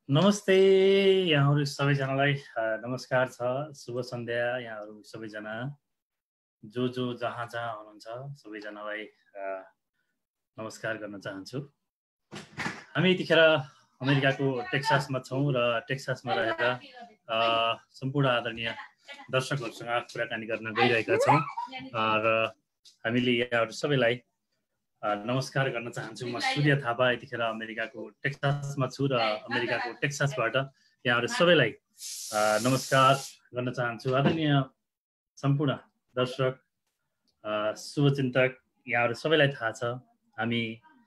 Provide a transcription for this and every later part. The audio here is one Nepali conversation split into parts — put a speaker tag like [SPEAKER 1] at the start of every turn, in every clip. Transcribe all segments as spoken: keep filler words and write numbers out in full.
[SPEAKER 1] नमस्ते यहाँहरू सबैजनालाई नमस्कार छ, शुभ सन्ध्या यहाँहरू सबैजना जो जो जहाँ जहाँ हुनुहुन्छ सबैजनालाई नमस्कार गर्न चाहन्छु। हामी यतिखेर अमेरिकाको टेक्सासमा छौँ र टेक्सासमा रहेर सम्पूर्ण आदरणीय दर्शकहरूसँग कुराकानी गर्न गइरहेका छौँ र हामीले यहाँहरू सबैलाई नमस्कार गर्न चाहन्छु। म सूर्य थापा यतिखेर अमेरिकाको टेक्सासमा छु र अमेरिकाको टेक्सासबाट यहाँहरू सबैलाई नमस्कार गर्न चाहन्छु। आदरणीय सम्पूर्ण दर्शक शुभचिन्तक यहाँहरू सबैलाई थाहा छ, हामी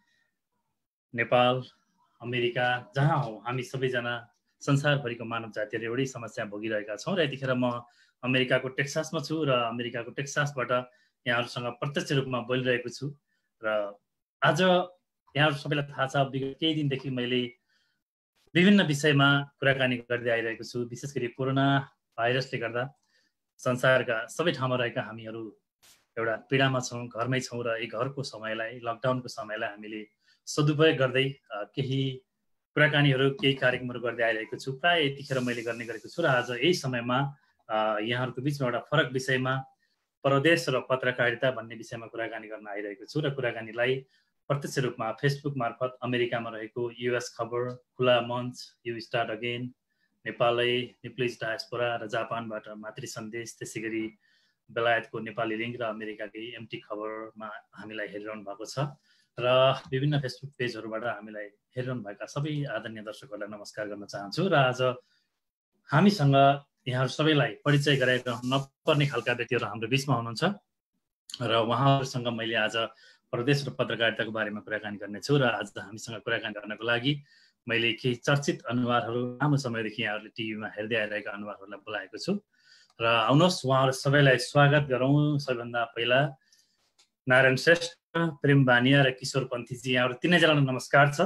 [SPEAKER 1] नेपाल अमेरिका जहाँ हौँ हामी सबैजना संसारभरिको मानव जातिले एउटै समस्या भोगिरहेका छौँ र यतिखेर म अमेरिकाको टेक्सासमा छु र अमेरिकाको टेक्सासबाट यहाँहरूसँग प्रत्यक्ष रूपमा बोलिरहेको छु। र आज यहाँहरू सबैलाई थाहा छ, विगत केही दिनदेखि मैले विभिन्न विषयमा कुराकानी गर्दै आइरहेको छु। विशेष गरी कोरोना भाइरसले गर्दा संसारका सबै ठाउँमा रहेका हामीहरू एउटा पीडामा छौँ, घरमै छौँ र यी घरको समयलाई, लकडाउनको समयलाई हामीले सदुपयोग गर्दै केही कुराकानीहरू केही कार्यक्रमहरू गर्दै आइरहेको छु। प्रायः यतिखेर मैले गर्ने गरेको छु र आज यही समयमा यहाँहरूको बिचमा एउटा फरक विषयमा परदेश र पत्रकारिता भन्ने विषयमा कुराकानी गर्न आइरहेको छु र कुराकानीलाई प्रत्यक्ष रूपमा फेसबुक मार्फत अमेरिकामा रहेको युएस खबर, खुला मञ्च, यु स्टार्ट अगेन, नेपालै, नेप्लिज डायस्पोरा र जापानबाट मातृ सन्देश, त्यसै गरी बेलायतको नेपाली लिङ्क र अमेरिकाकै एमटी खबरमा हामीलाई हेरिरहनु भएको छ र विभिन्न फेसबुक पेजहरूबाट हामीलाई हेरिरहनु भएका सबै आदरणीय दर्शकहरूलाई नमस्कार गर्न चाहन्छु। र आज हामीसँग यहाँहरू सबैलाई परिचय गराइरहनु नपर्ने खालका व्यक्तिहरू हाम्रो बिचमा हुनुहुन्छ र उहाँहरूसँग मैले आज प्रदेश र पत्रकारिताको बारेमा कुराकानी गर्नेछु। र आज हामीसँग कुराकानी गर्नको लागि मैले केही चर्चित अनुहारहरू लामो समयदेखि यहाँहरूले टिभीमा हेर्दै आइरहेका अनुहारहरूलाई बोलाएको छु र आउनुहोस् उहाँहरू सबैलाई स्वागत गरौँ। सबैभन्दा पहिला नारायण श्रेष्ठ, प्रेम बानिया र किशोर पन्थीजी, यहाँहरू तिनैजनालाई नमस्कार छ।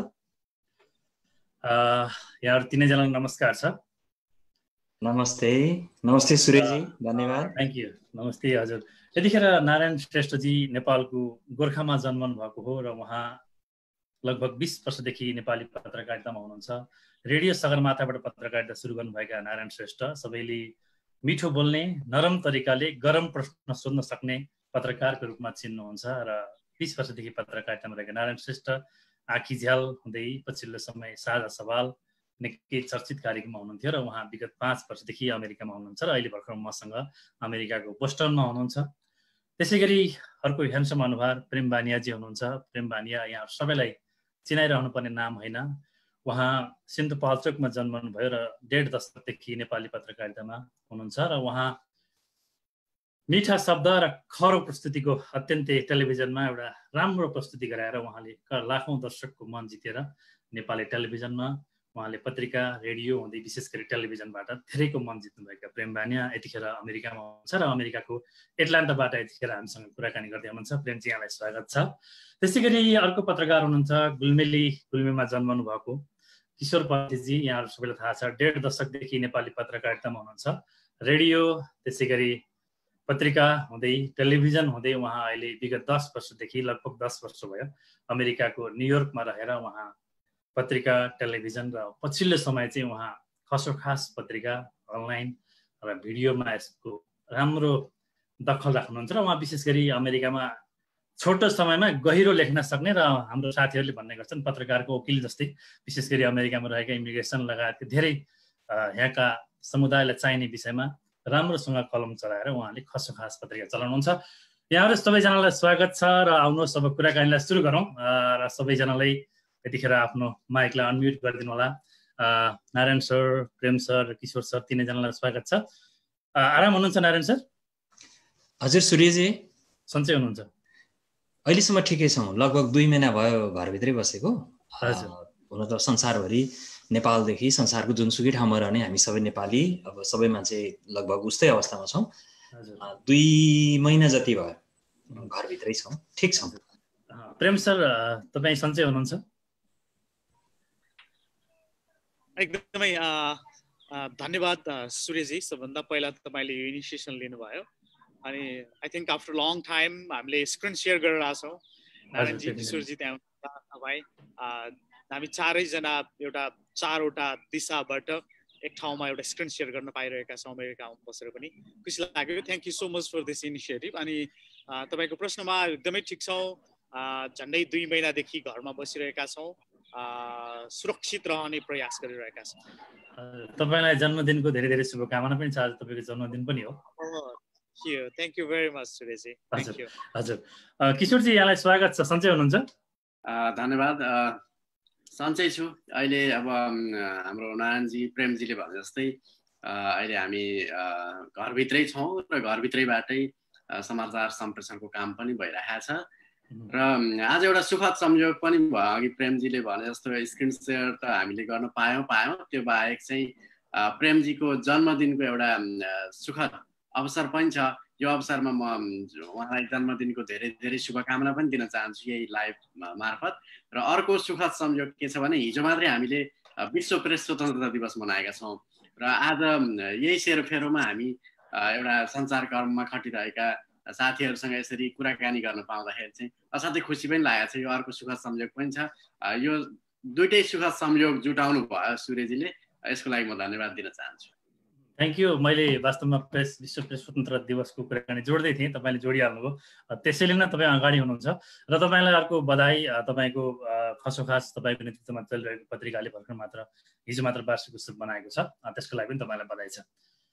[SPEAKER 1] यहाँहरू तिनैजनालाई नमस्कार छ।
[SPEAKER 2] नमस्ते। नमस्ते सूर्यजी, धन्यवाद।
[SPEAKER 1] Thank you. नमस्ते हजुर। यतिखेर नारायण श्रेष्ठजी नेपालको गोर्खामा जन्मनु भएको हो र उहाँ लगभग बिस वर्षदेखि नेपाली पत्रकारितामा हुनुहुन्छ। रेडियो सगरमाथाबाट पत्रकारिता सुरु गर्नुभएका नारायण श्रेष्ठ सबैले मिठो बोल्ने, नरम तरिकाले गरम प्रश्न सोध्न सक्ने पत्रकारको रूपमा चिन्नुहुन्छ र बिस वर्षदेखि पत्रकारितामा रहेका नारायण श्रेष्ठ आँखी झ्याल हुँदै पछिल्लो समय साझा सवाल निकै चर्चित कार्यक्रममा हुनुहुन्थ्यो र उहाँ विगत पाँच वर्षदेखि अमेरिकामा हुनुहुन्छ र अहिले भर्खर मसँग अमेरिकाको बोस्टनमा हुनुहुन्छ। त्यसै गरी अर्को ह्यान्डसम अनुहार प्रेम बानियाजी हुनुहुन्छ। प्रेम बानिया यहाँ सबैलाई चिनाइरहनु पर्ने नाम होइन। उहाँ सिन्धुपाल्चोकमा जन्मनु भयो र डेढ दशकदेखि नेपाली पत्रकारितामा हुनुहुन्छ र उहाँ मिठा शब्द र खरो प्रस्तुतिको अत्यन्तै टेलिभिजनमा एउटा राम्रो प्रस्तुति गराएर उहाँले लाखौँ दर्शकको मन जितेर नेपाली टेलिभिजनमा उहाँले पत्रिका, रेडियो हुँदै विशेष गरी टेलिभिजनबाट धेरैको मन जित्नुभएका प्रेम बानिया यतिखेर अमेरिकामा हुनुहुन्छ र अमेरिकाको एटलान्टाबाट यतिखेर हामीसँग कुराकानी गर्दै हुनुहुन्छ। प्रेमजी यहाँलाई स्वागत छ। त्यसै गरी अर्को पत्रकार हुनुहुन्छ, गुल्मेली गुल्मेमा जन्मनु भएको किशोर पन्थीजी, यहाँहरू सबैलाई थाहा छ डेढ दशकदेखि नेपाली पत्रकारितामा हुनुहुन्छ। रेडियो त्यसै गरी पत्रिका हुँदै टेलिभिजन हुँदै उहाँ अहिले विगत दस वर्षदेखि लगभग दस वर्ष भयो अमेरिकाको न्युयोर्कमा रहेर उहाँ पत्रिका, टेलिभिजन र पछिल्लो समय चाहिँ उहाँ खसो खास पत्रिका, अनलाइन र भिडियोमा यसको राम्रो दखल राख्नुहुन्छ र उहाँ विशेष गरी अमेरिकामा छोटो समयमा गहिरो लेख्न सक्ने र हाम्रो साथीहरूले भन्ने गर्छन् पत्रकारको वकिल जस्तै विशेष गरी अमेरिकामा रहेका इमिग्रेसन लगायतका धेरै यहाँका समुदायलाई चाहिने विषयमा राम्रोसँग कलम चलाएर उहाँले खसो खास पत्रिका चलाउनुहुन्छ। यहाँहरू सबैजनालाई स्वागत छ र आउनुहोस् अब कुराकानीलाई सुरु गरौँ र सबैजनालाई यतिखेर आफ्नो माइकलाई अनम्युट गरिदिनु होला। Narayan sir, Prem sir, Kishor sir तिनैजनालाई स्वागत छ। आराम हुनुहुन्छ नारायण सर?
[SPEAKER 2] हजुर सूर्यजी,
[SPEAKER 1] सन्चै हुनुहुन्छ?
[SPEAKER 2] अहिलेसम्म ठिकै छौँ। लगभग दुई महिना भयो घरभित्रै बसेको।
[SPEAKER 1] हजुर।
[SPEAKER 2] हुन त संसारभरि नेपालदेखि संसारको जुनसुकै ठाउँमा रहने हामी सबै नेपाली अब सबै मान्छे लगभग उस्तै अवस्थामा छौँ। दुई महिना जति भयो घरभित्रै छौँ, ठिक छौँ।
[SPEAKER 1] प्रेम सर तपाईँ सन्चै हुनुहुन्छ?
[SPEAKER 3] एकदमै धन्यवाद सूर्यजी। सबभन्दा पहिला तपाईँले यो इनिसिएसन लिनुभयो अनि I think after long time हामीले स्क्रिन सेयर गरिरहेको छौँ। नारायणजी, किशोरजी त्यहाँ तपाईँ हामी चारैजना एउटा चारवटा दिशाबाट एक ठाउँमा एउटा स्क्रिन सेयर गर्न पाइरहेका छौँ अमेरिकामा बसेर पनि खुसी लाग्यो। Thank you so much for this initiative. अनि तपाईँको प्रश्नमा एकदमै ठिक छौँ, झन्डै दुई महिनादेखि घरमा बसिरहेका छौँ, सुरक्षित रहने प्रयास गरिरहेका छौँ।
[SPEAKER 1] तपाईँलाई जन्मदिनको धेरै धेरै शुभकामना पनि छ, आज तपाईँको जन्मदिन पनि हो।
[SPEAKER 3] Thank you very much Suresh ji. Thank you.
[SPEAKER 1] हजुर किशोरजी, यहाँलाई स्वागत छ। सन्चै हुनुहुन्छ?
[SPEAKER 4] धन्यवाद, सन्चै छु। अहिले अब हाम्रो नारायणजी प्रेमजीले भने जस्तै अहिले हामी घरभित्रै छौँ र घरभित्रैबाटै समाचार सम्प्रेषणको काम पनि भइरहेको छ। र आज एउटा सुखद संयोग पनि भयो, अघि प्रेमजीले भने जस्तो स्क्रिन सेयर त हामीले गर्न पायौँ पायौँ त्यो बाहेक चाहिँ प्रेमजीको जन्मदिनको एउटा सुखद अवसर पनि छ। यो अवसरमा म उहाँलाई जन्मदिनको धेरै धेरै शुभकामना पनि दिन चाहन्छु यही लाइभ मार्फत। र अर्को सुखद संयोग के छ भने हिजो मात्रै हामीले विश्व प्रेस स्वतन्त्रता दिवस मनाएका छौँ र आज यही सेरोफेरोमा हामी एउटा सञ्चारकर्ममा खटिरहेका साथीहरूसँग यसरी कुराकानी गर्न पाउँदाखेरि चाहिँ असाध्यै खुसी पनि लागेको छ। यो अर्को सुखद संयोग पनि छ। यो दुइटै सुखद संयोग जुटाउनु भयो सूर्यजीले, यसको लागि म धन्यवाद दिन चाहन्छु।
[SPEAKER 1] Thank you. मैले वास्तवमा प्रेस विश्व प्रेस स्वतन्त्रता दिवसको कुराकानी जोड्दै थिएँ, तपाईँले जोडिहाल्नुभयो, त्यसैले नै तपाईँ अगाडि हुनुहुन्छ र तपाईँलाई अर्को बधाई। तपाईँको खसोखास तपाईँको नेतृत्वमा चलिरहेको पत्रिकाले भर्खर मात्र हिजो मात्र वार्षिक उत्सव बनाएको छ, त्यसको लागि पनि तपाईँलाई बधाई छ।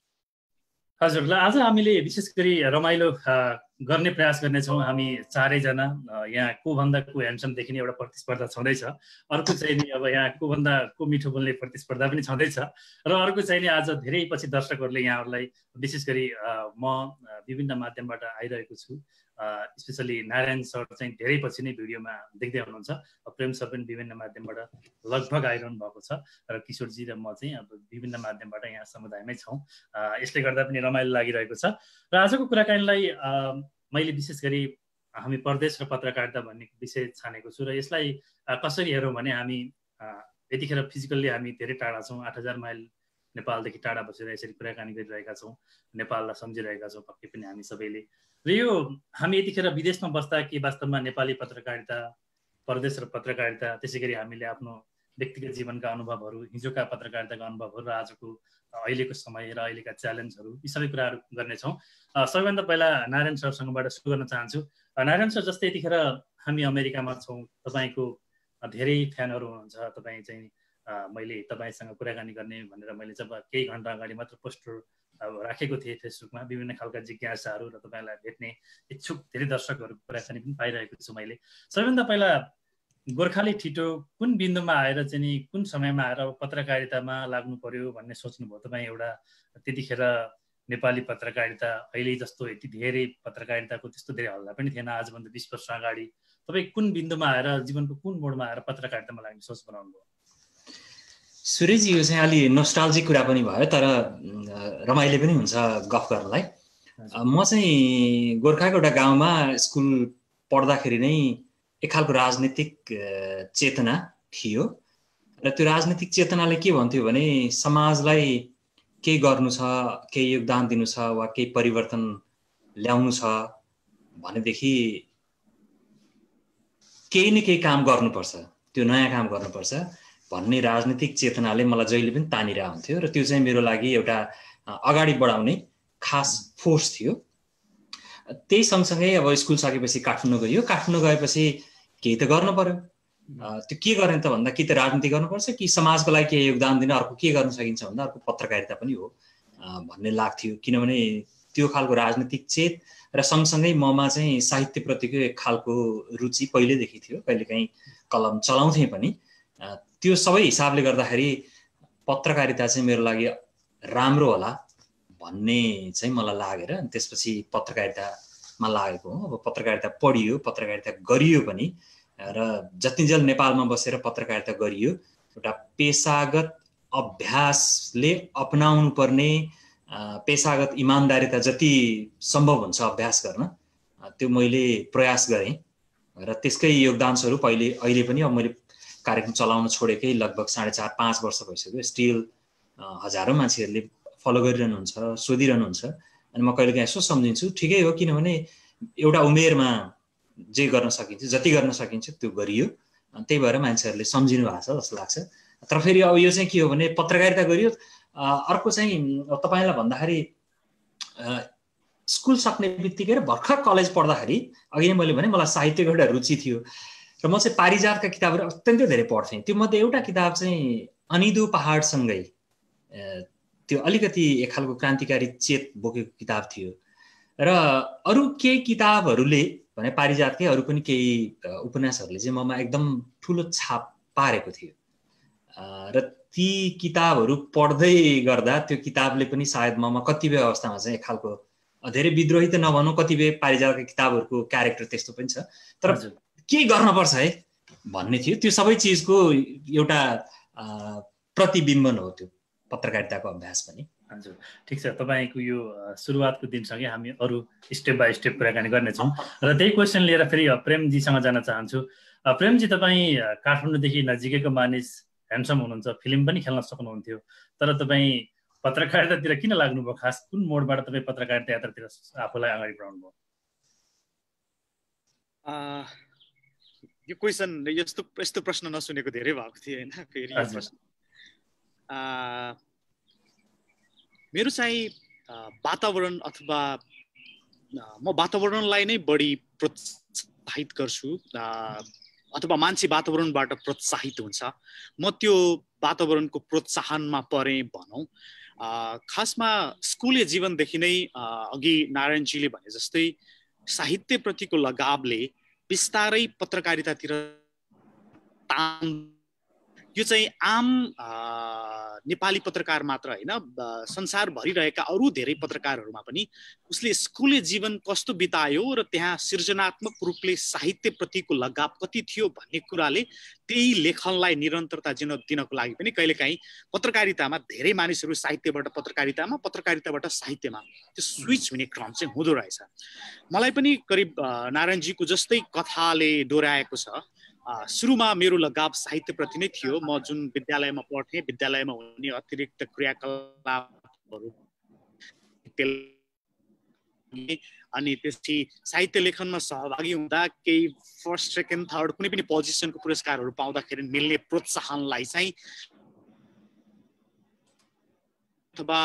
[SPEAKER 1] हजुर, ल आज हामीले विशेष गरी रमाइलो गर्ने प्रयास गर्नेछौँ। हामी चारैजना, यहाँ को भन्दा को ह्यान्डसम देखिने एउटा प्रतिस्पर्धा छँदैछ, अर्को चाहिँ नि अब यहाँ को भन्दा को मिठो बोल्ने प्रतिस्पर्धा पनि छँदैछ, र अर्को चाहिँ नि आज धेरै पछि दर्शकहरूले यहाँहरूलाई विशेष गरी म विभिन्न माध्यमबाट आइरहेको छु, स्पेसली नारायण सर चाहिँ धेरै पछि नै भिडियोमा देख्दै हुनुहुन्छ, प्रेम सर पनि विभिन्न माध्यमबाट लगभग आइरहनु भएको छ, र किशोरजी र म चाहिँ अब विभिन्न माध्यमबाट यहाँ समुदायमै छौँ। यसले गर्दा पनि रमाइलो लागिरहेको छ। र आजको कुराकानीलाई मैले विशेष गरी हामी परदेश र पत्रकारिता भन्ने विषय छानेको छु, र यसलाई कसरी हेरौँ भने हामी यतिखेर फिजिकल्ली हामी धेरै टाढा छौँ, आठ हजार माइल नेपालदेखि टाढा बसेर यसरी कुराकानी गरिरहेका छौँ, नेपाललाई सम्झिरहेका छौँ पक्कै पनि हामी सबैले। र यो हामी यतिखेर विदेशमा बस्दा कि वास्तवमा नेपाली पत्रकारिता, परदेश र पत्रकारिता, त्यसै गरी हामीले आफ्नो व्यक्तिगत जीवनका अनुभवहरू, हिजोका पत्रकारिताका अनुभवहरू र आजको अहिलेको समय र अहिलेका च्यालेन्जहरू, यी सबै कुराहरू गर्नेछौँ। सबैभन्दा पहिला नारायण सरसँगबाट सुरु गर्न चाहन्छु। नारायण सर, जस्तै यतिखेर हामी अमेरिकामा छौँ, तपाईँको धेरै फ्यानहरू हुनुहुन्छ, तपाईँ चाहिँ मैले तपाईँसँग कुराकानी गर्ने भनेर मैले जब केही घन्टा अगाडि मात्र पोस्टर राखेको थिएँ फेसबुकमा, विभिन्न खालका जिज्ञासाहरू र तपाईँलाई भेट्ने इच्छुक धेरै दर्शकहरू कुराकानी पनि पाइरहेको छु मैले। सबैभन्दा पहिला गोर्खाली ठिटो कुन बिन्दुमा आएर चाहिँ नि कुन समयमा आएर पत्रकारितामा लाग्नु पर्यो भन्ने सोच्नुभयो तपाईँ? एउटा त्यतिखेर नेपाली पत्रकारिता अहिले जस्तो यति धेरै पत्रकारिताको त्यस्तो धेरै हल्ला पनि थिएन, आजभन्दा बिस वर्ष अगाडि तपाईँ कुन बिन्दुमा आएर, जीवनको कुन मोडमा आएर पत्रकारितामा लाग्ने सोच बनाउनु भयो?
[SPEAKER 2] सुरेशजी, यो चाहिँ अलि नोस्टाल्जिक कुरा पनि भयो, तर रमाइलो पनि हुन्छ गफ गर्नलाई। म चाहिँ गोर्खाको एउटा गाउँमा स्कुल पढ्दाखेरि नै एक खालको राजनीतिक चेतना थियो, र त्यो राजनीतिक चेतनाले के भन्थ्यो भने समाजलाई केही गर्नु छ, केही योगदान दिनु छ, वा केही परिवर्तन ल्याउनु छ भनेदेखि केही न केही काम गर्नुपर्छ, त्यो नयाँ काम गर्नुपर्छ भन्ने राजनीतिक चेतनाले मलाई जहिले पनि तानिरहेको हुन्थ्यो, र त्यो चाहिँ मेरो लागि एउटा अगाडि बढाउने खास फोर्स थियो। त्यही सँगसँगै अब स्कुल सकेपछि काठमाडौँ गयो। काठमाडौँ गएपछि केही त गर्नु पर्यो, त्यो के गर्ने त भन्दा कि त राजनीति गर्नुपर्छ कि समाजको लागि केही योगदान दिन अर्को के गर्न सकिन्छ भन्दा अर्को पत्रकारिता पनि हो भन्ने लाग्थ्यो। किनभने त्यो खालको राजनीतिक चेत र सँगसँगै ममा चाहिँ साहित्यप्रतिको एक खालको रुचि पहिल्यैदेखि थियो, कहिलेकाहीँ कलम चलाउँथेँ पनि। त्यो सबै हिसाबले गर्दाखेरि पत्रकारिता चाहिँ मेरो लागि राम्रो होला भन्ने चाहिँ मलाई लागेर त्यसपछि पत्रकारितामा लागेको हो। अब पत्रकारिता पढियो, पत्रकारिता गरियो पनि, र जतिन्जेल नेपालमा बसेर पत्रकारिता गरियो, एउटा पेसागत अभ्यासले अपनाउनु पर्ने पेसागत इमान्दारिता जति सम्भव हुन्छ अभ्यास गर्न, त्यो मैले प्रयास गरेँ, र त्यसकै योगदान स्वरूप अहिले अहिले पनि अब मैले कार्यक्रम चलाउन छोडेकै लगभग साढे चार पाँच वर्ष भइसक्यो। स्टिल हजारौँ मान्छेहरूले फलो गरिरहनुहुन्छ, सोधिरहनुहुन्छ, अनि म कहिलेकाहीँ यसो सम्झिन्छु ठिकै हो, किनभने एउटा उमेरमा जे गर्न सकिन्छ, जति गर्न सकिन्छ त्यो गरियो, त्यही भएर मान्छेहरूले सम्झिनु भएको छ जस्तो लाग्छ। तर फेरि अब यो चाहिँ के हो भने पत्रकारिता गरियो, अर्को चाहिँ तपाईँलाई भन्दाखेरि स्कुल सक्ने बित्तिकै र भर्खर कलेज पढ्दाखेरि अघि नै मैले भने मलाई साहित्यको एउटा रुचि थियो र म चाहिँ पारिजातका किताबहरू अत्यन्तै धेरै पढ्थेँ। त्यो मध्ये एउटा किताब चाहिँ अनिदो पहाडसँगै, त्यो अलिकति एक खालको क्रान्तिकारी चेत बोकेको किताब थियो। र अरू केही किताबहरूले भने पारिजातकै अरू पनि केही उपन्यासहरूले चाहिँ ममा एकदम ठुलो छाप पारेको थियो र ती किताबहरू पढ्दै गर्दा त्यो किताबले पनि सायद ममा कतिपय अवस्थामा चाहिँ एक खालको धेरै विद्रोही त नभनौँ, कतिपय पारिजातका किताबहरूको क्यारेक्टर त्यस्तो पनि छ, तर के गर्नुपर्छ है भन्ने थियो। त्यो सबै चिजको एउटा प्रतिबिम्बन हो त्यो पत्रकारिताको अभ्यास पनि।
[SPEAKER 1] हजुर, ठिक छ। तपाईँको यो सुरुवातको दिनसँगै हामी अरू स्टेप बाई स्टेप कुराकानी गर्नेछौँ र त्यही क्वेसन लिएर फेरि प्रेमजीसँग जान चाहन्छु। प्रेमजी, तपाईँ काठमाडौँदेखि नजिकैको मानिस, ह्यान्डसम हुनुहुन्छ, फिल्म पनि खेल्न सक्नुहुन्थ्यो, तर तपाईँ पत्रकारितातिर किन लाग्नुभयो? खास कुन मोडबाट तपाईँ पत्रकारिता यात्रातिर आफूलाई अगाडि बढाउनु भयो?
[SPEAKER 3] यो क्वेसन यस्तो यस्तो प्रश्न नसुनेको धेरै भएको थियो होइन। फेरि यो प्रश्न मेरो चाहिँ वातावरण अथवा म वातावरणलाई नै बढी प्रोत्साहित गर्छु अथवा मान्छे वातावरणबाट प्रोत्साहित हुन्छ। म त्यो वातावरणको प्रोत्साहनमा परेँ भनौँ। खासमा स्कुले जीवनदेखि नै अघि नारायणजीले भने जस्तै साहित्यप्रतिको लगावले बिस्तारै पत्रकारितातिर तान, यो चाहिँ आम नेपाली पत्रकार मात्र होइन, संसारभरि रहेका अरू धेरै पत्रकारहरूमा पनि उसले स्कुले जीवन कस्तो बितायो र त्यहाँ सृजनात्मक रूपले साहित्यप्रतिको लगाव कति थियो भन्ने कुराले त्यही लेखनलाई निरन्तरता दिन दिनको लागि पनि कहिलेकाहीँ पत्रकारितामा धेरै मानिसहरू साहित्यबाट पत्रकारितामा, पत्रकारिताबाट साहित्यमा त्यो स्विच हुने क्रम चाहिँ हुँदो रहेछ। मलाई पनि करिब नारायणजीको जस्तै कथाले दोहोऱ्याएको छ। सुरुमा मेरो लगाव साहित्यप्रति नै थियो। म जुन विद्यालयमा पढ्थेँ, विद्यालयमा हुने अतिरिक्त क्रियाकलापहरू अनि त्यसपछि साहित्य लेखनमा सहभागी हुँदा केही फर्स्ट सेकेन्ड थर्ड कुनै पनि पोजिसनको पुरस्कारहरू पाउँदाखेरि मिल्ने प्रोत्साहनलाई चाहिँ अथवा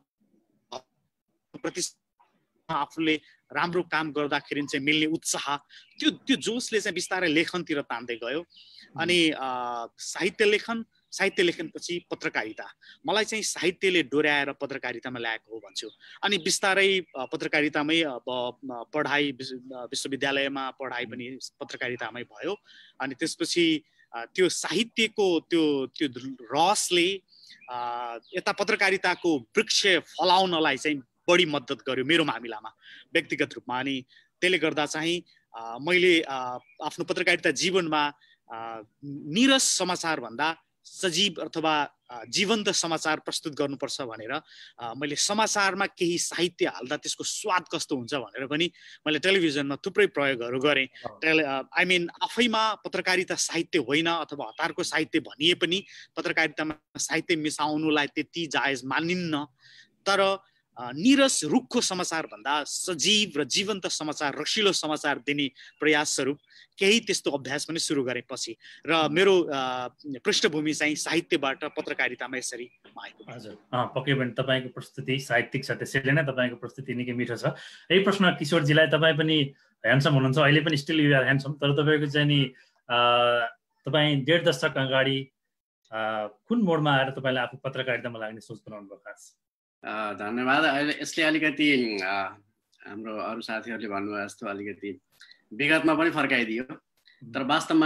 [SPEAKER 3] आफूले राम्रो काम गर्दाखेरि चाहिँ मिल्ने उत्साह, त्यो त्यो जोसले चाहिँ बिस्तारै लेखनतिर तान्दै गयो। अनि साहित्य लेखन, साहित्य लेखनपछि पत्रकारिता, मलाई चाहिँ साहित्यले डोर्याएर पत्रकारितामा ल्याएको हो भन्छु। अनि बिस्तारै पत्रकारितामै अब पढाइ, विश्वविद्यालयमा पढाइ पनि पत्रकारितामै भयो। अनि त्यसपछि त्यो साहित्यको त्यो त्यो रसले यता पत्रकारिताको वृक्ष फलाउनलाई चाहिँ बढी मद्दत गर्यो मेरो मामिलामा व्यक्तिगत रूपमा। अनि त्यसले गर्दा चाहिँ मैले आफ्नो पत्रकारिता जीवनमा निरस समाचार भन्दा सजीव अथवा जीवन्त समाचार प्रस्तुत गर्नुपर्छ भनेर मैले समाचारमा केही साहित्य हाल्दा त्यसको स्वाद कस्तो हुन्छ भनेर पनि मैले टेलिभिजनमा थुप्रै प्रयोगहरू गरेँ। आई मिन आफैमा पत्रकारिता साहित्य होइन अथवा हतारको साहित्य भनिए पनि पत्रकारितामा साहित्य मिसाउनुलाई त्यति जायज मानिन्न। तर निरस रुखको समाचार भन्दा सजीव र जीवन्त समाचार, रसिलो समाचार दिने प्रयास स्वरूप केही त्यस्तो अभ्यास पनि सुरु गरेपछि र मेरो पृष्ठभूमि चाहिँ साहित्यबाट पत्रकारितामा यसरी आएको।
[SPEAKER 1] हजुर, पक्कै पनि तपाईँको प्रस्तुति साहित्यिक छ, त्यसैले नै तपाईँको प्रस्तुति निकै मिठो छ। यही प्रश्न किशोरजीलाई, तपाईँ पनि ह्यान्डसम हुनुहुन्छ, अहिले पनि स्टिल यु आर ह्यान्डसम, तर तपाईँको चाहिँ नि तपाईँ डेढ दशक अगाडि कुन मोडमा आएर तपाईँले आफू पत्रकारितामा लाग्ने सोच बनाउनु भयो? खास
[SPEAKER 4] धन्यवाद। अहिले यसले अलिकति हाम्रो अरू साथीहरूले भन्नुभयो जस्तो अलिकति विगतमा पनि फर्काइदियो, तर वास्तवमा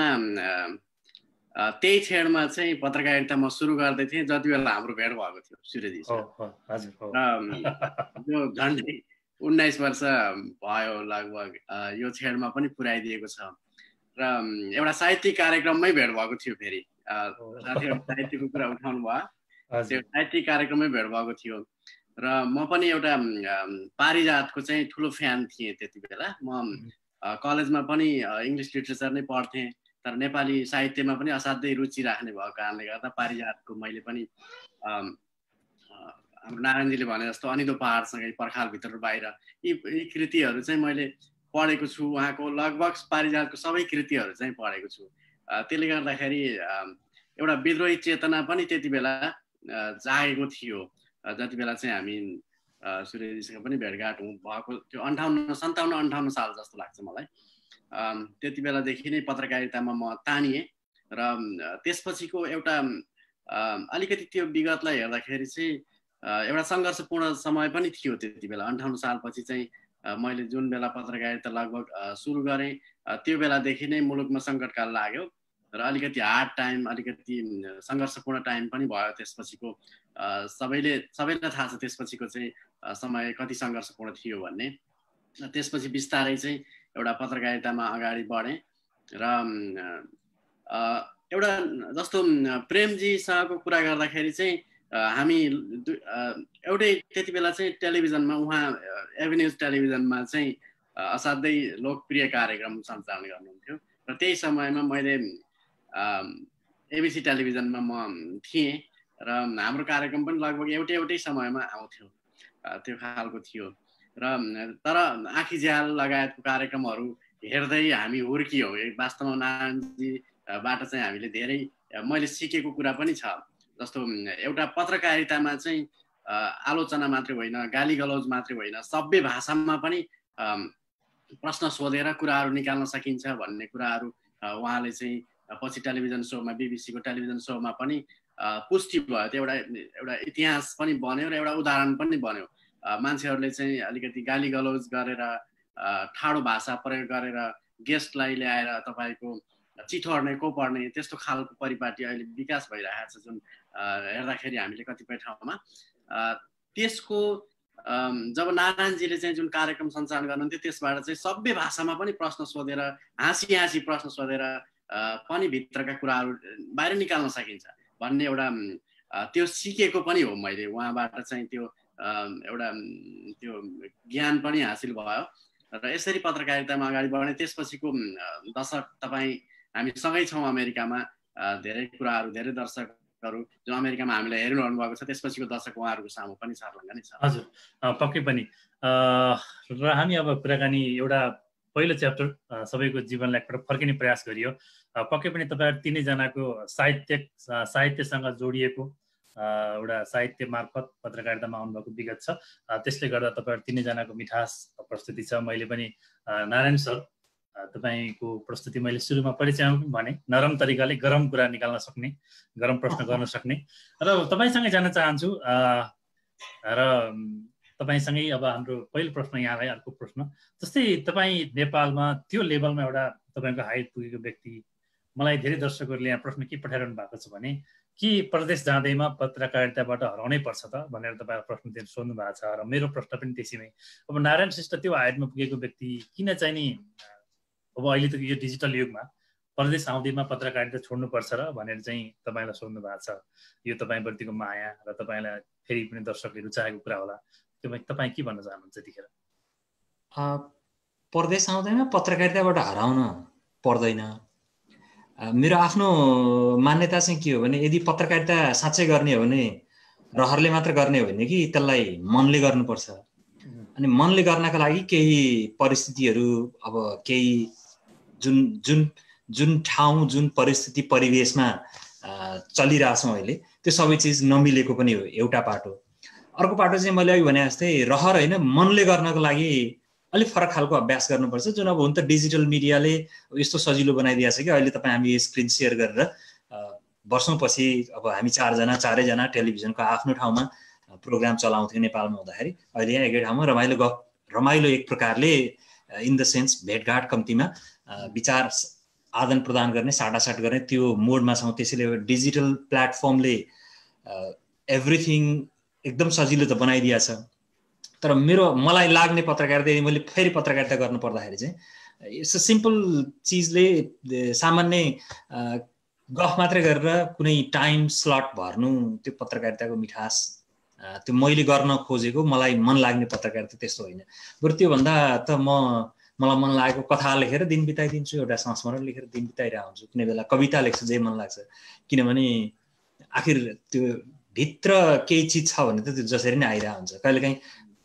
[SPEAKER 4] त्यही क्षणमा चाहिँ पत्रकारिता म सुरु गर्दै थिएँ जति बेला हाम्रो भेट भएको थियो सूर्यजी। र यो झन्डै उन्नाइस वर्ष भयो लगभग, यो क्षणमा पनि पुर्याइदिएको छ। र एउटा साहित्यिक कार्यक्रममै भेट भएको थियो, फेरि साथीहरू साहित्यको कुरा उठाउनु भयो, त्यो साहित्यिक कार्यक्रममै भेट भएको थियो। र म पनि एउटा पारिजातको चाहिँ ठुलो फ्यान थिएँ त्यति बेला। म कलेजमा पनि इङ्ग्लिस लिटरेचर नै पढ्थेँ, तर नेपाली साहित्यमा पनि असाध्यै रुचि राख्ने भएको कारणले गर्दा पारिजातको मैले पनि हाम्रो नारायणजीले भने जस्तो अनिदो पहाडसँगै, पर्खालभित्र बाहिर, यी यी कृतिहरू चाहिँ मैले पढेको छु। उहाँको लगभग पारिजातको सबै कृतिहरू चाहिँ पढेको छु। त्यसले गर्दाखेरि एउटा विद्रोही चेतना पनि त्यति बेला जागेको थियो। जति बेला चाहिँ हामी सूर्यजीसँग पनि भेटघाट भएको त्यो अन्ठाउन्न सन्ताउन्न अन्ठाउन्न साल जस्तो लाग्छ मलाई। त्यति बेलादेखि नै पत्रकारितामा म तानिएँ र त्यसपछिको एउटा अलिकति त्यो विगतलाई हेर्दाखेरि चाहिँ एउटा सङ्घर्षपूर्ण समय पनि थियो। त्यति बेला अन्ठाउन्न सालपछि चाहिँ मैले जुन बेला पत्रकारिता लगभग सुरु गरेँ त्यो बेलादेखि नै मुलुकमा सङ्कटकाल लाग्यो र अलिकति हार्ड टाइम, अलिकति सङ्घर्षपूर्ण टाइम पनि भयो। त्यसपछिको सबैले सबैलाई थाहा छ त्यसपछिको चाहिँ समय कति सङ्घर्षपूर्ण थियो भन्ने। त्यसपछि बिस्तारै चाहिँ एउटा पत्रकारितामा अगाडि बढेँ र एउटा जस्तो प्रेमजीसँगको कुरा गर्दाखेरि चाहिँ हामी एउटै त्यति बेला चाहिँ टेलिभिजनमा उहाँ एभिन्युज टेलिभिजनमा चाहिँ असाध्यै लोकप्रिय कार्यक्रम सञ्चालन गर्नुहुन्थ्यो र त्यही समयमा मैले एबिसी टेलिभिजनमा म थिएँ र हाम्रो कार्यक्रम पनि लगभग एउटै एउटै समयमा आउँथ्यो, त्यो खालको थियो। र तर आँखी झ्याल लगायतको कार्यक्रमहरू हेर्दै हामी हुर्कियौँ। वास्तवमा नारायणजीबाट चाहिँ हामीले धेरै मैले सिकेको कुरा पनि छ। जस्तो एउटा पत्रकारितामा चाहिँ आलोचना मात्रै होइन, गाली गलौज मात्रै होइन, सभ्य भाषामा पनि प्रश्न सोधेर कुराहरू निकाल्न सकिन्छ भन्ने कुराहरू उहाँले चाहिँ पछि टेलिभिजन सोमा, बिबिसीको टेलिभिजन सोमा पनि पुष्टि भयो। त्यो एउटा एउटा इतिहास पनि बन्यो र एउटा उदाहरण पनि बन्यो। मान्छेहरूले चाहिँ अलिकति गाली गलौज गरेर ठाडो भाषा प्रयोग गरेर गेस्टलाई ल्याएर तपाईँको चिठोर्ने को पर्ने त्यस्तो खालको परिपाटी अहिले विकास भइरहेको छ, जुन हेर्दाखेरि हामीले कतिपय ठाउँमा। त्यसको जब नारायणजीले चाहिँ जुन कार्यक्रम सञ्चालन गर्नुहुन्थ्यो त्यसबाट चाहिँ सभ्य भाषामा पनि प्रश्न सोधेर हाँसी हाँसी प्रश्न सोधेर पनि भित्रका कुराहरू बाहिर निकाल्न सकिन्छ भन्ने एउटा त्यो सिकेको पनि हो मैले उहाँबाट चाहिँ। त्यो एउटा त्यो ज्ञान पनि हासिल भयो र यसरी पत्रकारितामा अगाडि बढ्ने। त्यसपछिको दशक तपाईँ हामी सँगै छौँ अमेरिकामा, धेरै कुराहरू धेरै दर्शकहरू जो अमेरिकामा हामीलाई हेरिरहनु भएको छ, त्यसपछिको दशक उहाँहरूको सामु पनि छर्लङ्ग नै छ।
[SPEAKER 1] हजुर, पक्कै पनि। र हामी अब कुराकानी एउटा पहिलो च्याप्टर सबैको जीवनलाई एकपल्ट फर्किने प्रयास गरियो। पक्कै पनि तपाईँहरू तिनैजनाको साहित्य साहित्यसँग जोडिएको एउटा साहित्य मार्फत पत्रकारितामा आउनुभएको विगत छ। त्यसले गर्दा तपाईँहरू तिनैजनाको मिठास प्रस्तुति छ। मैले पनि नारायण सर तपाईँको प्रस्तुति मैले सुरुमा परिचय भने नरम तरिकाले गरम कुरा निकाल्न सक्ने, गरम प्रश्न गर्न सक्ने र तपाईँसँगै जान चाहन्छु। र तपाईँसँगै अब हाम्रो पहिलो प्रश्न यहाँलाई, अर्को प्रश्न जस्तै तपाईँ नेपालमा त्यो लेभलमा एउटा तपाईँको हाइट पुगेको व्यक्ति, मलाई धेरै दर्शकहरूले यहाँ प्रश्न के पठाइरहनु भएको छ भने कि प्रदेश जाँदैमा पत्रकारिताबाट हराउनै पर्छ त भनेर तपाईँहरू प्रश्न दिन सोध्नु भएको छ र मेरो प्रश्न पनि त्यसैमै। अब नारायण श्रेष्ठ त्यो हाइटमा पुगेको व्यक्ति किन चाहिँ नि अब अहिले त यो डिजिटल युगमा प्रदेश आउँदैमा पत्रकारिता छोड्नुपर्छ र भनेर चाहिँ तपाईँलाई सोध्नु भएको छ। यो तपाईँप्रतिको माया र तपाईँलाई फेरि पनि दर्शकले रुचाएको कुरा होला, त्यो तपाईँ के भन्न चाहनुहुन्छ त्यतिखेर?
[SPEAKER 2] प्रदेश आउँदैमा पत्रकारिताबाट हराउन पर्दैन। मेरो आफ्नो मान्यता चाहिँ के हो भने यदि पत्रकारिता साँच्चै गर्ने हो भने रहरले मात्र गर्ने होइन कि त्यसलाई मनले गर्नुपर्छ। अनि मनले गर्नका लागि केही परिस्थितिहरू, अब केही जुन जुन जुन ठाउँ जुन परिस्थिति परिवेशमा चलिरहेछौँ अहिले त्यो सबै चिज नमिलेको पनि हो एउटा पाटो। अर्को पाटो चाहिँ मैले अघि भने जस्तै रहर होइन, मनले गर्नको लागि अलिक फरक खालको अभ्यास गर्नुपर्छ। जुन अब हुन त डिजिटल मिडियाले यस्तो सजिलो बनाइदिएको छ कि अहिले तपाईँ हामी स्क्रिन सेयर गरेर वर्षौँपछि अब हामी चारजना चारैजना टेलिभिजनको आफ्नो ठाउँमा प्रोग्राम चलाउँथ्यौँ नेपालमा हुँदाखेरि। अहिले यहाँ एकै ठाउँमा रमाइलो गफ रमाइलो एक प्रकारले इन द सेन्स भेटघाट कम्तीमा विचार आदान प्रदान गर्ने, साटासाट गर्ने त्यो मोडमा छौँ। त्यसैले डिजिटल प्लेटफर्मले एभ्रिथिङ एकदम सजिलो त बनाइदिएको छ। तर मेरो मलाई लाग्ने पत्रकारिता यदि मैले फेरि पत्रकारिता गर्नु पर्दाखेरि चाहिँ यस्तो सिम्पल चिजले सामान्य गफ मात्रै गरेर कुनै टाइम स्लट भर्नु त्यो पत्रकारिताको मिठास, त्यो मैले गर्न खोजेको मलाई मन लाग्ने पत्रकारिता त्यस्तो होइन। बरु त्योभन्दा त म मलाई मन लागेको कथा लेखेर दिन बिताइदिन्छु, एउटा संस्मरण लेखेर दिन बिताइरहेको हुन्छु, कुनै बेला कविता लेख्छु जे मन लाग्छ। किनभने आखिर त्यो भित्र केही चिज छ भने त त्यो जसरी नै आइरहेको हुन्छ। कहिलेकाहीँ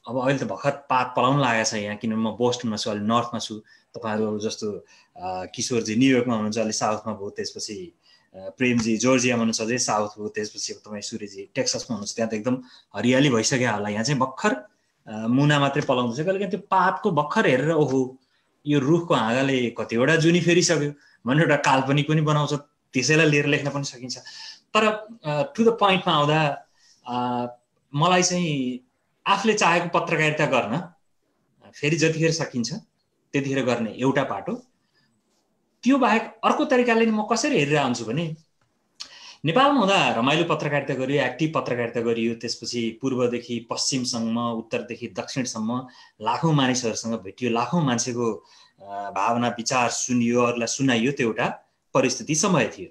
[SPEAKER 2] अब अहिले त भर्खर पात पलाउन लागेको छ यहाँ, किनभने म बोस्टनमा छु, अलि नर्थमा छु। तपाईँहरू जस्तो किशोरजी न्युयोर्कमा हुनुहुन्छ, अलि साउथमा भयो, त्यसपछि प्रेमजी जर्जियामा हुनुहुन्छ, अझै साउथ भयो, त्यसपछि तपाईँ सूर्यजी टेक्सासमा हुनुहुन्छ, त्यहाँ त एकदम हरियाली भइसक्यो होला। यहाँ चाहिँ भर्खर मुना मात्रै पलाउँदैछ, कहिले त्यो पातको भर्खर हेरेर ओहो यो रुखको हाँगाले कतिवटा जुनी फेरिसक्यो भनेर एउटा काल्पनिक पनि बनाउँछ, त्यसैलाई लिएर लेख्न पनि सकिन्छ। तर टु द पोइन्टमा आउँदा मलाई चाहिँ आफूले चाहेको पत्रकारिता गर्न फेरि जतिखेर सकिन्छ त्यतिखेर गर्ने एउटा पाटो, त्यो बाहेक अर्को तरिकाले म कसरी हेरिरहेको हुन्छु भने नेपालमा हुँदा रमाइलो पत्रकारिता गरियो, एक्टिभ पत्रकारिता गरियो, त्यसपछि पूर्वदेखि पश्चिमसम्म, उत्तरदेखि दक्षिणसम्म लाखौँ मानिसहरूसँग भेटियो, लाखौँ मान्छेको भावना विचार सुनियो, अरूलाई सुनाइयो, त्यो एउटा परिस्थिति समय थियो।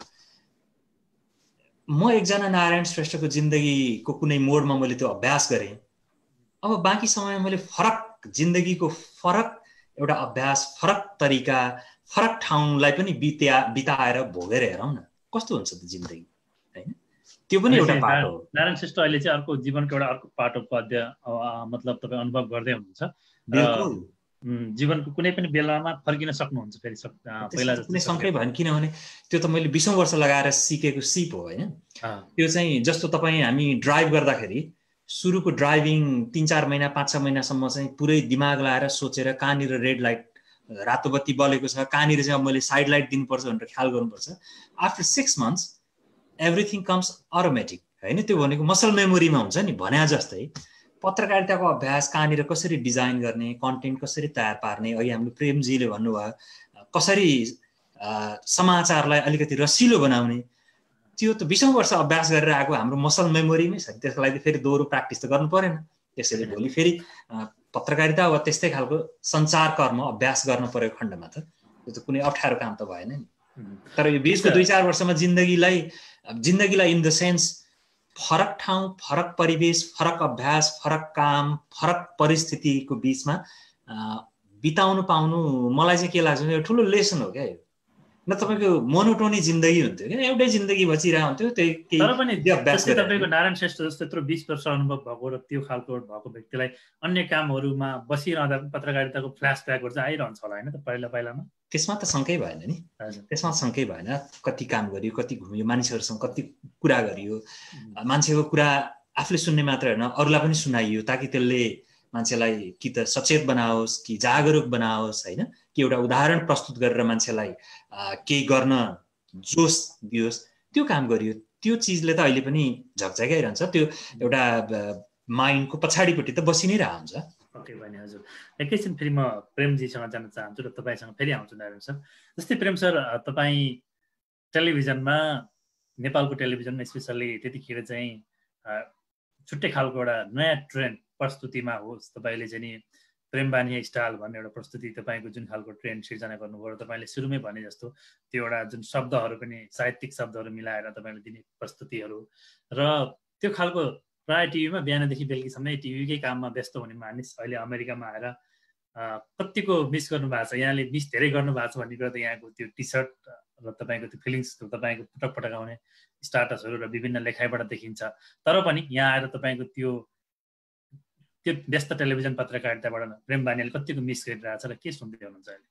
[SPEAKER 2] म एकजना नारायण श्रेष्ठको जिन्दगीको कुनै मोडमा मैले त्यो अभ्यास गरेँ। अब बाँकी समयमा मैले फरक जिन्दगीको फरक एउटा अभ्यास, फरक तरिका, फरक ठाउँलाई पनि बित्या बिताएर भोगेर हेरौँ न कस्तो हुन्छ त जिन्दगी, हैन? त्यो पनि एउटा पाटो हो।
[SPEAKER 1] नारायण श्रेष्ठ अहिले चाहिँ अर्को जीवनको एउटा अर्को पाटो पद्य मतलब तपाईँ अनुभव गर्दै हुनुहुन्छ।
[SPEAKER 2] बिल्कुल
[SPEAKER 1] जीवनको कुनै पनि बेलामा फर्किन सक्नुहुन्छ फेरि
[SPEAKER 2] पहिला जस्तो कुनै शङ्कै भएन, किनभने त्यो त मैले बीसौँ वर्ष लगाएर सिकेको सिप हो, हैन? त्यो चाहिँ जस्तो तपाईँ हामी ड्राइभ गर्दाखेरि सुरुको ड्राइभिङ तीन चार महिना पाँच छ महिनासम्म चाहिँ पुरै दिमाग लगाएर सोचेर कहाँनिर रेड लाइट रातो बत्ती बलेको छ, कहाँनिर चाहिँ अब मैले साइड लाइट दिनुपर्छ भनेर ख्याल गर्नुपर्छ। After six months everything comes automatic, होइन? त्यो भनेको मसल मेमोरीमा हुन्छ नि। भने जस्तै पत्रकारिताको अभ्यास कहाँनिर कसरी डिजाइन गर्ने, कन्टेन्ट कसरी तयार पार्ने, अघि हाम्रो प्रेमजीले भन्नुभयो कसरी समाचारलाई अलिकति रसिलो बनाउने, त्यो त बीसौँ वर्ष अभ्यास गरेर आएको हाम्रो मसल मेमोरीमै छ। त्यसको लागि फेरि दोहोरो प्र्याक्टिस त गर्नु परेन। त्यसैले भोलि फेरि पत्रकारिता वा त्यस्तै खालको सञ्चार कर्म अभ्यास गर्न परेको खण्डमा त त्यो त कुनै अप्ठ्यारो काम त भएन नि। तर यो बिचको दुई चार वर्षमा जिन्दगीलाई जिन्दगीलाई इन द सेन्स फरक ठाउँ, फरक परिवेश, फरक अभ्यास, फरक काम, फरक परिस्थितिको बिचमा बिताउनु पाउनु मलाई चाहिँ के लाग्छ भने ठुलो लेसन हो क्या यो। न तपाईँको मोनोटोनी जिन्दगी हुन्थ्यो क्या, एउटै जिन्दगी बचिरहेको हुन्थ्यो। त्यही
[SPEAKER 1] तर पनि जस्तै तपाईँको नारायण श्रेष्ठ जस्तो यत्रो बिस वर्ष अनुभव भएको र त्यो खालको भएको व्यक्तिलाई अन्य कामहरूमा बसिरहँदा पत्रकारिताको फ्ल्यासब्याकहरू चाहिँ आइरहन्छ होला, होइन त? पहिला पहिलामा
[SPEAKER 2] त्यसमा त शङ्कै भएन नि, त्यसमा शङ्कै भएन। कति काम गरियो, कति घुमियो, मानिसहरूसँग कति कुरा गरियो, मान्छेको कुरा आफूले सुन्ने मात्र होइन अरूलाई पनि सुनाइयो, ताकि त्यसले मान्छेलाई कि त सचेत बनाओस् कि जागरुक बनाओस्, होइन? कि एउटा उदाहरण प्रस्तुत गरेर मान्छेलाई केही गर्न जोस दियोस्, त्यो काम गरियो। त्यो चिजले त अहिले पनि झकझकाइरहन्छ, त्यो एउटा माइन्डको पछाडिपट्टि त बसि नै रहन्छ।
[SPEAKER 1] ओके बहिनी, हजुर। एकैछिन फेरि म प्रेमजीसँग जान चाहन्छु र तपाईँसँग फेरि आउँछु नारायण सर। जस्तै प्रेम सर, तपाईँ टेलिभिजनमा, नेपालको टेलिभिजनमा स्पेसल्ली त्यतिखेर चाहिँ छुट्टै खालको एउटा नयाँ ट्रेन्ड प्रस्तुतिमा होस्, तपाईँले चाहिँ नि प्रेम बानिया स्टाइल भन्ने एउटा प्रस्तुति तपाईँको जुन खालको ट्रेन्ड सिर्जना गर्नुभयो, तपाईँले सुरुमै भने जस्तो त्यो एउटा जुन शब्दहरू पनि साहित्यिक शब्दहरू मिलाएर तपाईँले दिने प्रस्तुतिहरू र त्यो खालको प्रायः टिभीमा बिहानदेखि बेलुकीसम्मै टिभीकै काममा व्यस्त हुने मानिस अहिले अमेरिकामा आएर कतिको मिस गर्नुभएको छ, यहाँले मिस धेरै गर्नुभएको छ भन्ने कुरा त यहाँको त्यो टी सर्ट र तपाईँको त्यो फिलिङ्स, तपाईँको पटक पटक आउने स्टाटसहरू र विभिन्न लेखाइबाट देखिन्छ। तर पनि यहाँ आएर तपाईँको त्यो त्यो व्यस्त टेलिभिजन पत्रकारिताबाट प्रेम बानियाले कतिको मिस गरिरहेछ र के सुन्दै हुनुहुन्छ अहिले?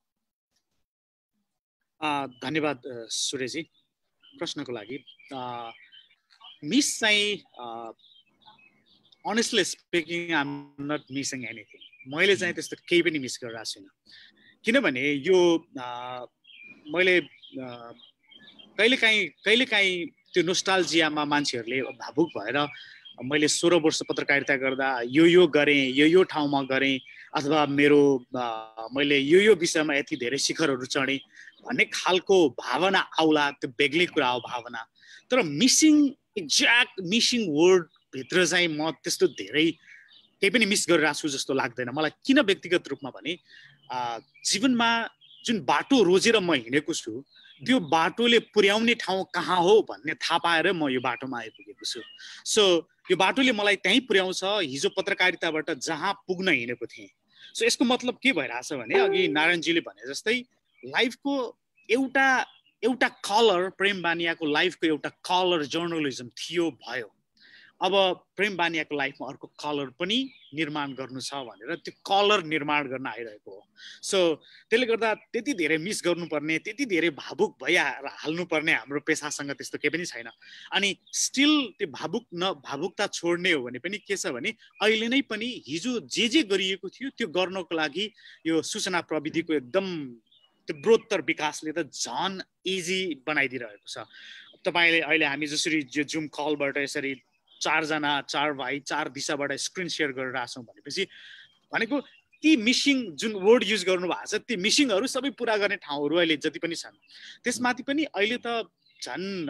[SPEAKER 3] धन्यवाद सूर्यजी प्रश्नको लागि। मिस चाहिँ honestly speaking I am not missing anything. मैले चाहिँ त्यस्तो केही पनि मिस गरिरहेको छुइनँ, किनभने यो मैले कहिलेकाहीँ कहिलेकाहीँ त्यो नोस्टाल्जियामा मान्छेहरूले भावुक भएर मैले सोह्र वर्ष पत्रकारिता गर्दा यो यो गरेँ, यो यो ठाउँमा गरेँ, अथवा मेरो मैले यो यो विषयमा यति धेरै शिखरहरू चढेँ भन्ने खालको भावना आउला। त्यो बेग्लै कुरा हो भावना। तर मिसिङ, एक्ज्याक्ट मिसिङ वर्डभित्र चाहिँ म त्यस्तो धेरै केही पनि मिस गरिरहेको छु जस्तो लाग्दैन मलाई। किन व्यक्तिगत रूपमा भने जीवनमा जुन बाटो रोजेर म हिँडेको छु त्यो बाटोले पुर्याउने ठाउँ कहाँ हो भन्ने थाहा पाएर म यो बाटोमा आइपुगेको छु। सो यो बाटोले मलाई त्यहीँ पुर्याउँछ हिजो पत्रकारिताबाट जहाँ पुग्न हिँडेको थिएँ। सो यसको मतलब के भइरहेछ भने अघि नारायणजीले भने जस्तै लाइफको एउटा एउटा कलर, प्रेम बानियाको लाइफको एउटा कलर जर्नलिजम थियो भयो। अब प्रेम बानियाको लाइफमा अर्को कलर पनि निर्माण गर्नु छ भनेर त्यो कलर निर्माण गर्न आइरहेको हो। सो त्यसले गर्दा त्यति धेरै मिस गर्नुपर्ने, त्यति धेरै भावुक भइ हाल्नुपर्ने हाम्रो पेसासँग त्यस्तो केही पनि छैन। अनि स्टिल त्यो भावुक न भावुकता छोड्ने हो भने पनि के छ भने अहिले नै पनि हिजो जे जे गरिएको थियो त्यो गर्नको लागि यो सूचना प्रविधिको एकदम त्यो बृहत्तर विकासले त झन् इजी बनाइदिइरहेको छ। तपाईँले अहिले हामी जसरी यो जुम कलबाट यसरी चारजना चार भाइ चार दिशाबाट स्क्रिन सेयर गरिरहेको छौँ भनेपछि भनेको ती मिसिङ जुन वर्ड युज गर्नु भएको छ ती मिसिङहरू सबै पुरा गर्ने ठाउँहरू अहिले जति पनि छन् त्यसमाथि पनि अहिले त झन्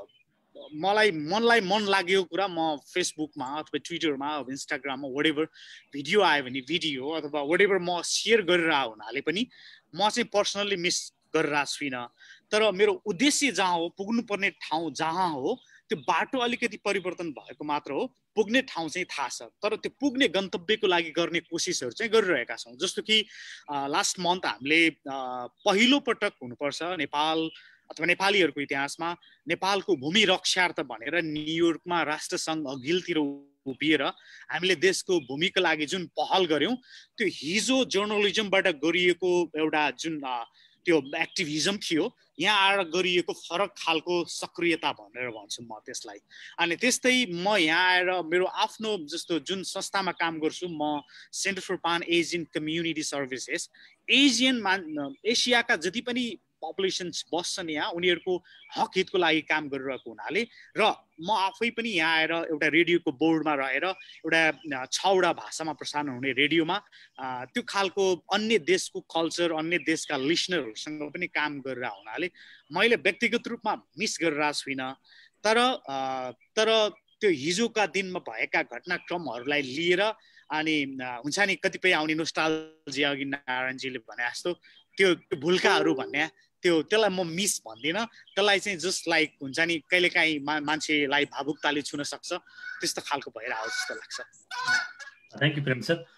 [SPEAKER 3] मलाई मनलाई मन लागेको कुरा म फेसबुकमा अथवा ट्विटरमा अथवा इन्स्टाग्राममा वाटेभर भिडियो आयो भने भिडियो अथवा वाटेभर म सेयर गरिरहेको हुनाले पनि म चाहिँ पर्सनल्ली मिस गरिरहेको छुइनँ। तर मेरो उद्देश्य जहाँ हो, पुग्नुपर्ने ठाउँ जहाँ हो त्यो बाटो अलिकति परिवर्तन भएको मात्र हो, पुग्ने ठाउँ चाहिँ थाहा छ। तर त्यो पुग्ने गन्तव्यको लागि गर्ने कोसिसहरू चाहिँ गरिरहेका छौँ। जस्तो कि लास्ट मन्थ हामीले पहिलो पटक हुनुपर्छ नेपाल अथवा नेपालीहरूको इतिहासमा नेपालको भूमि रक्षार्थ भनेर न्युयोर्कमा राष्ट्रसङ्घ अघिल्तिर उभिएर हामीले देशको भूमिको लागि जुन पहल गऱ्यौँ त्यो हिजो जर्नलिजमबाट गरिएको एउटा जुन त्यो एक्टिभिजम थियो यहाँ आएर गरिएको फरक खालको सक्रियता भनेर भन्छु म त्यसलाई। अनि त्यस्तै म यहाँ आएर मेरो आफ्नो जस्तो जुन संस्थामा काम गर्छु म center for pan Asian community services, Asian मान एसियाका जति पनि पपुलेसन्स बस्छन् यहाँ उनीहरूको हक हितको लागि काम गरिरहेको हुनाले र म आफै पनि यहाँ आएर एउटा रेडियोको बोर्डमा रहेर एउटा छवटा भाषामा प्रसारण हुने रेडियोमा त्यो खालको अन्य देशको कल्चर अन्य देशका लिसनरहरूसँग पनि काम गरिरहेको हुनाले मैले व्यक्तिगत रूपमा मिस गरिरहेको छुइनँ। तर तर त्यो हिजोका दिनमा भएका घटनाक्रमहरूलाई लिएर अनि हुन्छ नि कतिपय आउने नोस्टाल्जिया अघि नारायणजीले भने जस्तो त्यो भुल्काहरू भन्ने त्यो त्यसलाई म मिस भन्दिनँ, त्यसलाई चाहिँ जस्ट लाइक हुन्छ नि कहिलेकाहीँ मा मान्छेलाई भावुकताले छुन सक्छ त्यस्तो खालको भइरहेको जस्तो लाग्छ।
[SPEAKER 1] Thank you Prem sir.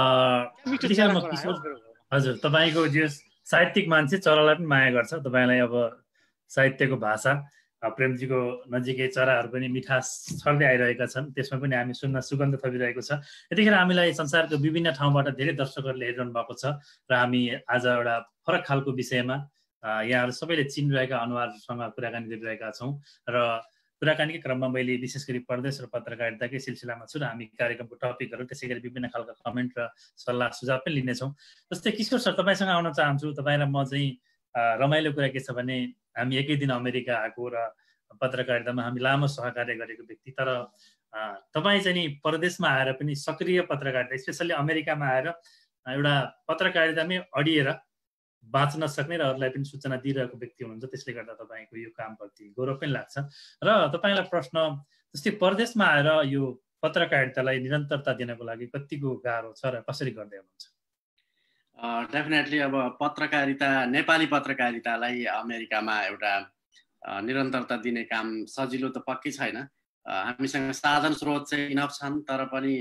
[SPEAKER 1] हजुर तपाईँको जो साहित्यिक मान्छे चरालाई पनि माया गर्छ, तपाईँलाई अब साहित्यको भाषा प्रेमजीको नजिकै चराहरू पनि मिठास छर्दै आइरहेका छन्, त्यसमा पनि हामी सुन्न सुगन्ध थपिरहेको छ। यतिखेर हामीलाई संसारको विभिन्न ठाउँबाट धेरै दर्शकहरूले हेरिरहनु भएको छ र हामी आज एउटा फरक खालको विषयमा यहाँहरू सबैले चिनिरहेका अनुहारसँग कुराकानी गरिरहेका छौँ र कुराकानीकै क्रममा मैले विशेष गरी परदेश र पत्रकारिताकै सिलसिलामा छु र हामी कार्यक्रमको टपिकहरू त्यसै गरी विभिन्न खालका कमेन्ट र सल्लाह सुझाव पनि लिनेछौँ। जस्तै किशोर सर तपाईँसँग आउन चाहन्छु। तपाईँ र म चाहिँ रमाइलो कुरा के छ भने हामी एकै दिन अमेरिका आएको र पत्रकारितामा हामी लामो सहकार्य गरेको व्यक्ति, तर तपाईँ चाहिँ नि परदेशमा आएर पनि सक्रिय पत्रकारिता स्पेसल्ली अमेरिकामा आएर एउटा पत्रकारितामै अडिएर बाँच्न सक्ने र अरूलाई पनि सूचना दिइरहेको व्यक्ति हुनुहुन्छ। त्यसले गर्दा तपाईँको यो कामप्रति गौरव पनि लाग्छ। र तपाईँलाई प्रश्न जस्तै परदेशमा आएर यो पत्रकारितालाई निरन्तरता दिनको लागि कतिको गाह्रो छ र कसरी गर्दै हुनुहुन्छ?
[SPEAKER 4] डेफिनेटली अब पत्रकारिता नेपाली पत्रकारितालाई अमेरिकामा एउटा निरन्तरता दिने काम सजिलो त पक्कै छैन। हामीसँग साधन स्रोत चाहिँ इनफ छन्, तर पनि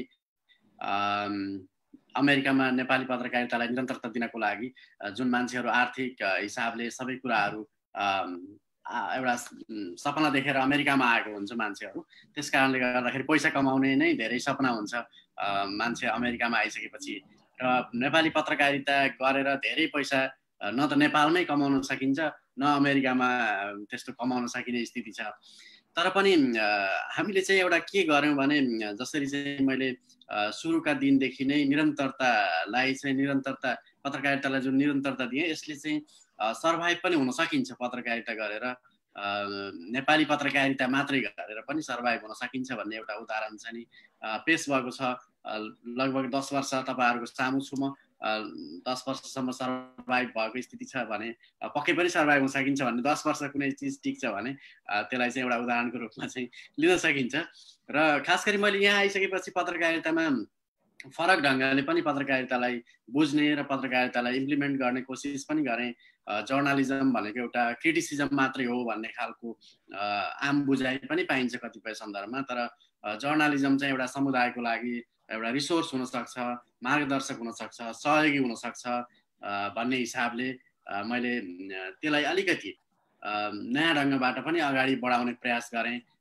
[SPEAKER 4] अमेरिकामा नेपाली पत्रकारितालाई निरन्तरता दिनको लागि जुन मान्छेहरू आर्थिक हिसाबले सबै कुराहरू एउटा सपना देखेर अमेरिकामा आएको हुन्छ मान्छेहरू, त्यस कारणले गर्दाखेरि पैसा कमाउने नै धेरै सपना हुन्छ मान्छे अमेरिकामा आइसकेपछि। र नेपाली पत्रकारिता गरेर धेरै पैसा न त नेपालमै कमाउन सकिन्छ न अमेरिकामा त्यस्तो कमाउन सकिने स्थिति छ। तर पनि हामीले चाहिँ एउटा के गर्यौँ भने जसरी चाहिँ मैले सुरुका दिनदेखि नै निरन्तरतालाई चाहिँ निरन्तरता पत्रकारितालाई जुन निरन्तरता दिएँ यसले चाहिँ सर्भाइभ पनि हुन सकिन्छ पत्रकारिता गरेर, नेपाली पत्रकारिता मात्रै गरेर पनि सर्भाइभ हुन सकिन्छ भन्ने एउटा उदाहरण चाहिँ नि पेश भएको छ। लगभग दस वर्ष तपाईँहरूको सामु छु म, दस वर्षसम्म सर्भाइभ भएको स्थिति छ भने पक्कै पनि सर्भाइभ हुन सकिन्छ भन्ने, दस वर्ष कुनै चिज टिक्छ भने त्यसलाई चाहिँ एउटा उदाहरणको रूपमा चाहिँ लिन सकिन्छ। र खास गरी मैले यहाँ आइसकेपछि पत्रकारितामा फरक ढङ्गले पनि पत्रकारितालाई बुझ्ने र पत्रकारितालाई इम्प्लिमेन्ट गर्ने कोसिस पनि गरेँ। जर्नलिजम भनेको एउटा क्रिटिसिजम मात्रै हो भन्ने खालको आम बुझाइ पनि पाइन्छ कतिपय सन्दर्भमा, तर जर्नलिजम चाहिँ एउटा समुदायको लागि एउटा रिसोर्स हुनसक्छ, मार्गदर्शक हुनसक्छ, सहयोगी हुनसक्छ भन्ने हिसाबले मैले त्यसलाई अलिकति नयाँ ढङ्गबाट पनि अगाडि बढाउने प्रयास गरेँ।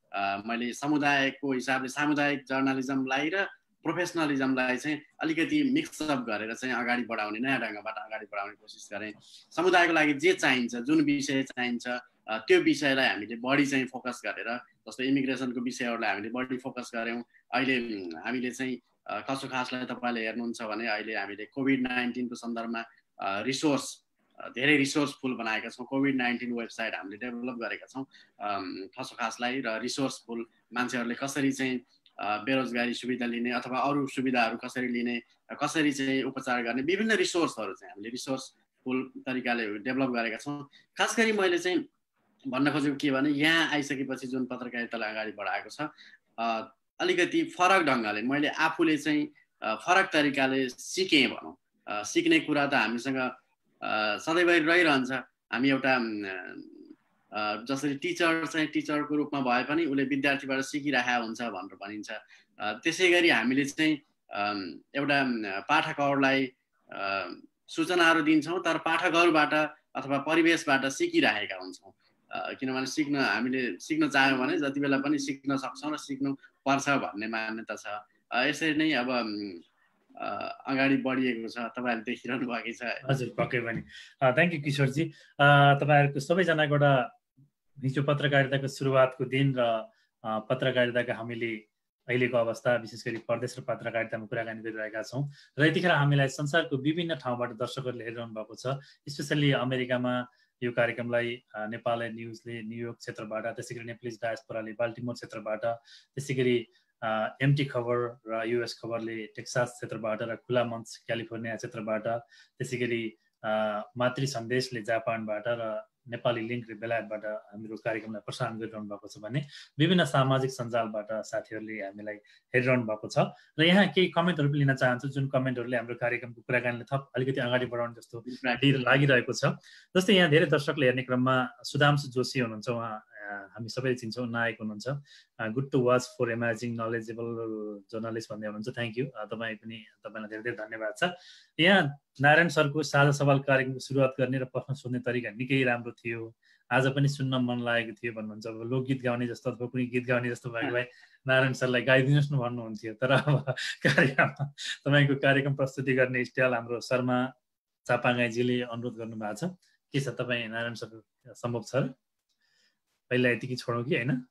[SPEAKER 4] मैले समुदायको हिसाबले सामुदायिक जर्नलिजमलाई र प्रोफेसनलिजमलाई चाहिँ अलिकति मिक्सअप गरेर चाहिँ अगाडि बढाउने नयाँ ढङ्गबाट अगाडि बढाउने कोसिस गरेँ। समुदायको लागि जे चाहिन्छ, जुन विषय चाहिन्छ त्यो विषयलाई हामीले बढी चाहिँ फोकस गरेर, जस्तो इमिग्रेसनको विषयहरूलाई हामीले बढी फोकस गऱ्यौँ। अहिले हामीले चाहिँ कसो खासलाई तपाईँले हेर्नुहुन्छ भने अहिले हामीले कोभिड नाइन्टिनको सन्दर्भमा रिसोर्स धेरै रिसोर्सफुल बनाएका छौँ। कोभिड नाइन्टिन वेबसाइट हामीले डेभलप गरेका छौँ खसो खासलाई, र रिसोर्सफुल मान्छेहरूले कसरी चाहिँ बेरोजगारी सुविधा लिने अथवा अरू सुविधाहरू कसरी लिने, कसरी चाहिँ उपचार गर्ने, विभिन्न रिसोर्सहरू चाहिँ हामीले रिसोर्सफुल तरिकाले डेभलप गरेका छौँ। खास गरी मैले चाहिँ भन्न खोजेको के भने यहाँ आइसकेपछि जुन पत्रकारितालाई अगाडि बढाएको छ अलिकति फरक ढङ्गले मैले आफूले चाहिँ फरक तरिकाले सिकेँ भनौँ। सिक्ने कुरा त हामीसँग सधैँभरि रहिरहन्छ। हामी एउटा जसरी टिचर चाहिँ टिचरको रूपमा भए पनि उसले विद्यार्थीबाट सिकिरहेको हुन्छ भनेर भनिन्छ, त्यसै गरी हामीले चाहिँ एउटा पाठकहरूलाई सूचनाहरू दिन्छौँ तर पाठकहरूबाट अथवा परिवेशबाट सिकिरहेका हुन्छौँ। किनभने सिक्न हामीले सिक्न चाह्यौँ भने जति बेला पनि सिक्न सक्छौँ र सिक्नु पर्छ भन्ने मान्यता छ। यसरी नै अब अगाडि बढिएको छ, तपाईँहरूले देखिरहनु भएको छ।
[SPEAKER 1] हजुर, पक्कै पनि। Thank you Kishor ji. तपाईँहरूको सबैजनाको एउटा हिजो पत्रकारिताको सुरुवातको दिन र पत्रकारिताको हामीले अहिलेको अवस्था, विशेष गरी परदेश र पत्रकारितामा कुराकानी गरिरहेका छौँ र यतिखेर हामीलाई संसारको विभिन्न ठाउँबाट दर्शकहरूले हेरिरहनु भएको छ। स्पेसल्ली अमेरिकामा यो कार्यक्रमलाई नेपाल न्युजले न्युयोर्क क्षेत्रबाट, त्यसै गरी नेपाली डायस्पोराले बाल्टिमोर क्षेत्रबाट, त्यसै गरी एमटी खबर र युएस खबरले टेक्सास क्षेत्रबाट र खुला मञ्च क्यालिफोर्निया क्षेत्रबाट, त्यसै गरी मातृ सन्देशले जापानबाट र नेपाली लिङ्कले बेलायतबाट हाम्रो कार्यक्रमलाई प्रसारण गरिरहनु भएको छ भने विभिन्न सामाजिक सञ्जालबाट साथीहरूले हामीलाई हेरिरहनु भएको छ। र यहाँ केही कमेन्टहरू पनि लिन चाहन्छु, जुन कमेन्टहरूले हाम्रो कार्यक्रमको कुराकानीले थप अलिकति अगाडि बढाउने जस्तो लागिरहेको छ। जस्तै यहाँ धेरै दर्शकले हेर्ने क्रममा सुधांशु जोशी हुनुहुन्छ, उहाँ हामी सबैले चिन्छौँ, नायक हुनुहुन्छ। Good to watch for imaging knowledgeable journalist भन्दै हुनुहुन्छ। थ्याङ्क यू, तपाईँ पनि तपाईँलाई धेरै धेरै धन्यवाद छ। यहाँ नारायण सरको साझा सवाल कार्यक्रमको सुरुवात गर्ने र प्रश्न सोध्ने तरिका निकै राम्रो थियो, आज पनि सुन्न मन लागेको थियो भन्नुहुन्छ। अब लोकगीत गाउने जस्तो अथवा कुनै गीत गाउने जस्तो भएको भए नारायण सरलाई गाइदिनुहोस् न भन्नुहुन्थ्यो। तर अब कार्यक्रममा तपाईँको कार्यक्रम प्रस्तुति गर्ने स्टाइल हाम्रो शर्मा चापागाईजीले अनुरोध गर्नुभएको छ। के छ तपाईँ नारायण सर सम्भव छ र पहिला यतिकै छोडौँ कि होइन?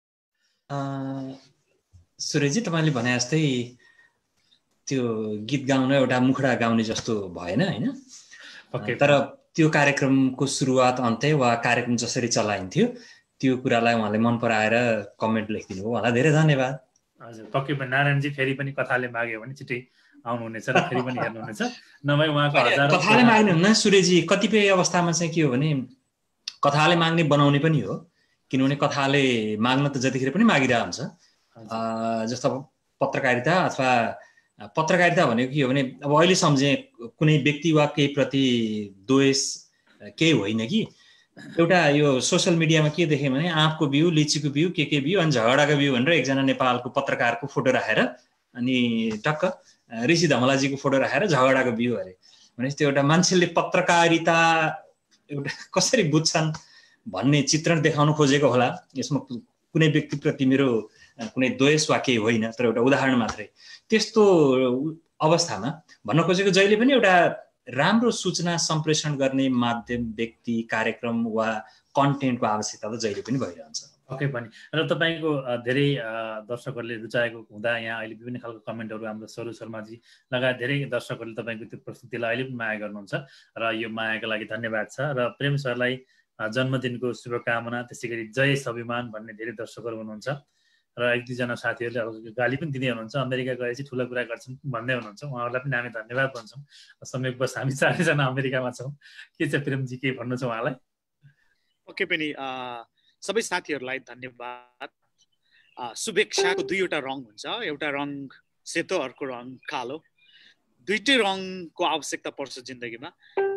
[SPEAKER 2] सुरेशजी, तपाईँले भने जस्तै त्यो गीत गाउन एउटा मुखडा गाउने जस्तो भएन होइन, तर त्यो कार्यक्रमको सुरुवात अन्त्य वा कार्यक्रम जसरी चलाइन्थ्यो त्यो कुरालाई उहाँले मन पराएर कमेन्ट लेखिदिनु भयो, उहाँलाई धेरै धन्यवाद।
[SPEAKER 1] हजुर, पक्कै पनि नारायणजी फेरि पनि कथाले माग्यो भने छिटै आउनुहुनेछ र फेरि पनि हेर्नुहुनेछ, नभए उहाँको हजार
[SPEAKER 2] कथाले माग्ने हुन्न सुरेशजी। कतिपय अवस्थामा चाहिँ के हो भने कथाले माग्ने बनाउने पनि हो, किनभने कथाले माग्न त जतिखेर पनि मागिरहेको हुन्छ। जस्तो पत्रकारिता अथवा पत्रकारिता भनेको के हो भने अब अहिले सम्झे कुनै व्यक्ति वा केही प्रति द्वेष केही होइन कि एउटा यो सोसियल मिडियामा के देखेँ भने आँपको बिउ, लिचीको बिउ, के के बिउ अनि झगडाको बिउ भनेर एकजना नेपालको पत्रकारको फोटो राखेर अनि टक्क ऋषि धमलाजीको फोटो राखेर झगडाको बिउ अरे। भनेपछि त्यो एउटा मान्छेले पत्रकारिता एउटा कसरी बुझ्छन् भन्ने चित्रण देखाउन खोजेको होला। यसमा कुनै व्यक्तिप्रति मेरो कुनै द्वेष वा केही होइन, तर एउटा उदाहरण मात्रै। त्यस्तो अवस्थामा भन्न खोजेको जहिले पनि एउटा राम्रो सूचना सम्प्रेषण गर्ने माध्यम, व्यक्ति, कार्यक्रम वा कन्टेन्टको आवश्यकता त जहिले पनि भइरहन्छ।
[SPEAKER 1] पक्कै पनि। र तपाईँको धेरै दर्शकहरूले रुचाएको हुँदा यहाँ अहिले विभिन्न खालको कमेन्टहरू हाम्रो सरू शर्माजी लगायत धेरै दर्शकहरूले तपाईँको त्यो प्रस्तुतिलाई अहिले पनि माया गर्नुहुन्छ र यो मायाको लागि धन्यवाद छ। र प्रेम सरलाई जन्मदिनको शुभकामना, त्यसै गरी जय स्वाभिमान भन्ने धेरै दर्शकहरू हुनुहुन्छ र एक दुईजना साथीहरूले गाली पनि दिँदै हुनुहुन्छ, अमेरिका गएपछि ठुलो कुरा गर्छन् भन्दै हुनुहुन्छ। उहाँहरूलाई पनि हामी धन्यवाद भन्छौँ। संयोगवश हामी चारैजना अमेरिकामा छौँ। के छ प्रेमजी, के भन्नु छ उहाँलाई?
[SPEAKER 3] ओके पनि सबै साथीहरूलाई धन्यवाद। शुभेच्छाको दुईवटा रङ हुन्छ, एउटा रङ सेतो, अर्को रङ कालो। दुईटै रङको आवश्यकता पर्छ जिन्दगीमा।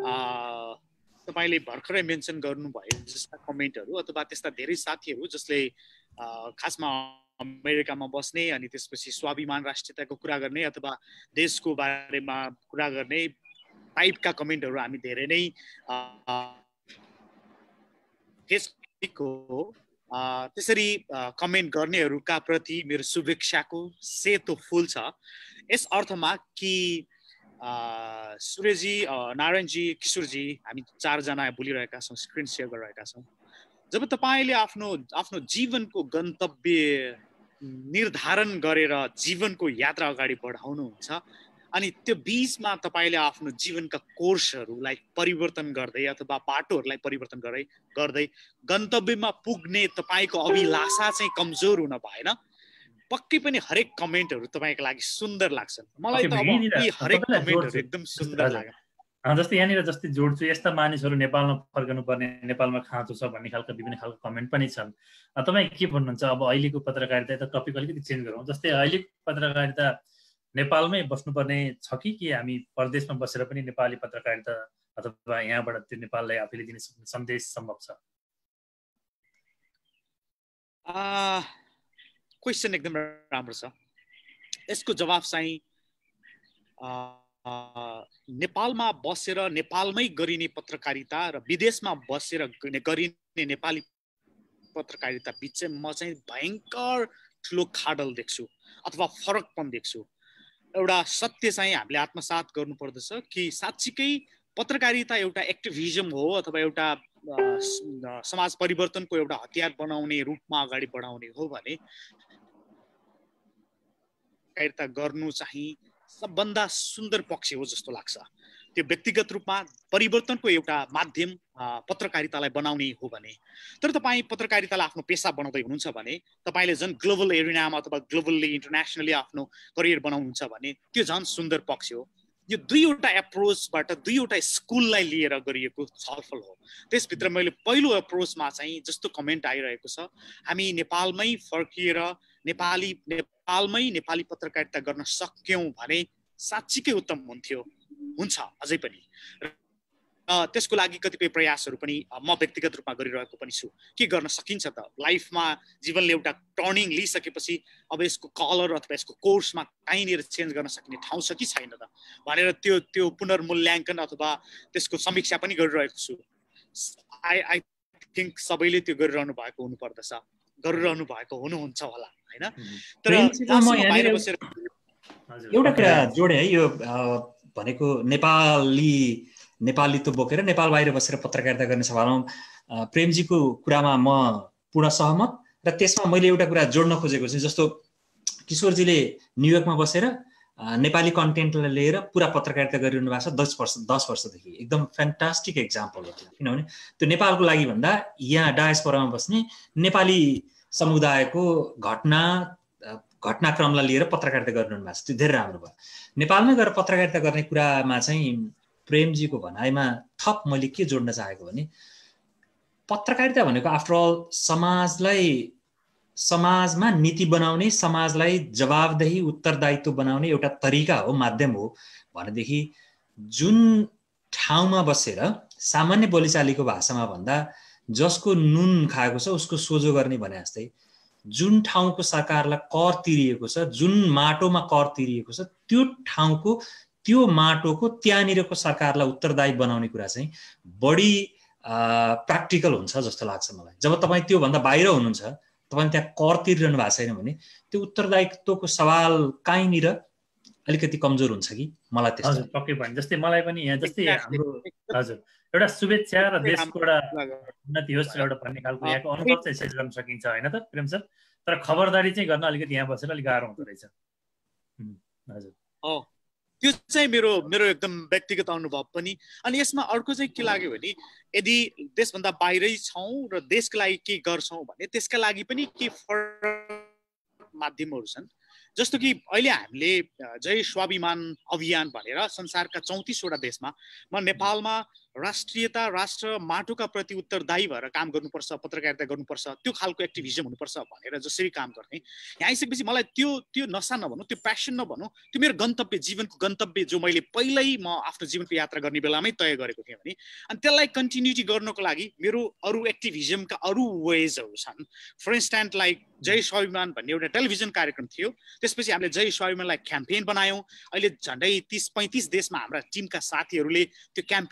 [SPEAKER 3] तपाईँले भर्खरै मेन्सन गर्नुभयो जस्ता कमेन्टहरू अथवा त्यस्ता धेरै साथीहरू जसले खासमा अमेरिकामा बस्ने अनि त्यसपछि स्वाभिमान राष्ट्रियताको कुरा गर्ने अथवा देशको बारेमा कुरा गर्ने टाइपका कमेन्टहरू हामी धेरै नै फेसबुकको त्यसरी कमेन्ट गर्नेहरूका प्रति मेरो शुभेच्छाको सेतो फुल छ। यस अर्थमा कि सूर्यजी, नारायणजी, किशोरजी, हामी चारजना बोलिरहेका छौँ, स्क्रिन सेयर गरिरहेका छौँ। जब तपाईँले आफ्नो आफ्नो जीवनको गन्तव्य निर्धारण गरेर जीवनको यात्रा अगाडि बढाउनुहुन्छ अनि त्यो बीचमा तपाईँले आफ्नो जीवनका कोर्सहरूलाई परिवर्तन गर्दै अथवा बाटोहरूलाई परिवर्तन गर्दै गर्दै गन्तव्यमा पुग्ने तपाईँको अभिलाषा चाहिँ कमजोर हुन भएन। पक्कै पनि हरेक कमेन्टहरू तपाईँको लागि सुन्दर लाग्छन्। मलाई त अब हरेक कमेन्टहरू एकदम सुन्दर लाग्यो।
[SPEAKER 1] जस्तै यहाँनिर जस्तै जोड्छु, यस्ता मानिसहरू नेपालमा फर्कनु पर्ने, नेपालमा खाँचो छ भन्ने खालको विभिन्न खालको कमेन्ट पनि छन्। तपाईँ के भन्नुहुन्छ? अब अहिलेको पत्रकारिता, यता टपिक अलिकति चेन्ज गरौँ। जस्तै अहिलेको पत्रकारिता नेपालमै बस्नुपर्ने छ कि कि हामी परदेशमा बसेर पनि नेपाली पत्रकारिता अथवा यहाँबाट त्यो नेपाललाई आफैले दिने सन्देश सम्भव छ?
[SPEAKER 3] क्वेसन एकदम राम्रो छ। यसको जवाब चाहिँ नेपालमा बसेर नेपालमै गरिने पत्रकारिता र विदेशमा बसेर गरिने नेपाली पत्रकारिता बिच चाहिँ म चाहिँ भयङ्कर ठुलो खाडल देख्छु अथवा फरक पनि देख्छु। एउटा सत्य चाहिँ हामीले आत्मसात गर्नु पर्दछ कि साँच्चीकै पत्रकारिता एउटा एक्टिभिजम हो अथवा एउटा समाज परिवर्तनको एउटा हतियार बनाउने रूपमा अगाडि बढाउने हो भने पत्रकारिता गर्नु चाहिँ सबभन्दा सुन्दर पक्ष हो जस्तो लाग्छ। त्यो व्यक्तिगत रूपमा परिवर्तनको एउटा माध्यम पत्रकारितालाई बनाउने हो भने। तर तपाईँ पत्रकारितालाई आफ्नो पेसा बनाउँदै हुनुहुन्छ भने, तपाईँले झन् ग्लोबल एरिनामा अथवा ग्लोबल्ली इन्टरनेसनली आफ्नो करियर बनाउनुहुन्छ भने त्यो झन् सुन्दर पक्ष हो। यो दुईवटा एप्रोचबाट दुईवटा स्कुललाई लिएर गरिएको छलफल हो। त्यसभित्र मैले पहिलो एप्रोचमा चाहिँ जस्तो कमेन्ट आइरहेको छ, हामी नेपालमै फर्किएर नेपाली नेपालमै नेपाली पत्रकारिता गर्न सक्यौँ भने साँच्चीकै उत्तम हुन्थ्यो, हुन्छ अझै पनि। र त्यसको लागि कतिपय प्रयासहरू पनि म व्यक्तिगत रूपमा गरिरहेको पनि छु। के गर्न सकिन्छ त? लाइफमा जीवनले एउटा टर्निङ लिइसकेपछि अब यसको कलर अथवा यसको कोर्समा कहीँनिर चेन्ज गर्न सकिने ठाउँ छ कि छैन त भनेर त्यो त्यो पुनर्मूल्याङ्कन अथवा त्यसको समीक्षा पनि गरिरहेको छु। आई आई थिङ्क सबैले त्यो गरिरहनु भएको हुनुपर्दछ, गरिरहनु भएको हुनुहुन्छ होला, होइन? तर बाहिर बसेर
[SPEAKER 2] एउटा कुरा जोडे है, यो भनेको नेपाली नेपालीत्व बोकेर नेपाल बाहिर बसेर पत्रकारिता गर्ने सवालमा प्रेमजीको कुरामा म पूर्ण सहमत। र त्यसमा मैले एउटा कुरा जोड्न खोजेको छु, जस्तो किशोरजीले न्युयोर्कमा बसेर नेपाली कन्टेन्टलाई लिएर पुरा पत्रकारिता गरिरहनु भएको छ दस वर्ष दस वर्षदेखि। एकदम फ्यान्टास्टिक एक्जाम्पल हो त्यो। किनभने त्यो नेपालको लागि भन्दा यहाँ डायस्पोरामा बस्ने नेपाली समुदायको घटना घटनाक्रमलाई लिएर पत्रकारिता गरिरहनु भएको छ, त्यो धेरै राम्रो भयो। नेपालमै गएर पत्रकारिता गर्ने कुरामा चाहिँ प्रेमजीको भनाइमा थप मैले के जोड्न चाहेको भने, पत्रकारिता भनेको आफ्टर अल समाजलाई समाजमा नीति बनाउने, समाजलाई जवाबदेही उत्तरदायित्व बनाउने एउटा तरिका हो, माध्यम हो भनेदेखि जुन ठाउँमा बसेर सामान्य बोलीचालीको भाषामा भन्दा जसको नुन खाएको छ उसको सोझो गर्ने भने जस्तै जुन ठाउँको सरकारलाई कर तिरिएको छ, जुन माटोमा कर तिरिएको छ, त्यो ठाउँको त्यो माटोको त्यहाँनिरको सरकारलाई उत्तरदायी बनाउने कुरा चाहिँ बढी प्र्याक्टिकल हुन्छ जस्तो लाग्छ मलाई। जब तपाईँ त्योभन्दा बाहिर हुनुहुन्छ, तपाईँले त्यहाँ कर तिरिरहनु भएको छैन भने त्यो उत्तरदायित्वको सवाल कहीँनिर अलिकति कमजोर हुन्छ कि मलाई त्यस्तो।
[SPEAKER 1] हजुर, पक्कै पनि। जस्तै मलाई पनि यहाँ जस्तै हाम्रो हजुर एउटा शुभेच्छा र देशको एउटा उन्नति होस् एउटा भन्ने खालको यहाँको अनुभव चाहिँ सेयर गर्न सकिन्छ, होइन त प्रेम सर? तर खबरदारी चाहिँ गर्न अलिकति यहाँ बसेर अलिक गाह्रो हुँदो रहेछ। हजुर,
[SPEAKER 3] त्यो चाहिँ मेरो मेरो एकदम व्यक्तिगत अनुभव पनि। अनि यसमा अर्को चाहिँ के लाग्यो भने, यदि देशभन्दा बाहिरै छौँ र देशको लागि के गर्छौँ भने त्यसका लागि पनि के फरक माध्यमहरू छन्। जस्तो कि अहिले हामीले जय स्वाभिमान अभियान भनेर संसारका चौतिसवटा देशमा, म नेपालमा राष्ट्रियता राष्ट्र माटोका प्रति उत्तरदायी भएर काम गर्नुपर्छ, पत्रकारिता गर्नुपर्छ, त्यो खालको एक्टिभिजम हुनुपर्छ भनेर जसरी काम गर्ने, यहाँ आइसकेपछि मलाई त्यो त्यो नसा नभनौँ, त्यो प्यासन नभनौँ, त्यो मेरो गन्तव्य, जीवनको गन्तव्य जो मैले पहिल्यै म आफ्नो जीवनको यात्रा गर्ने बेलामै तय गरेको थिएँ भने, अनि त्यसलाई कन्टिन्युटी गर्नको लागि मेरो अरू एक्टिभिजमका अरू वेजहरू छन्। फर इन्स्ट्यान्स लाइक जय स्वाभिमान भन्ने एउटा टेलिभिजन कार्यक्रम थियो, त्यसपछि हामीले जय स्वाभिमानलाई क्याम्पेन बनायौँ। अहिले झन्डै तिस पैँतिस देशमा हाम्रा टिमका साथीहरूले त्यो क्याम्पेनबाट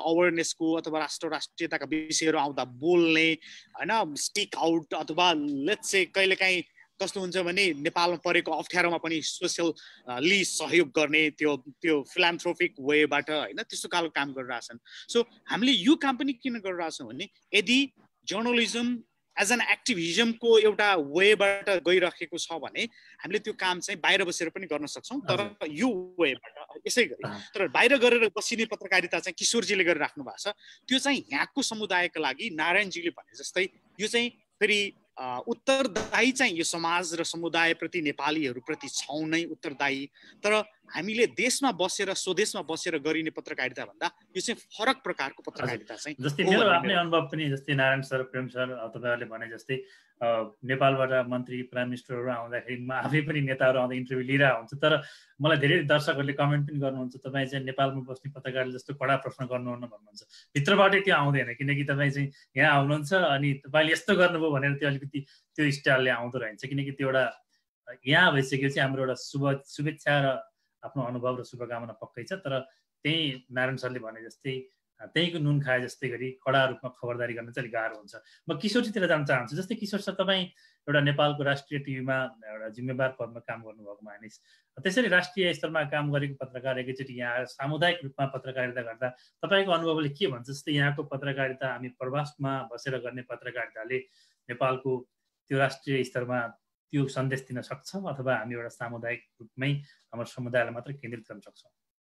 [SPEAKER 3] अवेरनेसको अथवा राष्ट्र राष्ट्रियताका विषयहरू आउँदा बोल्ने होइन, स्पिक आउट अथवा लेट्स से कहिलेकाहीँ कस्तो हुन्छ भने नेपालमा परेको अप्ठ्यारोमा पनि सोसियली सहयोग गर्ने त्यो त्यो फिलान्थ्रोपिक वेबाट होइन त्यस्तो खालको काम गरिरहेछन्। सो हामीले यो काम पनि किन गरिरहेछौँ भने यदि जर्नलिजम एज एन एक्टिभिजमको एउटा वेबाट गइरहेको छ भने हामीले त्यो काम चाहिँ बाहिर बसेर पनि गर्न सक्छौँ, तर यो वेबाट यसै गरी। तर बाहिर गरेर बसिने पत्रकारिता चाहिँ किशोरजीले गरिराख्नु भएको छ, त्यो चाहिँ यहाँको समुदायका लागि नारायणजीले भने जस्तै यो चाहिँ फेरि उत्तरदायी चाहिँ यो समाज र समुदायप्रति नेपालीहरूप्रति छौँ नै उत्तरदायी। तर हामीले देशमा बसेर स्वदेशमा बसेर गरिने पत्रकारिता भन्दा यो चाहिँ फरक प्रकारको पत्रकारिता चाहिँ
[SPEAKER 1] जस्तै मेरो आफ्नै अनुभव पनि, जस्तै नारायण सर, प्रेम सर, तपाईँहरूले भने जस्तै नेपालबाट मन्त्री प्राइम मिनिस्टरहरू आउँदाखेरि म आफै पनि नेताहरू आउँदा इन्टरभ्यू लिइरहेको हुन्छु, तर मलाई धेरै दर्शकहरूले कमेन्ट पनि गर्नुहुन्छ तपाईँ चाहिँ नेपालमा बस्ने पत्रकारले जस्तो कडा प्रश्न गर्नुहुन्न भन्नुहुन्छ। भित्रबाटै त्यो आउँदैन, किनकि तपाईँ चाहिँ यहाँ आउनुहुन्छ अनि तपाईँले यस्तो गर्नुभयो भनेर त्यो अलिकति त्यो स्टाइलले आउँदो रहेछ, किनकि त्यो एउटा यहाँ भइसकेपछि हाम्रो एउटा शुभ शुभेच्छा र आफ्नो अनुभव र शुभकामना पक्कै छ। तर त्यही नारायण सरले भने जस्तै त्यहीँको नुन खाए जस्तै गरी कडा रूपमा खबरदारी गर्न चाहिँ अलिक गाह्रो हुन्छ। म किशोरजीतिर जान चाहन्छु। जस्तै किशोर सर, तपाईँ एउटा नेपालको राष्ट्रिय टिभीमा एउटा जिम्मेवार पदमा काम गर्नुभएको मानिस, त्यसरी राष्ट्रिय स्तरमा काम गरेको पत्रकार एकैचोटि यहाँ सामुदायिक रूपमा पत्रकारिता गर्दा तपाईँको अनुभवले के भन्छ? जस्तै यहाँको पत्रकारिता हामी प्रवासमा बसेर गर्ने पत्रकारिताले नेपालको त्यो राष्ट्रिय स्तरमा त्यो सन्देश दिन सक्छ अथवा हामी एउटा सामुदायिक रूपमै हाम्रो समुदायलाई मात्र केन्द्रित गर्न सक्छौँ?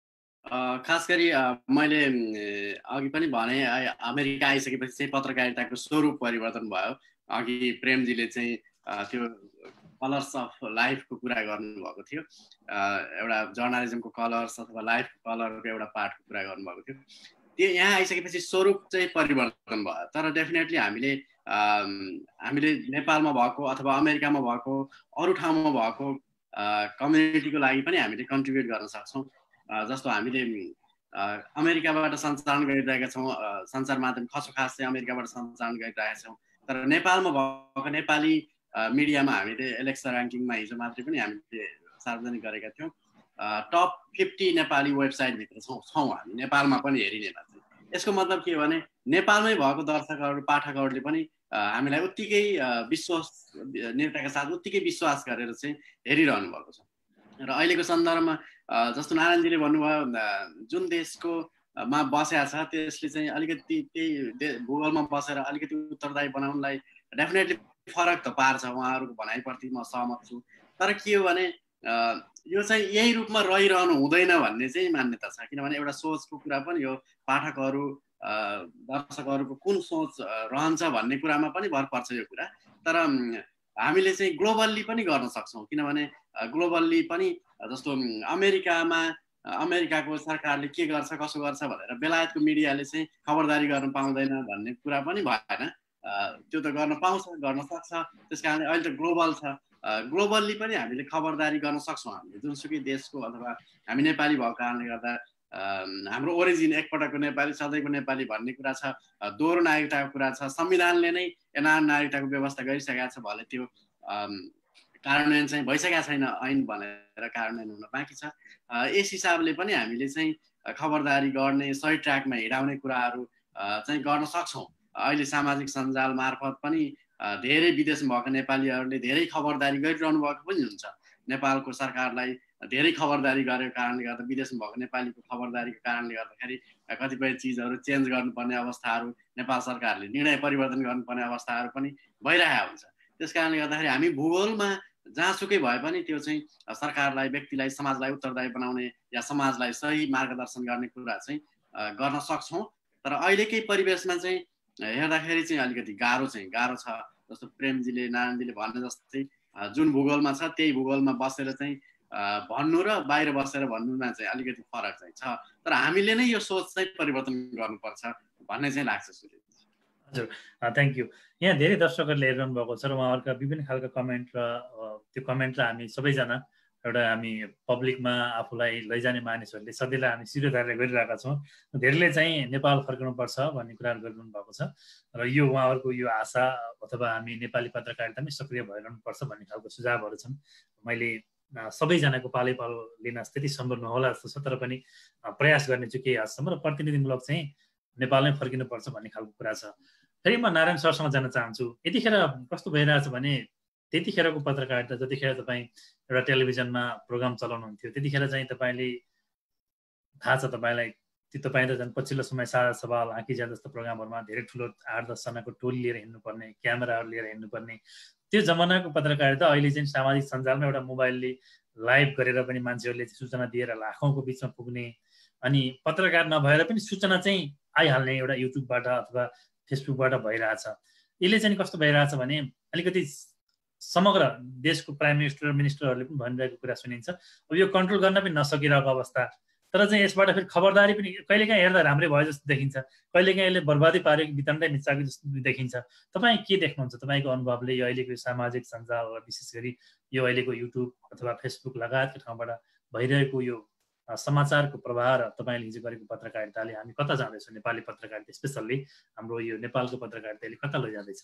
[SPEAKER 4] खास गरी मैले अघि पनि भने अमेरिका आइसकेपछि चाहिँ पत्रकारिताको स्वरूप परिवर्तन भयो। अघि प्रेमजीले चाहिँ त्यो कलर्स अफ लाइफको कुरा गर्नुभएको थियो, एउटा जर्नलिजमको कलर्स अथवा लाइफको कलरको एउटा पार्टको कुरा गर्नुभएको थियो। त्यो यहाँ आइसकेपछि स्वरूप चाहिँ परिवर्तन भयो। तर डेफिनेटली हामीले हामीले नेपालमा भएको अथवा अमेरिकामा भएको अरू ठाउँमा भएको कम्युनिटीको लागि पनि हामीले कन्ट्रिब्युट गर्न सक्छौँ। जस्तो हामीले अमेरिकाबाट सञ्चालन गरिरहेका छौँ, सञ्चार माध्यम खसोखास चाहिँ अमेरिकाबाट सञ्चालन गरिरहेका छौँ, तर नेपालमा भएको नेपाली मिडियामा हामीले एलेक्सा ऱ्याङ्किङमा हिजो मात्रै पनि हामीले सार्वजनिक गरेका थियौँ। टप फिफ्टी नेपाली वेबसाइटभित्र छौँ छौँ हामी नेपालमा पनि हेरिनेमा चाहिँ। यसको मतलब के हो भने नेपालमै भएको दर्शकहरू पाठकहरूले पनि हामीलाई उत्तिकै विश्वास नेताका साथ उत्तिकै विश्वास गरेर चाहिँ हेरिरहनु भएको छ। र अहिलेको सन्दर्भमा जस्तो नारायणजीले भन्नुभयो जुन देशको मा बसेको छ त्यसले चाहिँ अलिकति त्यही भूगोलमा बसेर अलिकति उत्तरदायी बनाउनलाई डेफिनेटली फरक त पार्छ, उहाँहरूको भनाइप्रति म सहमत छु। तर के हो भने यो चाहिँ यही रूपमा रहिरहनु हुँदैन भन्ने चाहिँ मान्यता छ, किनभने एउटा सोचको कुरा पनि हो, पाठकहरू दर्शकहरूको कुन सोच रहन्छ भन्ने कुरामा पनि भर पर्छ यो कुरा। तर हामीले चाहिँ ग्लोबल्ली पनि गर्न सक्छौँ, किनभने ग्लोबल्ली पनि जस्तो अमेरिकामा अमेरिकाको सरकारले के गर्छ कसो गर्छ भनेर बेलायतको मिडियाले चाहिँ खबरदारी गर्न पाउँदैन भन्ने कुरा पनि भएन। त्यो त गर्न पाउँछ, गर्न सक्छ। त्यस कारणले अहिले त ग्लोबल छ, ग्लोबल्ली पनि हामीले खबरदारी गर्न सक्छौँ। हामीले जुनसुकै देशको अथवा हामी नेपाली भएको कारणले गर्दा हाम्रो ओरिजिन एकपटकको नेपाली सधैँको नेपाली भन्ने कुरा छ, दोहोरो नागरिकताको कुरा छ, संविधानले नै एनआर नागरिकताको व्यवस्था गरिसकेको छ, भले त्यो कार्यान्वयन चाहिँ भइसकेको छैन, ऐन भनेर कार्यान्वयन हुन बाँकी छ। यस हिसाबले पनि हामीले चाहिँ खबरदारी गर्ने सही ट्र्याकमा हिँडाउने कुराहरू चाहिँ गर्न सक्छौँ। अहिले सामाजिक सञ्जाल मार्फत पनि धेरै विदेशमा भएको नेपालीहरूले धेरै खबरदारी गरिरहनु भएको पनि हुन्छ। नेपालको सरकारलाई धेरै खबरदारी गरेको कारणले गर्दा विदेशमा भएको नेपालीको खबरदारीको कारणले गर्दाखेरि कतिपय चिजहरू चेन्ज गर्नुपर्ने अवस्थाहरू, नेपाल सरकारले निर्णय परिवर्तन गर्नुपर्ने अवस्थाहरू पनि भइरहेको हुन्छ। त्यस कारणले गर्दाखेरि हामी भूगोलमा जहाँसुकै भए पनि त्यो चाहिँ सरकारलाई, व्यक्तिलाई, समाजलाई उत्तरदायी बनाउने या समाजलाई सही मार्गदर्शन गर्ने कुरा चाहिँ गर्न सक्छौँ। तर अहिलेकै परिवेशमा चाहिँ हेर्दाखेरि चाहिँ अलिकति गाह्रो चाहिँ गाह्रो छ। जस्तो प्रेमजीले नारायणजीले भने जस्तै जुन भूगोलमा छ त्यही भूगोलमा बसेर चाहिँ भन्नु र बाहिर बसेर भन्नुमा चाहिँ अलिकति फरक चाहिँ छ। तर हामीले नै यो सोच चाहिँ परिवर्तन गर्नुपर्छ भन्ने चाहिँ लाग्छ सुरेश।
[SPEAKER 1] हजुर, थ्याङ्क यू। यहाँ धेरै दर्शकहरूले हेरिरहनु भएको छ र उहाँहरूका विभिन्न खालका कमेन्ट र त्यो कमेन्टलाई हामी सबैजना एउटा हामी पब्लिकमा आफूलाई लैजाने मानिसहरूले सधैँलाई हामी शिरोधार्य गरिरहेका छौँ। धेरैले चाहिँ नेपाल फर्कनुपर्छ भन्ने कुराहरू गरिरहनु भएको छ र यो उहाँहरूको यो आशा अथवा हामी नेपाली पत्रकारितामै सक्रिय भइरहनुपर्छ भन्ने खालको सुझावहरू छन्। मैले सबैजनाको पालै पालो लिन त्यति सम्भव नहोला जस्तो छ, तर पनि प्रयास गर्ने चाहिँ केही हदसम्म र प्रतिनिधिमूलक चाहिँ नेपालमै फर्किनुपर्छ भन्ने खालको कुरा छ। फेरि म नारायण सरसँग जान चाहन्छु। यतिखेर कस्तो भइरहेछ भने त्यतिखेरको पत्रकारिता, जतिखेर तपाईँ एउटा टेलिभिजनमा प्रोग्राम चलाउनुहुन्थ्यो त्यतिखेर चाहिँ तपाईँले थाहा छ तपाईँलाई, त्यो तपाईँ त झन् पछिल्लो समय साझा सवाल, आँखीजा जस्तो प्रोग्रामहरूमा धेरै ठुलो आठ दसजनाको टोली लिएर हिँड्नुपर्ने, क्यामेराहरू लिएर हिँड्नुपर्ने त्यो जमानाको पत्रकारिता अहिले चाहिँ सामाजिक सञ्जालमा एउटा मोबाइलले लाइभ गरेर पनि मान्छेहरूले सूचना दिएर लाखौँको बिचमा पुग्ने, अनि पत्रकार नभएर पनि सूचना चाहिँ आइहाल्ने एउटा युट्युबबाट अथवा फेसबुकबाट भइरहेछ। यसले चाहिँ कस्तो भइरहेछ भने अलिकति समग्र देशको प्राइम मिनिस्टर मिनिस्टरहरूले पनि भनिरहेको कुरा सुनिन्छ, अब यो कन्ट्रोल गर्न पनि नसकिरहेको अवस्था। तर चाहिँ यसबाट फेरि खबरदारी पनि कहिलेकाहीँ हेर्दा राम्रै भयो जस्तो देखिन्छ, कहिलेकाहीँ यसले बर्बादी पारेको वितरणै मिचाएको जस्तो देखिन्छ। तपाईँ के देख्नुहुन्छ तपाईँको अनुभवले यो अहिलेको सामाजिक सञ्जाल, विशेष गरी यो अहिलेको युट्युब अथवा फेसबुक लगायतको ठाउँबाट भइरहेको यो समाचारको प्रवाह र तपाईँले हिजो गरेको पत्रकारिताले हामी कता जाँदैछौँ? नेपाली पत्रकारिता स्पेसल्ली हाम्रो यो नेपालको पत्रकारिताले कता लैजाँदैछ?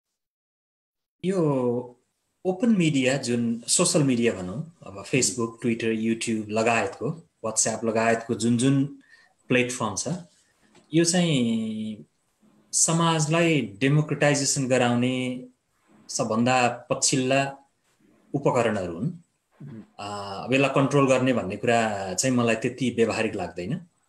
[SPEAKER 2] यो ओपन मिडिया जुन सोसल मिडिया भनौँ, अब फेसबुक, ट्विटर, युट्युब लगायतको, वाट्सएप लगायतको जुन जुन प्लेटफर्म छ, यो चाहिँ समाजलाई डेमोक्रेटाइजेसन गराउने सबभन्दा पछिल्ला उपकरणहरू हुन्। अब यसलाई कन्ट्रोल गर्ने भन्ने कुरा चाहिँ मलाई त्यति व्यवहारिक लाग्दैन।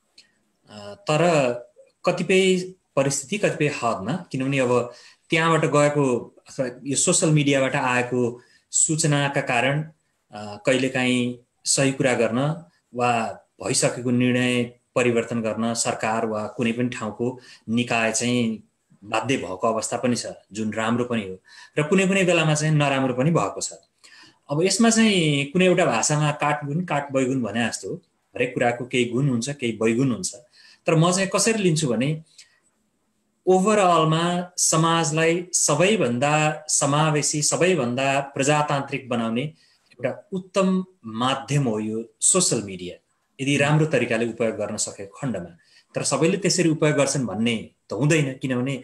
[SPEAKER 2] तर कतिपय परिस्थिति, कतिपय हदमा, किनभने अब त्यहाँबाट गएको अथवा यो सोसल मिडियाबाट आएको सूचनाका कारण कहिलेकाहीँ सही कुरा गर्न वा भइसकेको निर्णय परिवर्तन गर्न सरकार वा कुनै पनि ठाउँको निकाय चाहिँ बाध्य भएको अवस्था पनि छ, जुन राम्रो पनि हो, र कुनै कुनै बेलामा चाहिँ नराम्रो पनि भएको छ। अब यसमा चाहिँ कुनै एउटा भाषामा काटगुण काट बैगुण भने जस्तो हो, हरेक कुराको केही गुण हुन्छ, केही बैगुण हुन्छ। तर म चाहिँ कसरी लिन्छु भने ओभरअलमा समाजलाई सबैभन्दा समावेशी, सबैभन्दा प्रजातान्त्रिक बनाउने एउटा उत्तम माध्यम हो यो सोसल मिडिया, यदि राम्रो तरिकाले उपयोग गर्न सकेको खण्डमा। तर सबैले त्यसरी उपयोग गर्छन् भन्ने त हुँदैन, किनभने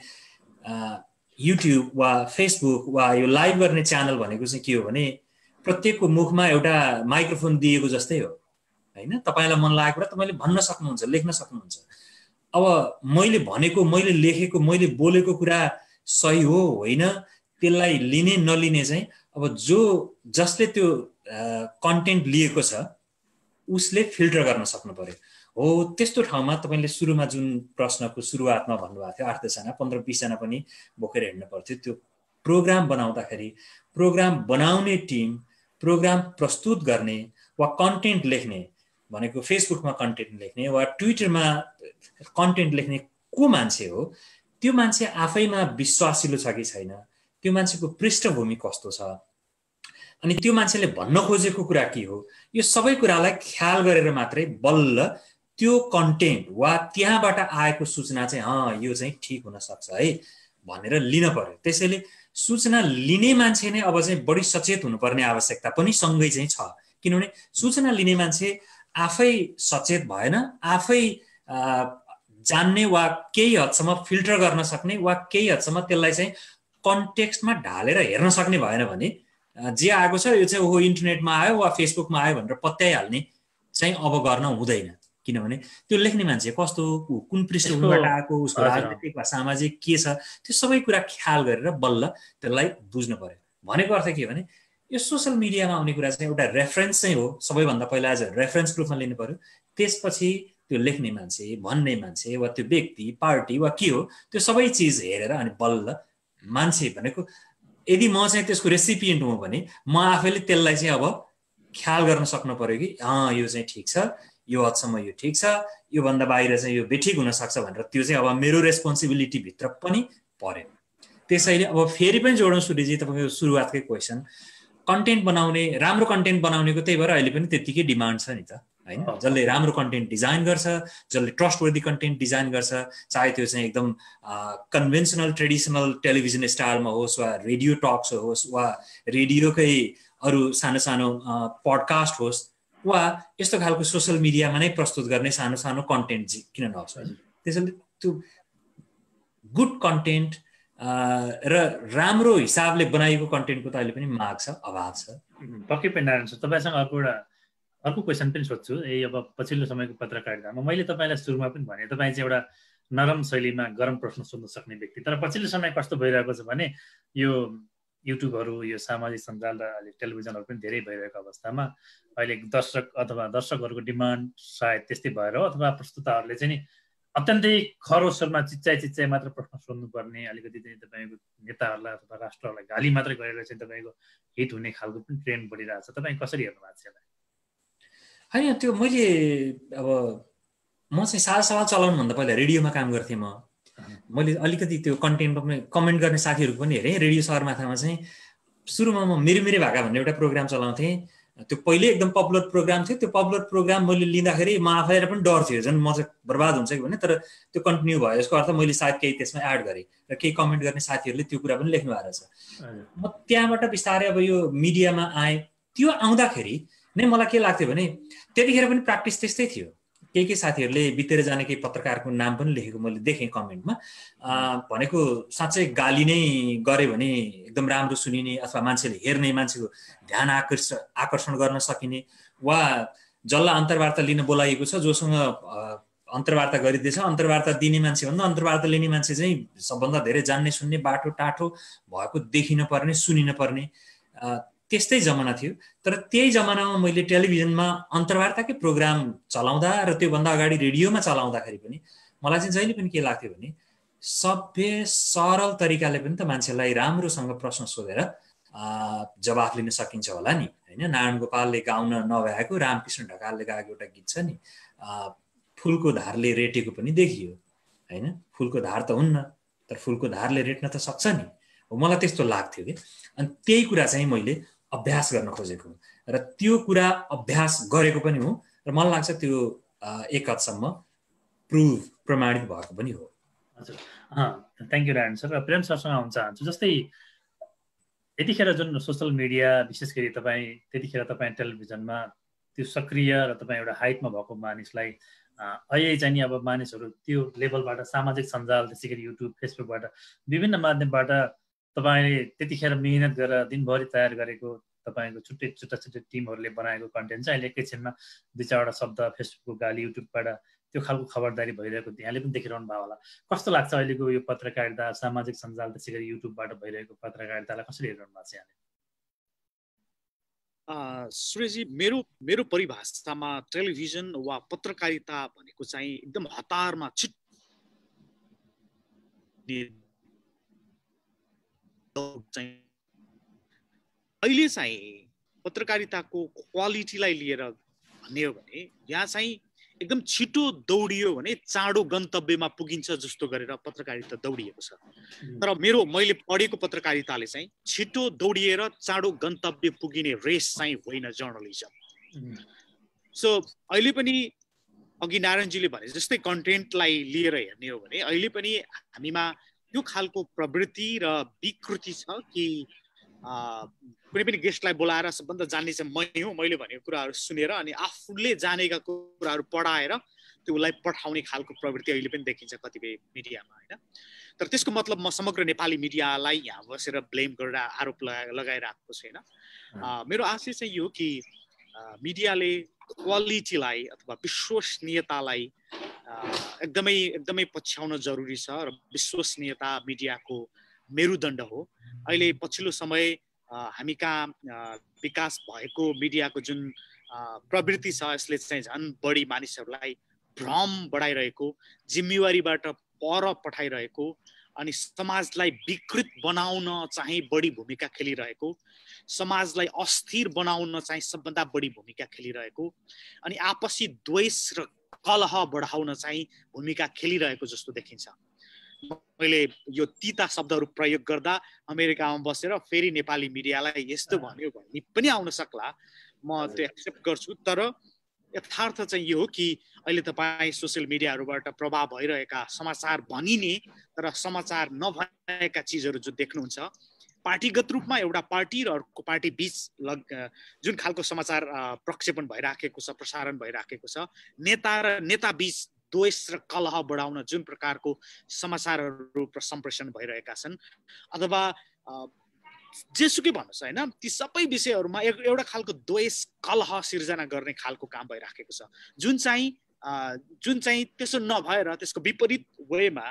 [SPEAKER 2] युट्युब वा फेसबुक वा यो लाइभ गर्ने च्यानल भनेको चाहिँ के हो भने प्रत्येकको मुखमा एउटा माइक्रोफोन दिएको जस्तै हो, होइन? तपाईँलाई मन लागेको कुरा तपाईँले भन्न सक्नुहुन्छ, लेख्न सक्नुहुन्छ। अब मैले भनेको, मैले लेखेको, मैले बोलेको कुरा सही हो होइन, त्यसलाई लिने नलिने चाहिँ अब जो जसले त्यो कन्टेन्ट लिएको छ उसले फिल्टर गर्न सक्नु पर्यो। हो, त्यस्तो ठाउँमा तपाईँले सुरुमा जुन प्रश्नको सुरुवातमा भन्नुभएको थियो, आठ दसजना पन्ध्र बिसजना पनि बोकेर हिँड्नु पर्थ्यो। त्यो प्रोग्राम बनाउँदाखेरि प्रोग्राम बनाउने टिम, प्रोग्राम प्रस्तुत गर्ने वा कन्टेन्ट लेख्ने भनेको फेसबुकमा कन्टेन्ट लेख्ने वा ट्विटरमा कन्टेन्ट लेख्ने को मान्छे हो, त्यो मान्छे आफैमा विश्वासिलो छ कि छैन, त्यो मान्छेको पृष्ठभूमि कस्तो छ, अनि त्यो मान्छेले भन्न खोजेको कुरा के हो, यो सबै कुरालाई ख्याल गरेर मात्रै बल्ल त्यो कन्टेन्ट वा त्यहाँबाट आएको सूचना चाहिँ अँ यो चाहिँ ठिक हुन सक्छ है भनेर लिन पर्यो। त्यसैले सूचना लिने मान्छे नै अब चाहिँ बढी सचेत हुनुपर्ने आवश्यकता पनि सँगै चाहिँ छ, किनभने सूचना लिने मान्छे आफै सचेत भएन, आफै जान्ने वा केही हदसम्म फिल्टर गर्न सक्ने वा केही हदसम्म त्यसलाई चाहिँ कन्टेक्स्टमा ढालेर हेर्न सक्ने भएन भने जे आएको छ यो चाहिँ ओहो इन्टरनेटमा आयो वा फेसबुकमा आयो भनेर पत्याइहाल्ने चाहिँ अब गर्न हुँदैन। किनभने त्यो लेख्ने मान्छे कस्तो, कुन पृष्ठभूमिबाट आएको, उसको राजनीतिक वा सामाजिक के छ, त्यो सबै कुरा ख्याल गरेर बल्ल त्यसलाई बुझ्नु पर्यो। भनेको अर्थ के भने यो सोसल मिडियामा आउने कुरा चाहिँ एउटा रेफरेन्स चाहिँ हो, सबैभन्दा पहिला एज अ रेफरेन्स रूपमा लिनु पर्यो। त्यसपछि त्यो लेख्ने मान्छे, भन्ने मान्छे वा त्यो व्यक्ति, पार्टी वा के हो, त्यो सबै चिज हेरेर अनि बल्ल मान्छे भनेको यदि म चाहिँ त्यसको रेसिपिएन्ट हुँ भने म आफैले त्यसलाई चाहिँ अब ख्याल गर्न सक्नु पर्यो कि अँ यो चाहिँ ठिक छ, यो हदसम्म यो ठिक छ, योभन्दा बाहिर चाहिँ यो बेठिक हुनसक्छ भनेर त्यो चाहिँ अब मेरो रेस्पोन्सिबिलिटी भित्र पनि पर्यो। त्यसैले अब फेरि पनि जोडौँ सुरेजी तपाईँको सुरुवातकै क्वेसन, कन्टेन्ट बनाउने, राम्रो कन्टेन्ट बनाउनेको त्यही भएर अहिले पनि त्यत्तिकै डिमान्ड छ नि त, होइन? जसले राम्रो कन्टेन्ट डिजाइन गर्छ, जसले ट्रस्टवर्दी कन्टेन्ट डिजाइन गर्छ, चाहे त्यो चाहिँ एकदम कन्भेन्सनल ट्रेडिसनल टेलिभिजन स्टाइलमा होस् वा रेडियो टक्स होस् वा रेडियोकै अरू सानो सानो पडकास्ट होस् वा यस्तो खालको सोसल मिडियामा नै प्रस्तुत गर्ने सानो सानो कन्टेन्ट किन नहोस्। त्यसैले त्यो गुड कन्टेन्ट र राम्रो हिसाबले बनाइएको कन्टेन्टको त अहिले पनि माग छ, अभाव छ।
[SPEAKER 1] पक्कै पनि नारायण सर, तपाईँसँग अर्को एउटा अर्को क्वेसन पनि सोध्छु। ए अब पछिल्लो समयको पत्रकारितामा मैले तपाईँलाई सुरुमा पनि भने तपाईँ चाहिँ एउटा नरम शैलीमा गरम प्रश्न सोध्न सक्ने व्यक्ति। तर पछिल्लो समय कस्तो भइरहेको छ भने यो युट्युबहरू, यो सामाजिक सञ्जाल र अहिले टेलिभिजनहरू पनि धेरै भइरहेको अवस्थामा अहिले दर्शक अथवा दर्शकहरूको डिमान्ड सायद त्यस्तै भएर हो, अथवा प्रस्तुताहरूले चाहिँ नि अत्यन्तै खरो स्वरमा चिच्चाइ चिच्चाइ मात्र प्रश्न सोध्नुपर्ने, अलिकति चाहिँ तपाईँको नेताहरूलाई अथवा राष्ट्रहरूलाई गाली मात्रै गरेर चाहिँ तपाईँको हिट हुने खालको पनि ट्रेन्ड बढिरहेको छ। तपाईँ कसरी हेर्नु भएको छ यसलाई?
[SPEAKER 2] होइन, त्यो मैले अब म चाहिँ सादा सवाल चलाउनुभन्दा पहिला रेडियोमा काम गर्थेँ। म मैले अलिकति त्यो कन्टेन्टमा पनि कमेन्ट गर्ने साथीहरू पनि हेरेँ। रेडियो सगरमाथामा चाहिँ सुरुमा म मेरो मेरो भाका भन्ने एउटा प्रोग्राम चलाउँथेँ। त्यो पहिले एकदम पपुलर प्रोग्राम थियो। त्यो पपुलर प्रोग्राम मैले लिँदाखेरि म आफैलाई पनि डर थियो, झन् म चाहिँ बर्बाद हुन्छ कि भन्ने। तर त्यो कन्टिन्यू भयो, यसको अर्थ मैले सायद केही त्यसमा एड गरेँ र केही कमेन्ट गर्ने साथीहरूले त्यो कुरा पनि लेख्नु भएको रहेछ। म त्यहाँबाट बिस्तारै अब यो मिडियामा आएँ। त्यो आउँदाखेरि नै मलाई के लाग्थ्यो भने त्यतिखेर पनि प्र्याक्टिस त्यस्तै थियो। केही केही साथीहरूले बितेर जाने केही पत्रकारको नाम पनि लेखेको मैले देखेँ कमेन्टमा। भनेको साँच्चै गाली नै गरे भने एकदम राम्रो सुनिने अथवा मान्छेले हेर्ने, मान्छेको ध्यान आकर्षण आकर्षण गर्न सकिने, वा जसलाई अन्तर्वार्ता लिन बोलाइएको छ, जोसँग अन्तर्वार्ता गरिँदैछ, अन्तर्वार्ता दिने मान्छे भन्दा अन्तर्वार्ता लिने मान्छे चाहिँ सबभन्दा धेरै जान्ने सुन्ने बाटो टाटो भएको देखिन पर्ने, सुनिन पर्ने, त्यस्तै जमाना थियो। तर त्यही जमानामा मैले टेलिभिजनमा अन्तर्वार्ताकै प्रोग्राम चलाउँदा र त्योभन्दा अगाडि रेडियोमा चलाउँदाखेरि पनि मलाई चाहिँ जहिले पनि के लाग्थ्यो भने सभ्य सरल तरिकाले पनि त मान्छेलाई राम्रोसँग प्रश्न सोधेर जवाफ लिन सकिन्छ होला नि, होइन? नारायण गोपालले गाउन नभएको रामकृष्ण ढकालले गाएको एउटा गीत छ नि, फुलको धारले रेटेको पनि देखियो, होइन? फुलको धार त हुन्न, तर फुलको धारले रेट्न त सक्छ नि। हो, मलाई त्यस्तो लाग्थ्यो कि। अनि त्यही कुरा चाहिँ मैले अभ्यास गर्न खोजेको र त्यो कुरा अभ्यास गरेको पनि हो र मलाई लाग्छ त्यो एक हदसम्म प्रुभ प्रमाणित भएको पनि हो।
[SPEAKER 1] हजुर, थ्याङ्क यू नारायण सर। प्रेम सरसँग आउन चाहन्छु। जस्तै यतिखेर जुन सोसियल मिडिया, विशेष गरी तपाईँ त्यतिखेर तपाईँ टेलिभिजनमा त्यो सक्रिय र तपाईँ एउटा हाइटमा भएको मानिसलाई अहिले चाहिँ नि अब मानिसहरू त्यो लेभलबाट सामाजिक सञ्जाल, त्यसै गरी युट्युब, फेसबुकबाट विभिन्न माध्यमबाट तपाईँले त्यतिखेर मिहिनेत गरेर दिनभरि तयार गरेको तपाईँको छुट्टै छुट्टा छुट्टै टिमहरूले बनाएको कन्टेन्ट चाहिँ अहिले एकैछिनमा दुई चारवटा शब्द फेसबुकको गाली, युट्युबबाट त्यो खालको खबरदारी भइरहेको यहाँले पनि देखिरहनु भयो होला। कस्तो लाग्छ अहिलेको यो पत्रकारिता, सामाजिक सञ्जाल, त्यसै गरी युट्युबबाट भइरहेको पत्रकारितालाई कसरी हेरिरहनु भएको छ यहाँले?
[SPEAKER 3] सुरेशजी, मेरो मेरो परिभाषामा टेलिभिजन वा पत्रकारिता भनेको चाहिँ एकदम हतारमा छिट अहिले चाहिँ पत्रकारिताको क्वालिटीलाई लिएर भन्ने हो भने यहाँ चाहिँ एकदम छिटो दौडियो भने चाँडो गन्तव्यमा पुगिन्छ जस्तो गरेर पत्रकारिता दौडिएको छ। तर मेरो मैले पढेको पत्रकारिताले चाहिँ छिटो दौडिएर चाँडो गन्तव्य पुगिने रेस चाहिँ होइन जर्नलिजम। सो अहिले पनि अघि नारायणजीले भने जस्तै कन्टेन्टलाई लिएर हेर्ने हो भने अहिले पनि हामीमा त्यो खालको प्रवृत्ति र विकृति छ कि कुनै पनि गेस्टलाई बोलाएर सबभन्दा जान्ने चाहिँ मै हुँ, मैले भनेको कुराहरू सुनेर अनि आफूले जानेका कुराहरू पढाएर त्यो उसलाई पठाउने खालको प्रवृत्ति अहिले पनि देखिन्छ कतिपय मिडियामा, होइन? तर त्यसको मतलब म समग्र नेपाली मिडियालाई यहाँ बसेर ब्लेम गरेर आरोप लगाइरहेको छैन। मेरो आशय चाहिँ यो कि मिडियाले क्वालिटीलाई अथवा विश्वसनीयतालाई एकदमै एकदमै पछ्याउन जरुरी छ र विश्वसनीयता मिडियाको मेरुदण्ड हो। अहिले पछिल्लो समय हामी कहाँ विकास भएको मिडियाको जुन प्रवृत्ति छ यसले चाहिँ झन् बढी मानिसहरूलाई भ्रम बढाइरहेको, जिम्मेवारीबाट पर पठाइरहेको अनि समाजलाई विकृत बनाउन चाहिँ बढी भूमिका खेलिरहेको, समाजलाई अस्थिर बनाउन चाहिँ सबभन्दा बढी भूमिका खेलिरहेको अनि आपसी द्वेष र कलह बढाउन चाहिँ भूमिका खेलिरहेको जस्तो देखिन्छ। मैले यो तीता शब्दहरू प्रयोग गर्दा अमेरिकामा बसेर फेरि नेपाली मिडियालाई यस्तो भन्यो भन्ने पनि आउन सक्ला, म त्यो एक्सेप्ट गर्छु। तर यथार्थ चाहिँ यो हो कि अहिले तपाईँ सोसियल मिडियाहरूबाट प्रभाव भइरहेका समाचार भनिने तर समाचार नभएका चिजहरू जो देख्नुहुन्छ, पार्टीगत रूपमा एउटा पार्टी र अर्को पार्टी बीच लग जुन खालको समाचार प्रक्षेपण भइराखेको छ, प्रसारण भइराखेको छ, नेता र नेता बीच द्वेष र कलह बढाउन जुन प्रकारको समाचारहरू सम्प्रेषण भइरहेका छन् अथवा जेसुकै भन्नुहोस्, होइन, ती सबै विषयहरूमा एउटा खालको द्वेष कलह सिर्जना गर्ने खालको काम भइराखेको छ जुन चाहिँ जुन चाहिँ त्यसो नभएर त्यसको विपरीत वेमा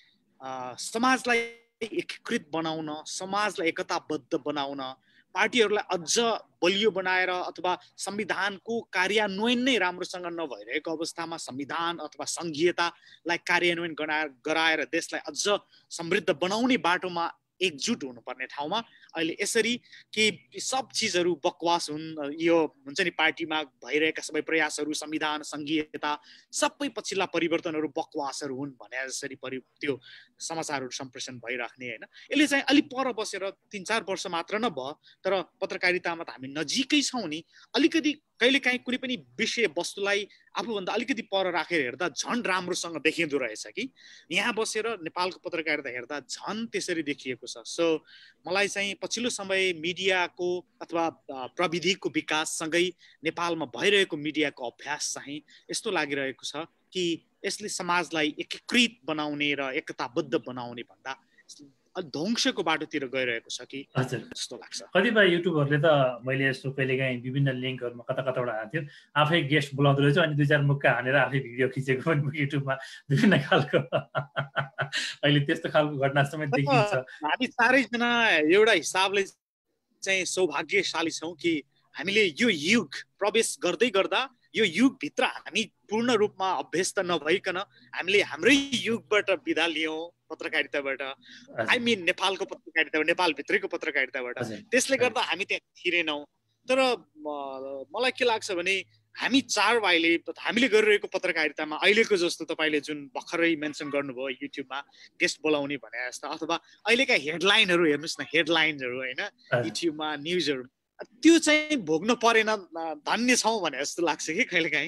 [SPEAKER 3] समाजलाई एकीकृत बनाउन, समाजलाई एकताबद्ध बनाउन, पार्टीहरूलाई अझ बलियो बनाएर अथवा संविधानको कार्यान्वयन नै राम्रोसँग नभइरहेको अवस्थामा संविधान अथवा संघीयतालाई कार्यान्वयन गराएर गराएर देशलाई अझ समृद्ध बनाउने बाटोमा एकजुट हुनुपर्ने ठाउँमा अहिले यसरी के सब चिजहरू बकवास हुन्, यो हुन्छ नि पार्टीमा भइरहेका सबै प्रयासहरू संविधान संघीयता सबै पछिल्ला परिवर्तनहरू बकवासहरू हुन् भने जसरी परि त्यो समाचारहरू सम्प्रेषण भइराख्ने होइन। यसले चाहिँ अलिक पर बसेर तिन चार वर्ष मात्र नभयो तर पत्रकारितामा त हामी नजिकै छौँ नि, अलिकति कहिलेकाहीँ कुनै पनि विषय वस्तुलाई आफूभन्दा अलिकति पर राखेर हेर्दा झन् राम्रोसँग देखिँदो रहेछ कि यहाँ बसेर नेपालको पत्रकारिता हेर्दा झन् त्यसरी देखिएको छ। सो मलाई चाहिँ पछिल्लो समय मिडियाको अथवा प्रविधिको विकाससँगै नेपालमा भइरहेको मिडियाको अभ्यास चाहिँ यस्तो लागिरहेको छ कि यसले समाजलाई एकीकृत बनाउने र एकताबद्ध बनाउने भन्दा ध्वंसको बाटोतिर गइरहेको छ कि जस्तो लाग्छ।
[SPEAKER 1] कतिपय युट्युबहरूले त मैले यस्तो कहिलेकाहीँ विभिन्न लिङ्कहरूमा कता कताबाट आएको थियो आफै गेस्ट बोलाउँदो रहेछ अनि दुई चार मुक्का हानेर आफै भिडियो खिचेको पनि युट्युबमा विभिन्न खालको अहिले त्यस्तो खालको घटना समेत देखिन्छ।
[SPEAKER 3] हामी चारैजना एउटा हिसाबले चाहिँ सौभाग्यशाली छौँ कि हामीले यो युग प्रवेश गर्दै गर्दा यो युगभित्र हामी पूर्ण रूपमा अभ्यस्त नभइकन हामीले हाम्रै युगबाट बिदा लियौँ पत्रकारिताबाट, आई मिन नेपालको पत्रकारिताबाट, नेपालभित्रैको पत्रकारिताबाट। त्यसले गर्दा हामी त्यहाँ थिरेनौँ। तर मलाई के लाग्छ भने हामी चार भाइले हामीले गरिरहेको पत्रकारितामा अहिलेको जस्तो तपाईँले जुन भर्खरै मेन्सन गर्नुभयो युट्युबमा गेस्ट बोलाउने भने जस्तो अथवा अहिलेका हेडलाइनहरू हेर्नुहोस् न, हेडलाइनहरू होइन युट्युबमा न्युजहरू त्यो चाहिँ भोग्नु परेन, धन्य छौँ भने जस्तो लाग्छ कि कहिलेकाहीँ।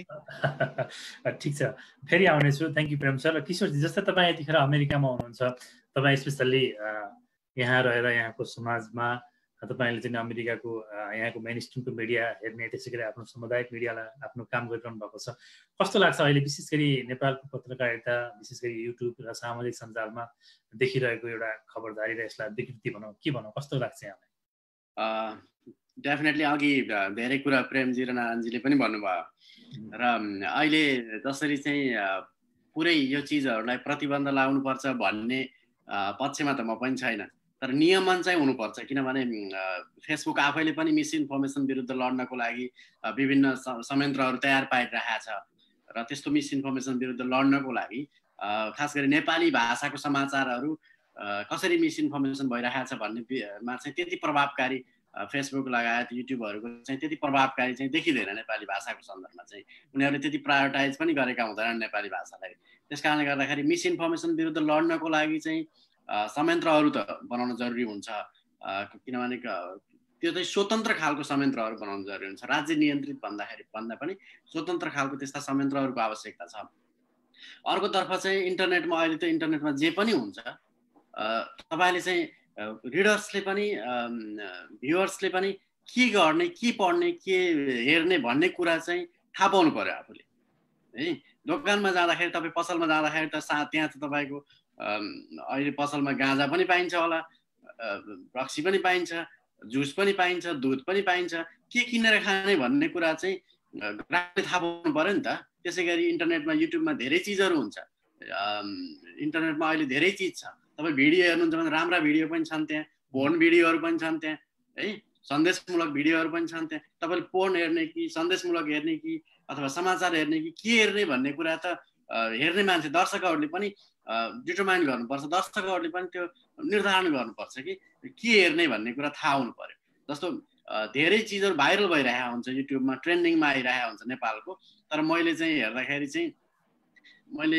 [SPEAKER 1] ठिक छ, फेरि आउनेछु। Thank you Prem sir. Kishor ji जस्तै तपाईँ यतिखेर अमेरिकामा हुनुहुन्छ, तपाईँ स्पेसल्ली यहाँ रहेर यहाँको समाजमा तपाईँले चाहिँ अमेरिकाको यहाँको मेन स्ट्रिमको मिडिया हेर्ने त्यसै गरी आफ्नो सामुदायिक मिडियालाई आफ्नो काम गरिरहनु भएको छ। कस्तो लाग्छ अहिले विशेष गरी नेपालको पत्रकारिता विशेष गरी युट्युब र सामाजिक सञ्जालमा देखिरहेको एउटा खबरदारी र यसलाई विकृति भनौँ के भनौँ, कस्तो लाग्छ यहाँलाई?
[SPEAKER 4] डेफिनेटली अघि धेरै कुरा प्रेमजी र नारायणजीले पनि भन्नुभयो र अहिले जसरी चाहिँ पुरै यो चिजहरूलाई प्रतिबन्ध लगाउनुपर्छ भन्ने पक्षमा त म पनि छैन, तर नियमन चाहिँ हुनुपर्छ। किनभने फेसबुक आफैले पनि मिसइन्फर्मेसन विरुद्ध लड्नको लागि विभिन्न संयन्त्रहरू तयार पारिरहेको छ र त्यस्तो मिसइन्फर्मेसन विरुद्ध लड्नको लागि खास गरी नेपाली भाषाको समाचारहरू कसरी मिसइन्फर्मेसन भइरहेको छ भन्नेमा चाहिँ त्यति प्रभावकारी फेसबुक लगायत युट्युबहरूको चाहिँ त्यति प्रभावकारी चाहिँ देखिँदैन नेपाली भाषाको सन्दर्भमा चाहिँ। उनीहरूले त्यति प्रायोरिटाइज पनि गरेका हुँदैनन् नेपाली भाषालाई। त्यस कारणले गर्दाखेरि मिसइन्फर्मेसन विरुद्ध लड्नको लागि चाहिँ संयन्त्रहरू त बनाउन जरुरी हुन्छ, किनभने त्यो चाहिँ स्वतन्त्र खालको संयन्त्रहरू बनाउन जरुरी हुन्छ। राज्य नियन्त्रित भन्दाखेरि भन्दा पनि स्वतन्त्र खालको त्यस्ता संयन्त्रहरूको आवश्यकता छ। अर्कोतर्फ चाहिँ इन्टरनेटमा अहिले त इन्टरनेटमा जे पनि हुन्छ, तपाईँले चाहिँ रिडर्सले पनि भ्युअर्सले पनि के गर्ने, के पढ्ने, के हेर्ने भन्ने कुरा चाहिँ थाहा पाउनु पर्यो आफूले है। दोकानमा जाँदाखेरि तपाईँ पसलमा जाँदाखेरि त सा त्यहाँ त तपाईँको अहिले पसलमा गाँजा पनि पाइन्छ होला, रक्सी पनि पाइन्छ, जुस पनि पाइन्छ, दुध पनि पाइन्छ, के किनेर खाने भन्ने कुरा चाहिँ ग्राहकले थाहा पाउनु पर्यो नि त। त्यसै गरी इन्टरनेटमा युट्युबमा धेरै चिजहरू हुन्छ, इन्टरनेटमा अहिले धेरै चिज छ। तपाईँ भिडियो हेर्नुहुन्छ भने राम्रा भिडियो पनि छन् त्यहाँ, फोन भिडियोहरू पनि छन् त्यहाँ है, सन्देशमूलक भिडियोहरू पनि छन् त्यहाँ। तपाईँले फोन हेर्ने कि सन्देशमूलक हेर्ने कि अथवा समाचार हेर्ने कि के हेर्ने भन्ने कुरा त हेर्ने मान्छे दर्शकहरूले पनि डिटरमाइन गर्नुपर्छ, दर्शकहरूले पनि त्यो निर्धारण गर्नुपर्छ कि के हेर्ने भन्ने कुरा थाहा हुनु पर्यो। जस्तो धेरै चिजहरू भाइरल भइरहेको हुन्छ युट्युबमा, ट्रेन्डिङमा आइरहेको हुन्छ नेपालको, तर मैले चाहिँ हेर्दाखेरि चाहिँ मैले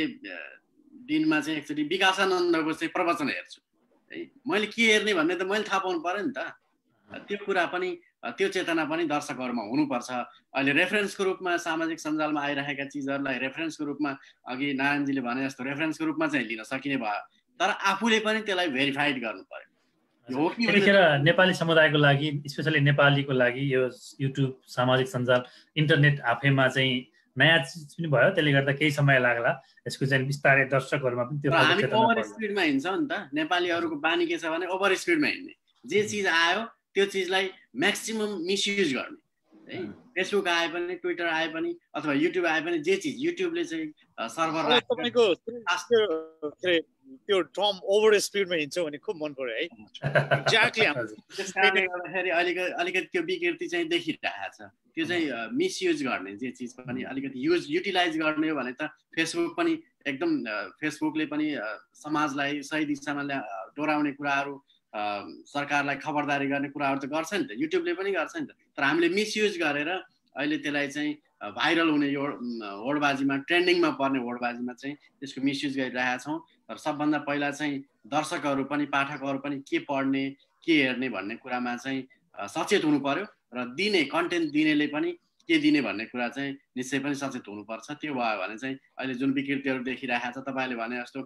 [SPEAKER 4] दिनमा चाहिँ एक्चुअली विकासानन्दको चाहिँ प्रवचन हेर्छु है। मैले के हेर्ने भन्ने त मैले थाहा पाउनु पर्यो नि त। त्यो कुरा पनि त्यो चेतना पनि दर्शकहरूमा हुनुपर्छ। अहिले रेफरेन्सको रूपमा सामाजिक सञ्जालमा आइरहेका चिजहरूलाई रेफरेन्सको रूपमा अघि नारायणजीले भने जस्तो रेफरेन्सको रूपमा चाहिँ लिन सकिने भयो, तर आफूले पनि त्यसलाई भेरिफाइड गर्नु पर्यो।
[SPEAKER 1] त्यतिखेर नेपाली समुदायको लागि स्पेसली नेपालीको लागि यो युट्युब सामाजिक सञ्जाल इन्टरनेट आफैमा चाहिँ नयाँ चिज पनि भयो, त्यसले गर्दा केही समय लाग्ला यसको चाहिँ बिस्तारै दर्शकहरूमा पनि त्यो
[SPEAKER 4] हामी ओभर स्पिडमा हिँड्छौँ नि त। नेपालीहरूको बानी के छ भने ओभर स्पिडमा हिँड्ने, जे चिज आयो त्यो चिजलाई म्याक्सिमम मिसयुज गर्ने है। फेसबुक आए पनि, ट्विटर आए पनि, अथवा युट्युब आए पनि, जे चिज युट्युबले चाहिँ सर्भर
[SPEAKER 3] तपाईँको त्यो टर्म ओभर स्पिडमा हिँड्छ भने खुब मन पर्यो है। एक्ज्याक्टली
[SPEAKER 4] त्यस कारणले गर्दाखेरि अलिकति अलिकति त्यो विकृति चाहिँ देखिरहेको छ। त्यो चाहिँ मिसयुज गर्ने जे चिज पनि अलिकति युज युटिलाइज गर्ने हो भने त फेसबुक पनि एकदम फेसबुकले पनि समाजलाई सही दिशामा डोराउने कुराहरू, सरकारलाई खबरदारी गर्ने कुराहरू त गर्छ नि त, युट्युबले पनि गर्छ नि त। तर हामीले मिसयुज गरेर अहिले त्यसलाई चाहिँ भाइरल हुने यो होडबाजीमा, ट्रेन्डिङमा पर्ने होडबाजीमा चाहिँ त्यसको मिसयुज गरिरहेका छौँ। तर सबभन्दा पहिला चाहिँ दर्शकहरू पनि, पाठकहरू पनि के पढ्ने, के हेर्ने भन्ने कुरामा चाहिँ सचेत हुनु पर्यो र दिने कन्टेन्ट दिनेले पनि के दिने भन्ने कुरा चाहिँ निश्चय पनि सचेत हुनुपर्छ। त्यो भयो भने चाहिँ अहिले जुन विकृतिहरू देखिरहेको छ, तपाईँले भने जस्तो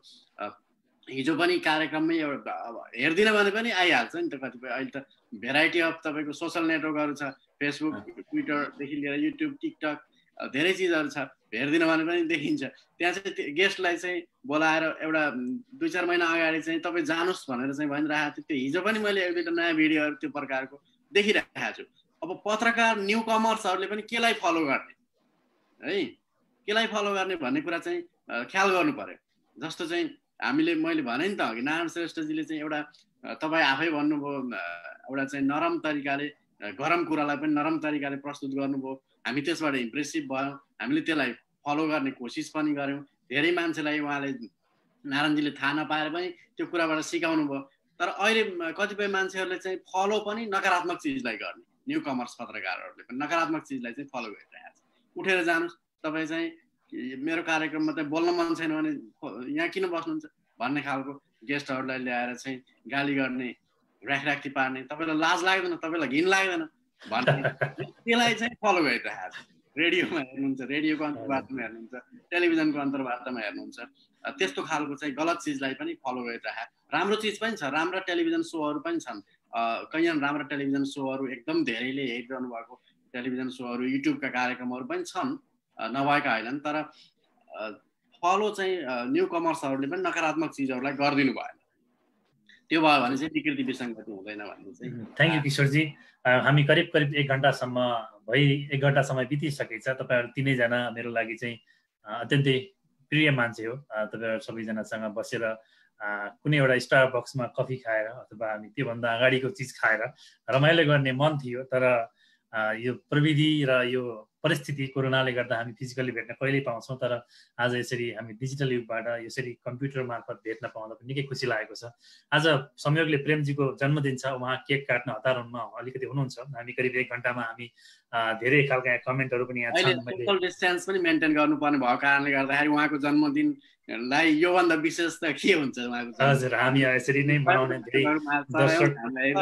[SPEAKER 4] हिजो पनि कार्यक्रममै एउटा हेर्दिनँ भने पनि आइहाल्छ नि त कतिपय। अहिले त भेराइटी अफ तपाईँको सोसल नेटवर्कहरू छ, फेसबुक, ट्विटरदेखि लिएर युट्युब, टिकटक, धेरै चिजहरू छ। हेर्दिनँ भने पनि देखिन्छ। त्यहाँ चाहिँ गेस्टलाई चाहिँ बोलाएर एउटा दुई चार महिना अगाडि चाहिँ तपाईँ जानुहोस् भनेर चाहिँ भनिरहेको थियो। त्यो हिजो पनि मैले एक दुईवटा नयाँ भिडियोहरू त्यो प्रकारको देखिरहेको छु। अब पत्रकार न्यू कमर्सहरूले पनि केलाई फलो गर्ने है, केलाई फलो गर्ने भन्ने कुरा चाहिँ ख्याल गर्नु पर्यो। जस्तो चाहिँ हामीले मैले भने नि त अघि, नारायण श्रेष्ठजीले चाहिँ एउटा तपाईँ आफै भन्नुभयो एउटा चाहिँ नरम तरिकाले, गरम कुरालाई पनि नरम तरिकाले प्रस्तुत गर्नुभयो। हामी त्यसबाट इम्प्रेसिभ भयौँ, हामीले त्यसलाई फलो गर्ने कोसिस पनि गऱ्यौँ। धेरै मान्छेलाई उहाँले, नारायणजीले थाहा नपाएर पनि त्यो कुराबाट सिकाउनु भयो। तर अहिले कतिपय मान्छेहरूले चाहिँ फलो पनि नकारात्मक चिजलाई गर्ने, न्यू कमर्स पत्रकारहरूले पनि नकारात्मक चिजलाई चाहिँ फलो गरिरहेको छ। उठेर जानुहोस्, तपाईँ चाहिँ मेरो कार्यक्रममा चाहिँ बोल्न मन छैन भने यहाँ किन बस्नुहुन्छ भन्ने खालको गेस्टहरूलाई ल्याएर चाहिँ गाली गर्ने, र्याखराख्ती पार्ने, तपाईँलाई लाज लाग्दैन, तपाईँलाई घिन लाग्दैन भन्ने, त्यसलाई चाहिँ फलो गरिरहेको छ। रेडियोमा हेर्नुहुन्छ, रेडियोको अन्तर्वार्तामा हेर्नुहुन्छ, टेलिभिजनको अन्तर्वार्तामा हेर्नुहुन्छ, त्यस्तो खालको चाहिँ गलत चिजलाई पनि फलो गरिरहेको। राम्रो चिज पनि छ, राम्रा टेलिभिजन सोहरू पनि छन्, कैयन राम्रा टेलिभिजन सोहरू एकदम धेरैले हेरिरहनु भएको टेलिभिजन सोहरू, युट्युबका कार्यक्रमहरू पनि छन्, नभएका होइनन्। तर फलो चाहिँ न्यू कमर्सहरूले पनि नकारात्मक चिजहरूलाई गरिदिनु भएन। त्यो भयो भने चाहिँ विकृति विसङ्गति हुँदैन भन्ने चाहिँ।
[SPEAKER 1] Thank you Kishor ji. हामी करिब करिब एक घन्टासम्म भइ एक घन्टा समय बितिसकेको छ। तपाईँहरू तिनैजना मेरो लागि चाहिँ अत्यन्तै प्रिय मान्छे हो। तपाईँहरू सबैजनासँग बसेर कुनै एउटा स्टार बक्समा कफी खाएर अथवा हामी त्योभन्दा अगाडिको चिज खाएर रमाइलो गर्ने मन थियो। तर यो प्रविधि र यो परिस्थिति कोरोनाले गर्दा हामी फिजिकली भेट्न कहिल्यै पाउँछौँ, तर आज यसरी हामी डिजिटल युगबाट यसरी कम्प्युटर मार्फत भेट्न पाउँदा पनि निकै खुसी लागेको छ। आज संयोगले प्रेमजीको जन्मदिन छ, उहाँ केक काट्न हतार हुनमा अलिकति हुनुहुन्छ। हामी करिब एक घन्टामा हामी धेरै खालका कमेन्टहरू पनि यहाँ छन्।
[SPEAKER 4] सोशल डिस्टेन्स पनि मेन्टेन गर्नुपर्ने भएको कारणले गर्दाखेरि उहाँको जन्मदिनलाई योभन्दा विशेष त के हुन्छ उहाँको।
[SPEAKER 1] हजुर, हामी यसरी नै मनाउने धेरै दर्शक।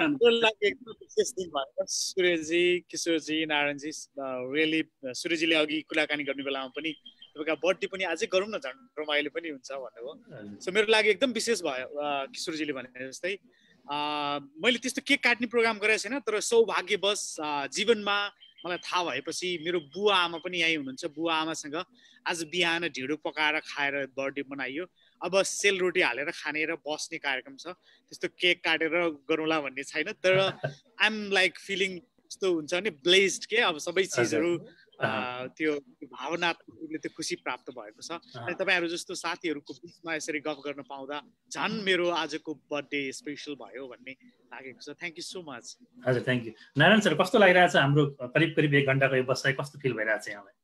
[SPEAKER 3] सुरेशजी, किशोरजी, नारायणजी, रियली सुरेशजीले अघि कुराकानी गर्ने बेलामा पनि तपाईँको बर्थडे पनि अझै गरौँ न, झन् रमाइलो पनि हुन्छ भन्नुभयो। सो मेरो लागि एकदम विशेष भयो किशोरजीले भने जस्तै। मैले त्यस्तो केक काट्ने प्रोग्राम गरेको छैन, तर सौभाग्यवश जीवनमा मलाई थाहा भएपछि मेरो बुवा आमा पनि यहीँ हुनुहुन्छ। बुवा आमासँग आज बिहान ढिँडो पकाएर खाएर बर्थडे मनाइयो। अब सेलरोटी हालेर खाने र बस्ने कार्यक्रम छ, त्यस्तो केक काटेर गरौँला भन्ने छैन। तर आइएम लाइक फिलिङ यस्तो हुन्छ नि ब्लेस्ड के, अब सबै चिजहरू त्यो भावनात्मक त्यो खुसी प्राप्त भएको छ। अनि तपाईँहरू जस्तो साथीहरूको बिचमा यसरी गफ गर्न पाउँदा झन् मेरो आजको बर्थडे स्पेसल भयो भन्ने लागेको छ। Thank you so much.
[SPEAKER 1] हजुर, थ्याङ्क यू। नारायण सर, कस्तो लागिरहेको छ हाम्रो करिब करिब एक घन्टाको यो बसाइ, कस्तो फिल भइरहेको छ यहाँलाई?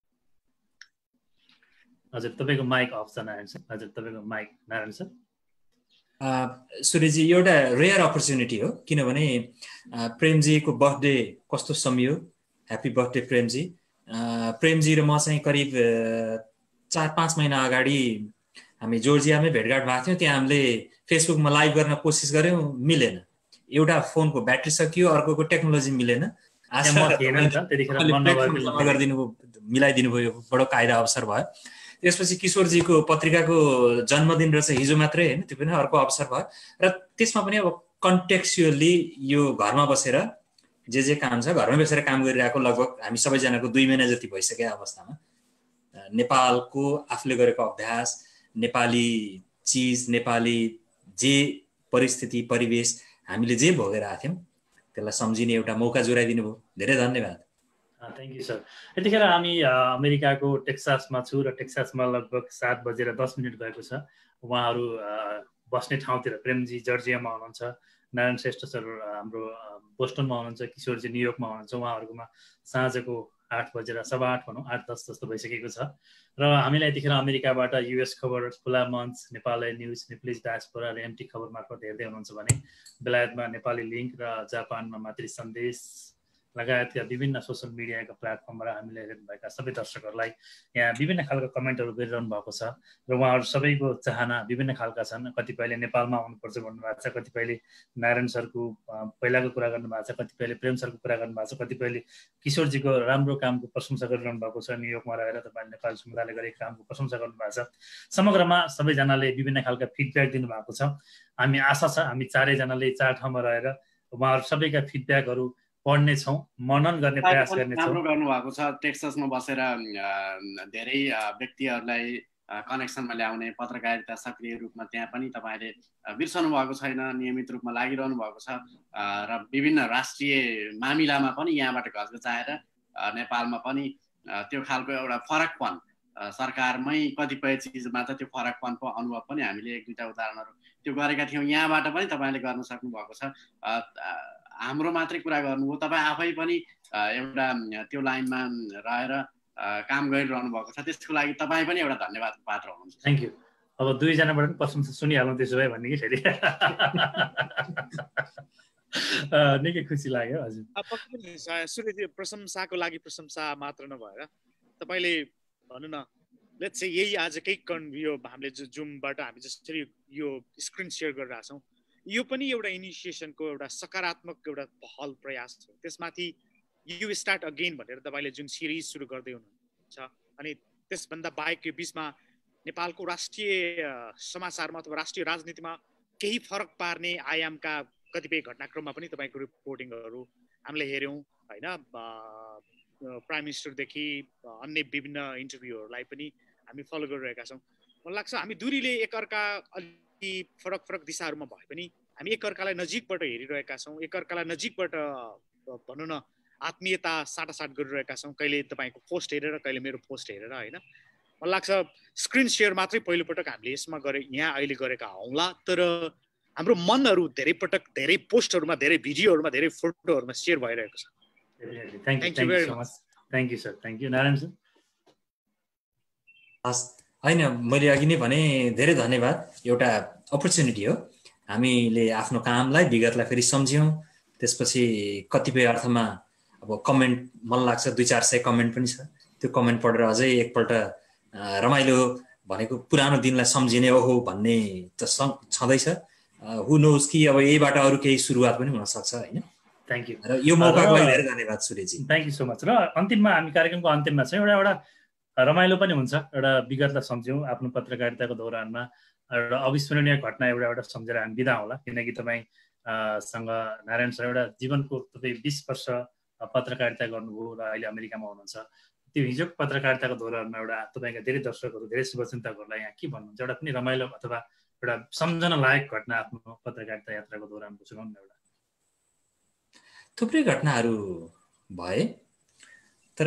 [SPEAKER 1] हजुर, तपाईँको माइक अफ छ नारायण सर। हजुर, तपाईँको माइक नारायण सर।
[SPEAKER 2] सुरेशजी, एउटा रेयर अपर्च्युनिटी हो, किनभने प्रेमजीको बर्थडे कस्तो समियो। Happy birthday Prem ji. प्रेमजी र म चाहिँ करिब चार पाँच महिना अगाडि हामी जोर्जियामै भेटघाट भएको थियौँ। त्यहाँ हामीले फेसबुकमा लाइभ गर्न कोसिस गऱ्यौँ, मिलेन। एउटा फोनको ब्याट्री सकियो, अर्कोको टेक्नोलोजी मिलेन। गरिदिनु भयो, मिलाइदिनु भयो, बडो कायदा अवसर भयो। त्यसपछि किशोरजीको पत्रिकाको जन्मदिन रहेछ हिजो मात्रै, होइन, त्यो पनि अर्को अवसर भयो। र त्यसमा पनि अब कन्टेक्चुअली यो घरमा बसेर जे जे काम छ घरमै बसेर काम गरिरहेको लगभग हामी सबैजनाको दुई महिना जति भइसकेको अवस्थामा नेपालको आफूले गरेको अभ्यास, नेपाली चिज, नेपाली जे परिस्थिति परिवेश हामीले जे भोगेर आएको थियौँ त्यसलाई सम्झिने एउटा मौका जोगाइदिनु भयो। धेरै धन्यवाद।
[SPEAKER 1] Thank you sir. यतिखेर हामी अमेरिकाको टेक्सासमा छु र टेक्सासमा लगभग सात बजेर दस मिनट भएको छ। उहाँहरू बस्ने ठाउँतिर प्रेमजी जर्जियामा हुनुहुन्छ, नारायण श्रेष्ठ सर हाम्रो बोस्टनमा हुनुहुन्छ, किशोरजी न्युयोर्कमा हुनुहुन्छ। उहाँहरूकोमा साँझको आठ बजेर सवा आठ भनौँ आठ दस जस्तो भइसकेको छ र हामीलाई यतिखेर अमेरिकाबाट युएस खबर, खुला मञ्च, नेपाली न्युज, नेप्लिज डायस्पोरा र एमटी खबर मार्फत हेर्दै हुनुहुन्छ भने बेलायतमा नेपाली लिङ्क र जापानमा मातृ सन्देश लगायतका विभिन्न सोसल मिडियाका प्लेटफर्मबाट हामीले हेर्नुभएका सबै दर्शकहरूलाई यहाँ विभिन्न खालको कमेन्टहरू गरिरहनु भएको छ र उहाँहरू सबैको चाहना विभिन्न खालका छन्। कतिपयले नेपालमा आउनुपर्छ भन्नुभएको छ, कतिपयले नारायण सरको पहिलाको कुरा गर्नुभएको छ, कतिपयले प्रेम सरको कुरा गर्नुभएको छ, कतिपयले किशोरजीको राम्रो कामको प्रशंसा गरिरहनु भएको छ। न्युयोर्कमा रहेर तपाईँले नेपाली समुदायले गरेको कामको प्रशंसा गर्नुभएको छ। समग्रमा सबैजनाले विभिन्न खालका फिडब्याक दिनुभएको छ। हामी आशा छ हामी चारैजनाले चार ठाउँमा रहेर उहाँहरू सबैका फिडब्याकहरू पढ्ने छौँ, मनन गर्ने प्रयास गर्ने छौँ।
[SPEAKER 4] राम्रो गर्नुभएको छ। टेक्सासमा बसेर धेरै व्यक्तिहरूलाई कनेक्सनमा ल्याउने, पत्रकारिता सक्रिय रूपमा त्यहाँ पनि तपाईँले बिर्सनु भएको छैन, नियमित रूपमा लागिरहनु भएको छ र विभिन्न राष्ट्रिय मामिलामा पनि यहाँबाट घचघचाएर नेपालमा पनि त्यो खालको एउटा फरकपन, सरकारमै कतिपय चिजमा त त्यो फरकपनको अनुभव पनि हामीले एक दुईवटा उदाहरणहरू त्यो गरेका थियौँ। यहाँबाट पनि तपाईँले गर्न सक्नु भएको छ। हाम्रो मात्रै कुरा गर्नुभयो, तपाईँ आफै पनि एउटा त्यो लाइनमा रहेर काम गरिरहनु भएको छ, त्यसको लागि तपाईँ पनि एउटा धन्यवादको पात्र हुनुहुन्छ।
[SPEAKER 1] Thank you. अब दुईजनाबाट पनि प्रशंसा सुनिहालौँ त्यसो भए भन्ने कि फेरि निकै खुसी लाग्यो। हजुर
[SPEAKER 3] सूर्यजी, प्रशंसाको लागि प्रशंसा मात्र नभएर तपाईँले भन्नु न, लेट्स से यही आजकै कन यो हामीले जुमबाट हामी जसरी यो स्क्रिन सेयर गरिरहेछौँ, यो पनि एउटा इनिसिएसनको एउटा सकारात्मक एउटा पहल प्रयास हो। त्यसमाथि यु स्टार्ट अगेन भनेर तपाईँले जुन सिरिज सुरु गर्दै हुनुहुन्छ, अनि त्यसभन्दा बाहेक यो बिचमा नेपालको राष्ट्रिय समाचारमा अथवा राष्ट्रिय राजनीतिमा केही फरक पार्ने आयामका कतिपय घटनाक्रममा पनि तपाईँको रिपोर्टिङहरू हामीले हेऱ्यौँ होइन। प्राइम मिनिस्टरदेखि अन्य विभिन्न इन्टरभ्यूहरूलाई पनि हामी फलो गरिरहेका छौँ। मलाई लाग्छ हामी दूरीले एकअर्का अलि फरक फरक दिशाहरूमा भए पनि हामी एकअर्कालाई नजिकबाट हेरिरहेका छौँ, एकअर्कालाई नजिकबाट भनौँ न आत्मीयता साटासाट गरिरहेका छौँ, कहिले तपाईँको पोस्ट हेरेर कहिले मेरो पोस्ट हेरेर होइन। मलाई लाग्छ स्क्रिन सेयर मात्रै पहिलोपटक हामीले यसमा गरे यहाँ अहिले गरेका हौँला, तर हाम्रो मनहरू धेरै पटक धेरै पोस्टहरूमा, धेरै भिडियोहरूमा, धेरै फोटोहरूमा सेयर भइरहेको छ।
[SPEAKER 1] Thank you very much. Thank you sir. Thank you. Narayan sir.
[SPEAKER 2] हस्, होइन मैले अघि नै भने धेरै धन्यवाद। एउटा अपर्च्युनिटी हो, हामीले आफ्नो कामलाई विगतलाई फेरि सम्झ्यौँ, त्यसपछि कतिपय अर्थमा अब कमेन्ट मन लाग्छ दुई चार सय कमेन्ट पनि छ, त्यो कमेन्ट पढेर अझै एकपल्ट रमाइलो भनेको पुरानो दिनलाई सम्झिने ओहो भन्ने त छँदैछ। हु नोज कि अब यहीबाट अरू केही सुरुवात पनि हुनसक्छ होइन।
[SPEAKER 1] Thank you.
[SPEAKER 2] र यो मौकाको लागि धेरै धन्यवाद Surya ji.
[SPEAKER 1] Thank you so much. र अन्तिममा हामी कार्यक्रमको अन्तिममा चाहिँ एउटा एउटा रमाइलो पनि हुन्छ, एउटा विगतलाई सम्झ्यौँ आफ्नो पत्रकारिताको दौरानमा एउटा अविस्मरणीय घटना एउटा एउटा सम्झेर हामी बिदा होला, किनकि तपाईँ सँग नारायण सर एउटा जीवनको तपाईँ बिस वर्ष पत्रकारिता गर्नुभयो र अहिले अमेरिकामा हुनुहुन्छ। त्यो हिजोको पत्रकारिताको दौरानमा एउटा तपाईँका धेरै दर्शकहरू, धेरै शुभचिन्तकहरूलाई यहाँ के भन्नुहुन्छ, एउटा पनि रमाइलो अथवा एउटा सम्झन लायक घटना आफ्नो पत्रकारिता यात्राको दौरानको सुनाउनु न। एउटा
[SPEAKER 2] थुप्रै घटनाहरू भए, तर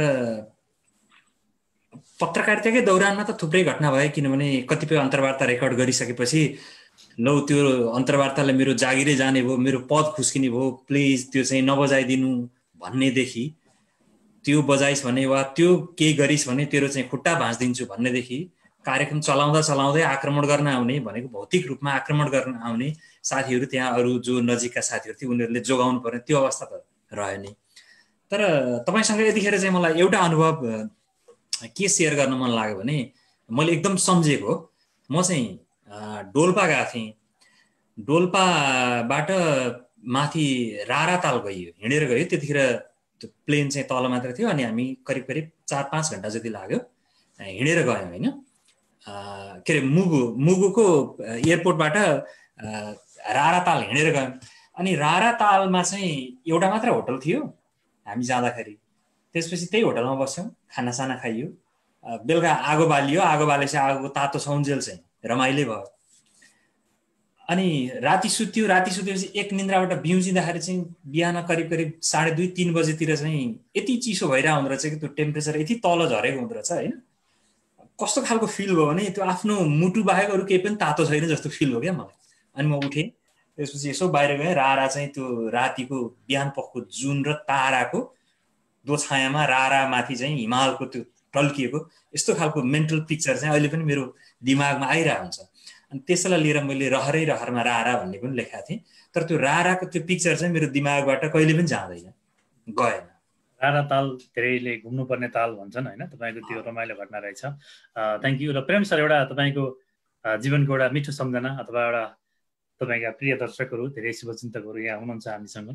[SPEAKER 2] पत्रकारिताकै दौरानमा त थुप्रै घटना भए, किनभने कतिपय अन्तर्वार्ता रेकर्ड गरिसकेपछि लौ त्यो अन्तर्वार्तालाई मेरो जागिरै जाने भयो, मेरो पद खुस्किने भयो, प्लिज त्यो चाहिँ नबजाइदिनु भन्नेदेखि, त्यो बजाइस् भने वा त्यो केही गरिस् भने तेरो चाहिँ खुट्टा भाँचिदिन्छु भन्नेदेखि कार्यक्रम चलाउँदा चलाउँदै आक्रमण गर्न आउने भनेको भौतिक रूपमा आक्रमण गर्न आउने साथीहरू, त्यहाँ अरू जो नजिकका साथीहरू थिए उनीहरूले जोगाउनु पर्ने त्यो अवस्था त रह्यो नि। तर तपाईँसँग यतिखेर चाहिँ मलाई एउटा अनुभव के सेयर गर्न मन लाग्यो भने, मैले एकदम सम्झेको, म चाहिँ डोल्पा गएको थिएँ, डोल्पाबाट माथि राराताल गइयो, हिँडेर गयो। त्यतिखेर त्यो प्लेन चाहिँ तल मात्र थियो अनि हामी करिब करिब चार पाँच घन्टा जति लाग्यो हिँडेर गयौँ होइन। के अरे मुगु मुगुको एयरपोर्टबाट राराताल हिँडेर गयौँ। अनि रारातालमा चाहिँ एउटा मात्र होटल थियो हामी जाँदाखेरि, त्यसपछि त्यही होटलमा बस्यौँ, खानासाना खाइयो, बेलुका आगो बालियो, आगो बालेपछि आगोको तातो सौन्जेल चाहिँ रमाइलो भयो। अनि राति सुत्यो, राति सुतेपछि एक निन्द्राबाट बिउजिँदाखेरि चाहिँ बिहान करिब करिब साढे दुई तिन बजेतिर चाहिँ यति चिसो भइरहेको हुँदो रहेछ कि त्यो टेम्परेचर यति तल झरेको हुँदो रहेछ होइन। कस्तो खालको फिल भयो भने त्यो आफ्नो मुटु बाहेक अरू केही पनि तातो छैन जस्तो फिल हो क्या मलाई। अनि म उठेँ, त्यसपछि यसो बाहिर गएँ, रारा चाहिँ त्यो रातिको बिहान पखको जुन र ताराको दोछायामा रारा माथि चाहिँ हिमालको त्यो टल्किएको यस्तो खालको मेन्टल पिक्चर चाहिँ अहिले पनि मेरो दिमागमा आइरहेको हुन्छ। अनि त्यसलाई लिएर मैले रहरै रहरमा रारा भन्ने पनि लेखाएको थिएँ, तर त्यो राराको त्यो पिक्चर चाहिँ मेरो दिमागबाट कहिले पनि जाँदैन, गएन।
[SPEAKER 1] रारा ताल धेरैले घुम्नुपर्ने ताल भन्छन् होइन, तपाईँको त्यो रमाइलो घटना रहेछ। Thank you. र प्रेम सर, एउटा तपाईँको जीवनको एउटा मिठो सम्झना अथवा एउटा तपाईँका प्रिय दर्शकहरू, धेरै शुभचिन्तकहरू यहाँ हुनुहुन्छ हामीसँग।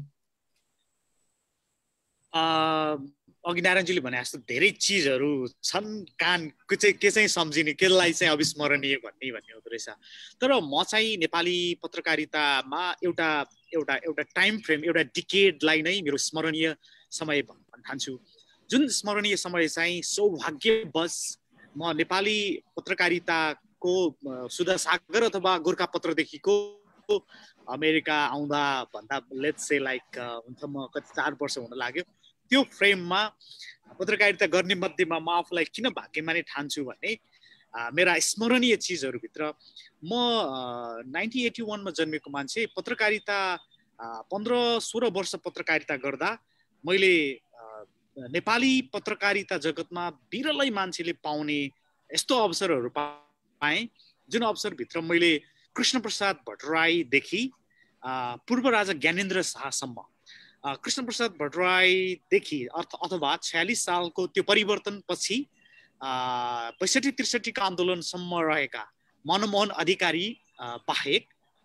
[SPEAKER 3] अघि नारायणजीले भने जस्तो धेरै चिजहरू छन्, कान चाहिँ के चाहिँ सम्झिने, केलाई चाहिँ अविस्मरणीय भन्ने भन्ने हुँदो रहेछ। तर म चाहिँ नेपाली पत्रकारितामा एउटा एउटा एउटा टाइम फ्रेम, एउटा डिकेडलाई नै मेरो स्मरणीय समय भन्न ठान्छु। जुन स्मरणीय समय चाहिँ सौभाग्यवश म नेपाली पत्रकारिताको सुधा सागर अथवा गोर्खापत्रदेखिको अमेरिका आउँदा भन्दा लेट्स से लाइक हुन्छ म कति चार वर्ष हुन लाग्यो। त्यो फ्रेममा पत्रकारिता गर्ने मध्येमा म आफूलाई किन भाग्यमानी ठान्छु भने मेरा स्मरणीय चिजहरूभित्र म नाइन्टिन एटी वानमा जन्मेको मान्छे, पत्रकारिता पन्ध्र सोह्र वर्ष पत्रकारिता गर्दा मैले नेपाली पत्रकारिता जगतमा बिरलै मान्छेले पाउने यस्तो अवसरहरू पाएँ, जुन अवसरभित्र मैले कृष्णप्रसाद भट्टराईदेखि पूर्व राजा ज्ञानेन्द्र शाहसम्म, कृष्णप्रसाद भट्टराईदेखि अर्थ अथवा छयालिस सालको त्यो परिवर्तनपछि पैँसठी त्रिसठीको आन्दोलनसम्म रहेका मनमोहन अधिकारी बाहेक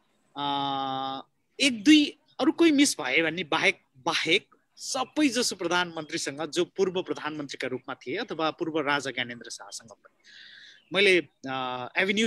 [SPEAKER 3] एक दुई अरू कोही मिस भए भन्ने बाहेक बाहेक सबै जसो प्रधानमन्त्रीसँग जो पूर्व प्रधानमन्त्रीका रूपमा थिए अथवा पूर्व राजा ज्ञानेन्द्र शाहसँग पनि मैले एभिन्यूज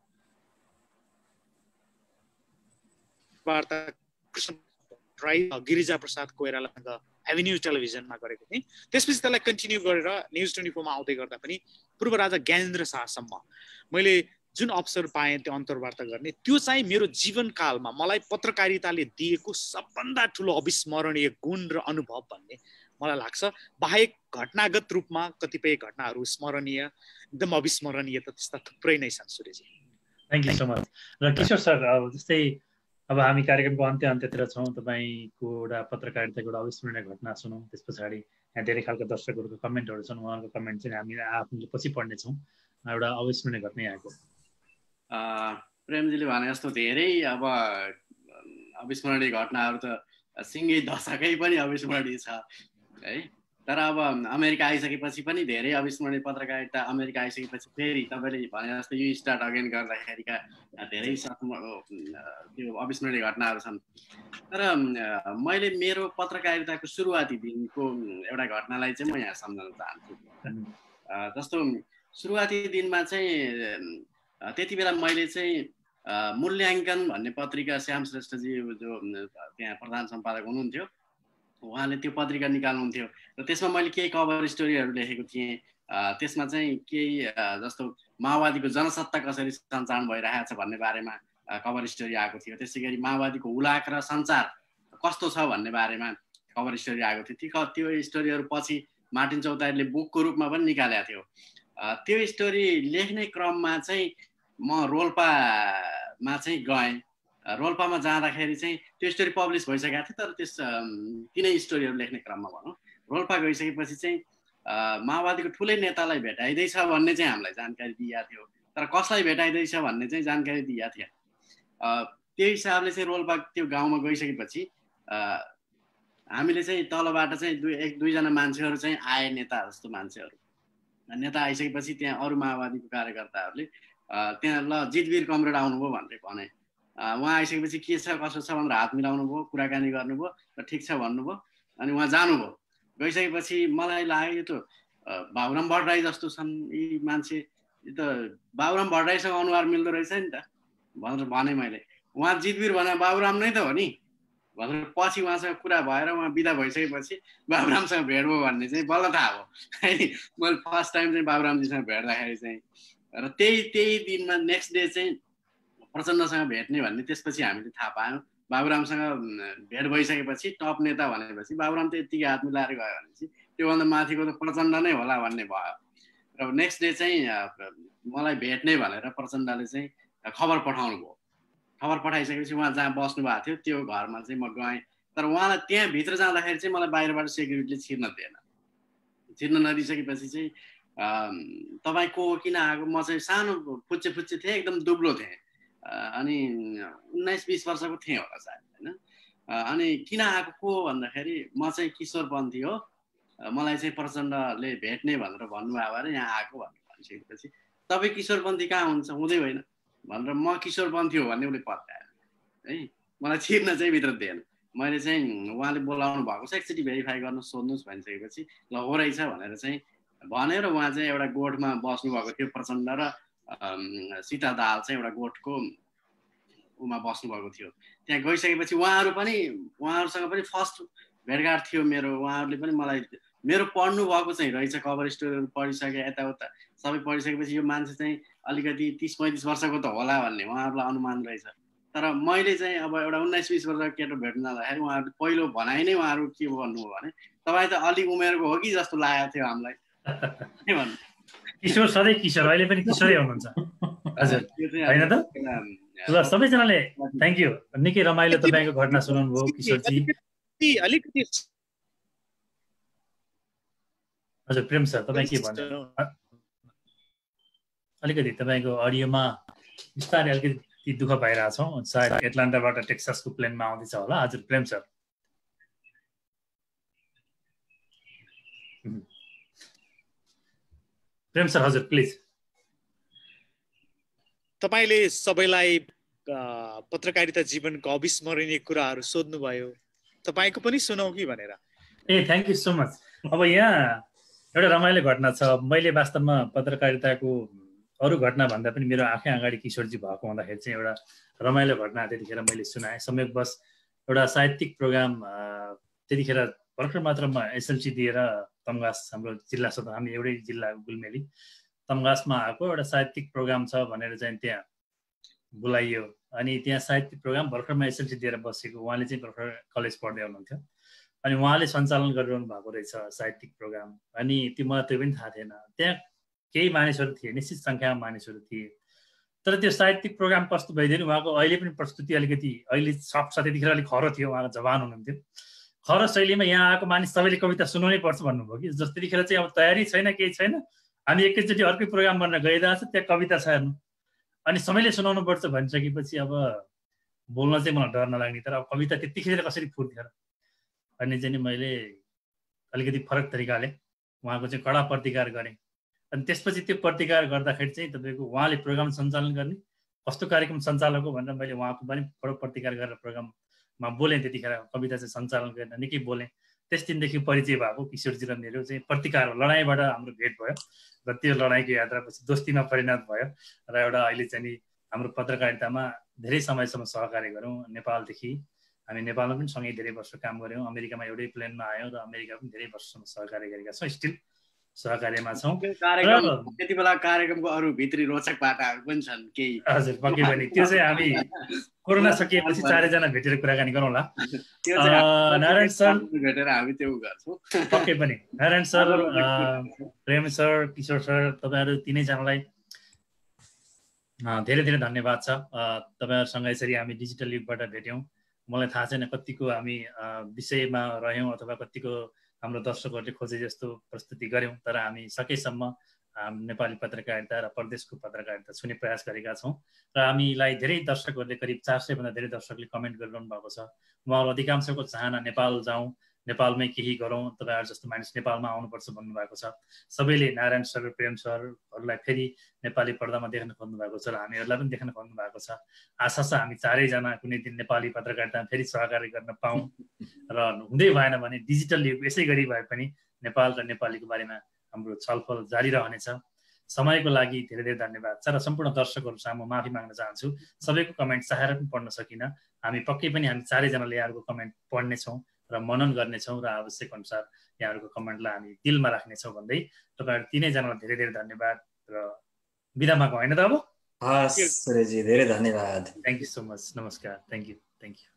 [SPEAKER 3] वार्ता कृष्ण राई गिरिजा प्रसाद कोइरालासँग एभिन्यूज टेलिभिजनमा गरेको थिएँ। त्यसपछि त्यसलाई कन्टिन्यू गरेर न्युज ट्वेन्टी फोरमा आउँदै गर्दा पनि पूर्व राजा ज्ञानेन्द्र शाहसम्म मैले जुन अवसर पाएँ त्यो अन्तर्वार्ता गर्ने, त्यो चाहिँ मेरो जीवनकालमा मलाई पत्रकारिताले दिएको सबभन्दा ठुलो अविस्मरणीय गुण र अनुभव भन्ने मलाई लाग्छ। बाहेक घटनागत रूपमा कतिपय घटनाहरू स्मरणीय, एकदम अविस्मरणीय त त्यस्ता थुप्रै नै छन्। Surya ji
[SPEAKER 1] thank you so much. र किशोर सर, अब जस्तै अब हामी कार्यक्रमको अन्त्य अन्त्यतिर छौँ, तपाईँको एउटा पत्रकारिताको एउटा अविस्मरणीय घटना सुनौँ, त्यस पछाडि यहाँ धेरै खालको दर्शकहरूको कमेन्टहरू छन्, उहाँहरूको कमेन्ट चाहिँ हामी आफ्नो पछि पढ्नेछौँ। एउटा अविस्मरणीय घटना यहाँको।
[SPEAKER 4] प्रेमजीले भने जस्तो धेरै अब अविस्मरणीय घटनाहरू त सिङ्गै दशकै पनि अविस्मरणीय छ है। तर अब अमेरिका आइसकेपछि पनि धेरै अविस्मरणीय पत्रकारिता, अमेरिका आइसकेपछि फेरि तपाईँले भने जस्तो यो स्टार्ट अगेन गर्दाखेरिका धेरै त्यो अविस्मरणीय घटनाहरू छन्। तर मैले मेरो पत्रकारिताको सुरुवाती दिनको एउटा घटनालाई चाहिँ म यहाँ सम्झाउन चाहन्छु। जस्तो सुरुवाती दिनमा चाहिँ त्यति बेला मैले चाहिँ मूल्याङ्कन भन्ने पत्रिका श्याम श्रेष्ठजी जो त्यहाँ प्रधान सम्पादक हुनुहुन्थ्यो, उहाँले त्यो पत्रिका निकाल्नुहुन्थ्यो र त्यसमा मैले केही कभर स्टोरीहरू लेखेको थिएँ। त्यसमा चाहिँ केही जस्तो माओवादीको जनसत्ता कसरी सञ्चालन भइरहेको छ भन्ने बारेमा कभर स्टोरी आएको थियो। त्यसै गरी माओवादीको हुलाक र सञ्चार कस्तो छ भन्ने बारेमा कभर स्टोरी आएको थियो। ती त्यो स्टोरीहरू पछि मार्टिन चौतारीले बुकको रूपमा पनि निकालेको थियो। त्यो स्टोरी लेख्ने क्रममा चाहिँ म रोल्पामा चाहिँ गएँ। रोल्पामा जाँदाखेरि चाहिँ त्यो स्टोरी पब्लिस भइसकेको थियो, तर त्यस तिनै स्टोरीहरू लेख्ने क्रममा भनौँ रोल्पा गइसकेपछि चाहिँ माओवादीको ठुलै नेतालाई भेटाइँदैछ भन्ने चाहिँ हामीलाई जानकारी दिएको थियो, तर कसलाई भेटाइँदैछ भन्ने चाहिँ जानकारी दिएको थिएन। त्यो हिसाबले चाहिँ रोल्पा त्यो गाउँमा गइसकेपछि हामीले चाहिँ तलबाट चाहिँ दुई एक दुईजना मान्छेहरू चाहिँ आए, नेता जस्तो मान्छेहरू। नेता आइसकेपछि त्यहाँ अरू माओवादीको कार्यकर्ताहरूले त्यहाँ ल जितवीर कमरेड आउनुभयो भनेर भने। उहाँ आइसकेपछि के छ कसो छ भनेर हात मिलाउनु भयो, कुराकानी गर्नुभयो र ठिक छ भन्नुभयो, अनि उहाँ जानुभयो। गइसकेपछि मलाई लाग्यो यो त बाबुराम भट्टराई जस्तो छन् यी मान्छे, यो त बाबुराम भट्टराईसँग अनुहार मिल्दो रहेछ नि त भनेर भने मैले। उहाँ जितवीर भने बाबुराम नै त हो नि भनेर पछि उहाँसँग कुरा भएर उहाँ बिदा भइसकेपछि बाबुरामसँग भेट भयो भन्ने चाहिँ बल्ल थाहा भयो है। मैले फर्स्ट टाइम चाहिँ बाबुरामजीसँग भेट्दाखेरि चाहिँ र त्यही त्यही दिनमा नेक्स्ट डे चाहिँ प्रचण्डसँग भेट्ने भन्ने त्यसपछि हामीले थाहा पायौँ। बाबुरामसँग भेट भइसकेपछि टप नेता भनेपछि बाबुराम त यत्तिकै हात मिलाएर गयो भनेपछि त्योभन्दा माथिको त प्रचण्ड नै होला भन्ने भयो। र नेक्स्ट डे चाहिँ मलाई भेट्ने भनेर प्रचण्डले चाहिँ खबर पठाउनु भयो। खबर पठाइसकेपछि उहाँ जहाँ बस्नु भएको थियो त्यो घरमा चाहिँ म गएँ। तर उहाँलाई त्यहाँ भित्र जाँदाखेरि चाहिँ मलाई बाहिरबाट सेक्युरिटीले छिर्न दिएन। छिर्न नदिइसकेपछि चाहिँ तपाईँ को हो, किन आएको? म चाहिँ सानो फुच्चे फुच्चे थिएँ, एकदम दुब्लो थिएँ, अनि उन्नाइस बिस वर्षको थिएँ होला सायद होइन। अनि किन आएको को भन्दाखेरि म चाहिँ किशोर पन्थी हो, मलाई चाहिँ प्रचण्डले भेट्ने भनेर भन्नुभयो भएर यहाँ आएको भनेर भनिसकेपछि तपाईँ किशोर पन्थी कहाँ हुन्छ? हुँदै होइन भनेर म किशोर पन्थी हो भन्ने उसले पत्यायो है। मलाई छिर्न चाहिँ भित्र दिएन। मैले चाहिँ उहाँले बोलाउनु भएको छ, एकचोटि भेरिफाई गर्न सोध्नुहोस् भनिसकेपछि ल हो रहेछ भनेर चाहिँ भनेर उहाँ चाहिँ एउटा गोठमा बस्नुभएको थियो। प्रचण्ड र सीता दाहाल चाहिँ एउटा गोठको उमा बस्नुभएको थियो। त्यहाँ गइसकेपछि उहाँहरू पनि उहाँहरूसँग पनि फर्स्ट भेटघाट थियो मेरो। उहाँहरूले पनि मलाई मेरो पढ्नु भएको चाहिँ रहेछ, कभर स्टोरीहरू पढिसके यताउता सबै पढिसकेपछि यो मान्छे चाहिँ अलिकति तिस पैँतिस वर्षको त होला भन्ने उहाँहरूलाई अनुमान रहेछ। तर मैले चाहिँ अब एउटा उन्नाइस बिस वर्षको केटो भेट्न जाँदाखेरि उहाँहरू पहिलो भनाइ नै उहाँहरू के भन्नुभयो भने तपाईँ त अलिक उमेरको हो कि जस्तो लागेको थियो हामीलाई भन्नु।
[SPEAKER 1] किशोर सधैँ किशोर, अहिले पनि किशोरै हुनुहुन्छ हजुर होइन त? ल सबैजनाले थ्याङ्क यू, निकै रमाइलो तपाईँको घटना सुनाउनु भयो किशोरजी। हजुर प्रेम सर तपाईँ के भन्नु? अलिकति तपाईँको अडियोमा बिस्तारै अलिकति दुःख पाइरहेछौँ, सायद एटलान्टाबाट टेक्सासको प्लेनमा आउँदैछ होला। हजुर प्रेम सर। प्रेम सर हजुर प्लिज।
[SPEAKER 3] तपाईँले सबैलाई पत्रकारिता जीवनको अविस्मरणीय कुराहरू सोध्नुभयो, तपाईँको पनि सुनौ कि भनेर।
[SPEAKER 1] ए थ्याङ्क यू सो मच। अब यहाँ एउटा रमाइलो घटना छ। मैले वास्तवमा पत्रकारिताको अरू घटना भन्दा पनि मेरो आँखै अगाडि किशोरजी भएको हुँदाखेरि चाहिँ एउटा रमाइलो घटना त्यतिखेर मैले सुनाएँ। संयोगवश एउटा साहित्यिक प्रोग्राम त्यतिखेर भर्खर मात्र म एसएलसी दिएर तमघास, हाम्रो जिल्ला सदर, हामी एउटै जिल्ला गुल्मेली, तमघासमा आएको एउटा साहित्यिक प्रोग्राम छ भनेर चाहिँ त्यहाँ बोलाइयो। अनि त्यहाँ साहित्यिक प्रोग्राम भर्खरमा एसएलसी दिएर बसेको उहाँले चाहिँ भर्खर कलेज पढ्दै हुनुहुन्थ्यो। अनि उहाँले सञ्चालन गरिरहनु भएको रहेछ साहित्यिक प्रोग्राम। अनि त्यो मलाई त्यो पनि थाहा थिएन। त्यहाँ केही मानिसहरू थिए, निश्चित सङ्ख्यामा मानिसहरू थिए। तर त्यो साहित्यिक प्रोग्राम प्रस्तुत भइदियो नि, उहाँको अहिले पनि प्रस्तुति अलिकति अहिले सफ्ट छ, त्यतिखेर अलिक खरो थियो, उहाँको जवान हुनुहुन्थ्यो। खरो शैलीमा यहाँ आएको मानिस सबैले कविता सुनाउनै पर्छ भन्नुभयो कि। जस्तो त्यतिखेर चाहिँ अब तयारी छैन, केही छैन, हामी एकैचोटि अर्कै प्रोग्राम गर्न गइरहेको छ, त्यहाँ कविता छ हेर्नु, अनि सबैले सुनाउनु पर्छ भनिसकेपछि अब बोल्न चाहिँ मलाई डर नलाग्ने, तर अब कविता त्यतिखेर कसरी फुट्थ्यो र। अनि चाहिँ मैले अलिकति फरक तरिकाले उहाँको चाहिँ कडा प्रतिकार गरेँ। अनि त्यसपछि त्यो प्रतिकार गर्दाखेरि चाहिँ तपाईँको उहाँले प्रोग्राम सञ्चालन गर्ने, कस्तो कार्यक्रम सञ्चालक हो भनेर मैले उहाँको पनि कडा प्रतिकार गरेर प्रोग्राममा बोलेँ। त्यतिखेर कविता चाहिँ सञ्चालन गरेर निकै बोलेँ। त्यस दिनदेखि परिचय भएको किशोरजी र मेरो चाहिँ प्रतिकार लडाइँबाट हाम्रो भेट भयो र त्यो लडाइँको यात्रा पछि दोस्तीमा परिणत भयो र एउटा अहिले चाहिँ हाम्रो पत्रकारितामा धेरै समयसम्म सहकार्य गऱ्यौँ। नेपालदेखि हामी नेपालमा पनि सँगै धेरै वर्ष काम गऱ्यौँ, अमेरिकामा एउटै प्लेनमा आयौँ र अमेरिका पनि धेरै वर्षसम्म सहकार्य गरेका छौँ, स्टिल सहकार्यमा छौँ।
[SPEAKER 4] त्यति बेला कार्यक्रमको अरू भित्री रोचक बाटाहरू पनि छन् केही।
[SPEAKER 1] हजुर पक्कै पनि, त्यो चाहिँ हामी कोरोना सकिएपछि चारैजना भेटेर कुराकानी गरौँला। नारायण सर
[SPEAKER 4] भेटेर हामी त्यो गर्छौँ
[SPEAKER 1] पक्कै पनि। Narayan sir, Prem sir, Kishor sir, तपाईँहरू तिनैजनालाई धेरै धेरै धन्यवाद छ। तपाईँहरूसँग यसरी हामी डिजिटल युगबाट भेट्यौँ। मलाई थाहा छैन कतिको हामी विषयमा रह्यौँ अथवा कतिको हाम्रो दर्शकहरूले खोजे जस्तो प्रस्तुति गऱ्यौँ, तर हामी सकेसम्म नेपाली पत्रकारिता र प्रदेशको पत्रकारिता छुने प्रयास गरेका छौँ। र हामीलाई धेरै दर्शकहरूले, करिब चार सयभन्दा धेरै दर्शकले कमेन्ट गरिरहनु भएको छ। उहाँहरू अधिकांशको चाहना नेपाल जाउँ, नेपालमै केही गरौँ, तपाईँहरू जस्तो मानिस नेपालमा आउनुपर्छ भन्नुभएको छ। सबैले नारायण सर, प्रेम सरहरूलाई फेरि नेपाली पर्दामा देख्न खोज्नु भएको छ र हामीहरूलाई पनि देख्न खोज्नु भएको छ। आशा छ हामी चारैजना कुनै दिन नेपाली पत्रकारितामा फेरि सहकार्य गर्न पाऊँ र हुँदै भएन भने डिजिटल युग यसै गरी भए पनि नेपाल र नेपालीको बारेमा हाम्रो छलफल जारी रहनेछ। समयको लागि धेरै धेरै धन्यवाद छ र सम्पूर्ण दर्शकहरू सामु माफी माग्न चाहन्छु, सबैको कमेन्ट चाहेर पनि पढ्न सकिनँ। हामी पक्कै पनि हामी चारैजनाले यहाँहरूको कमेन्ट पढ्नेछौँ र मनन गर्नेछौँ र आवश्यक अनुसार यहाँहरूको कमेन्टलाई हामी दिलमा राख्नेछौँ भन्दै तपाईँहरू तिनैजनालाई धेरै धेरै धन्यवाद र बिदा मागौँ होइन त? अब
[SPEAKER 2] हस् सुरेशजी धेरै धन्यवाद
[SPEAKER 1] थ्याङ्क यू सो मच नमस्कार थ्याङ्क यू थ्याङ्क यू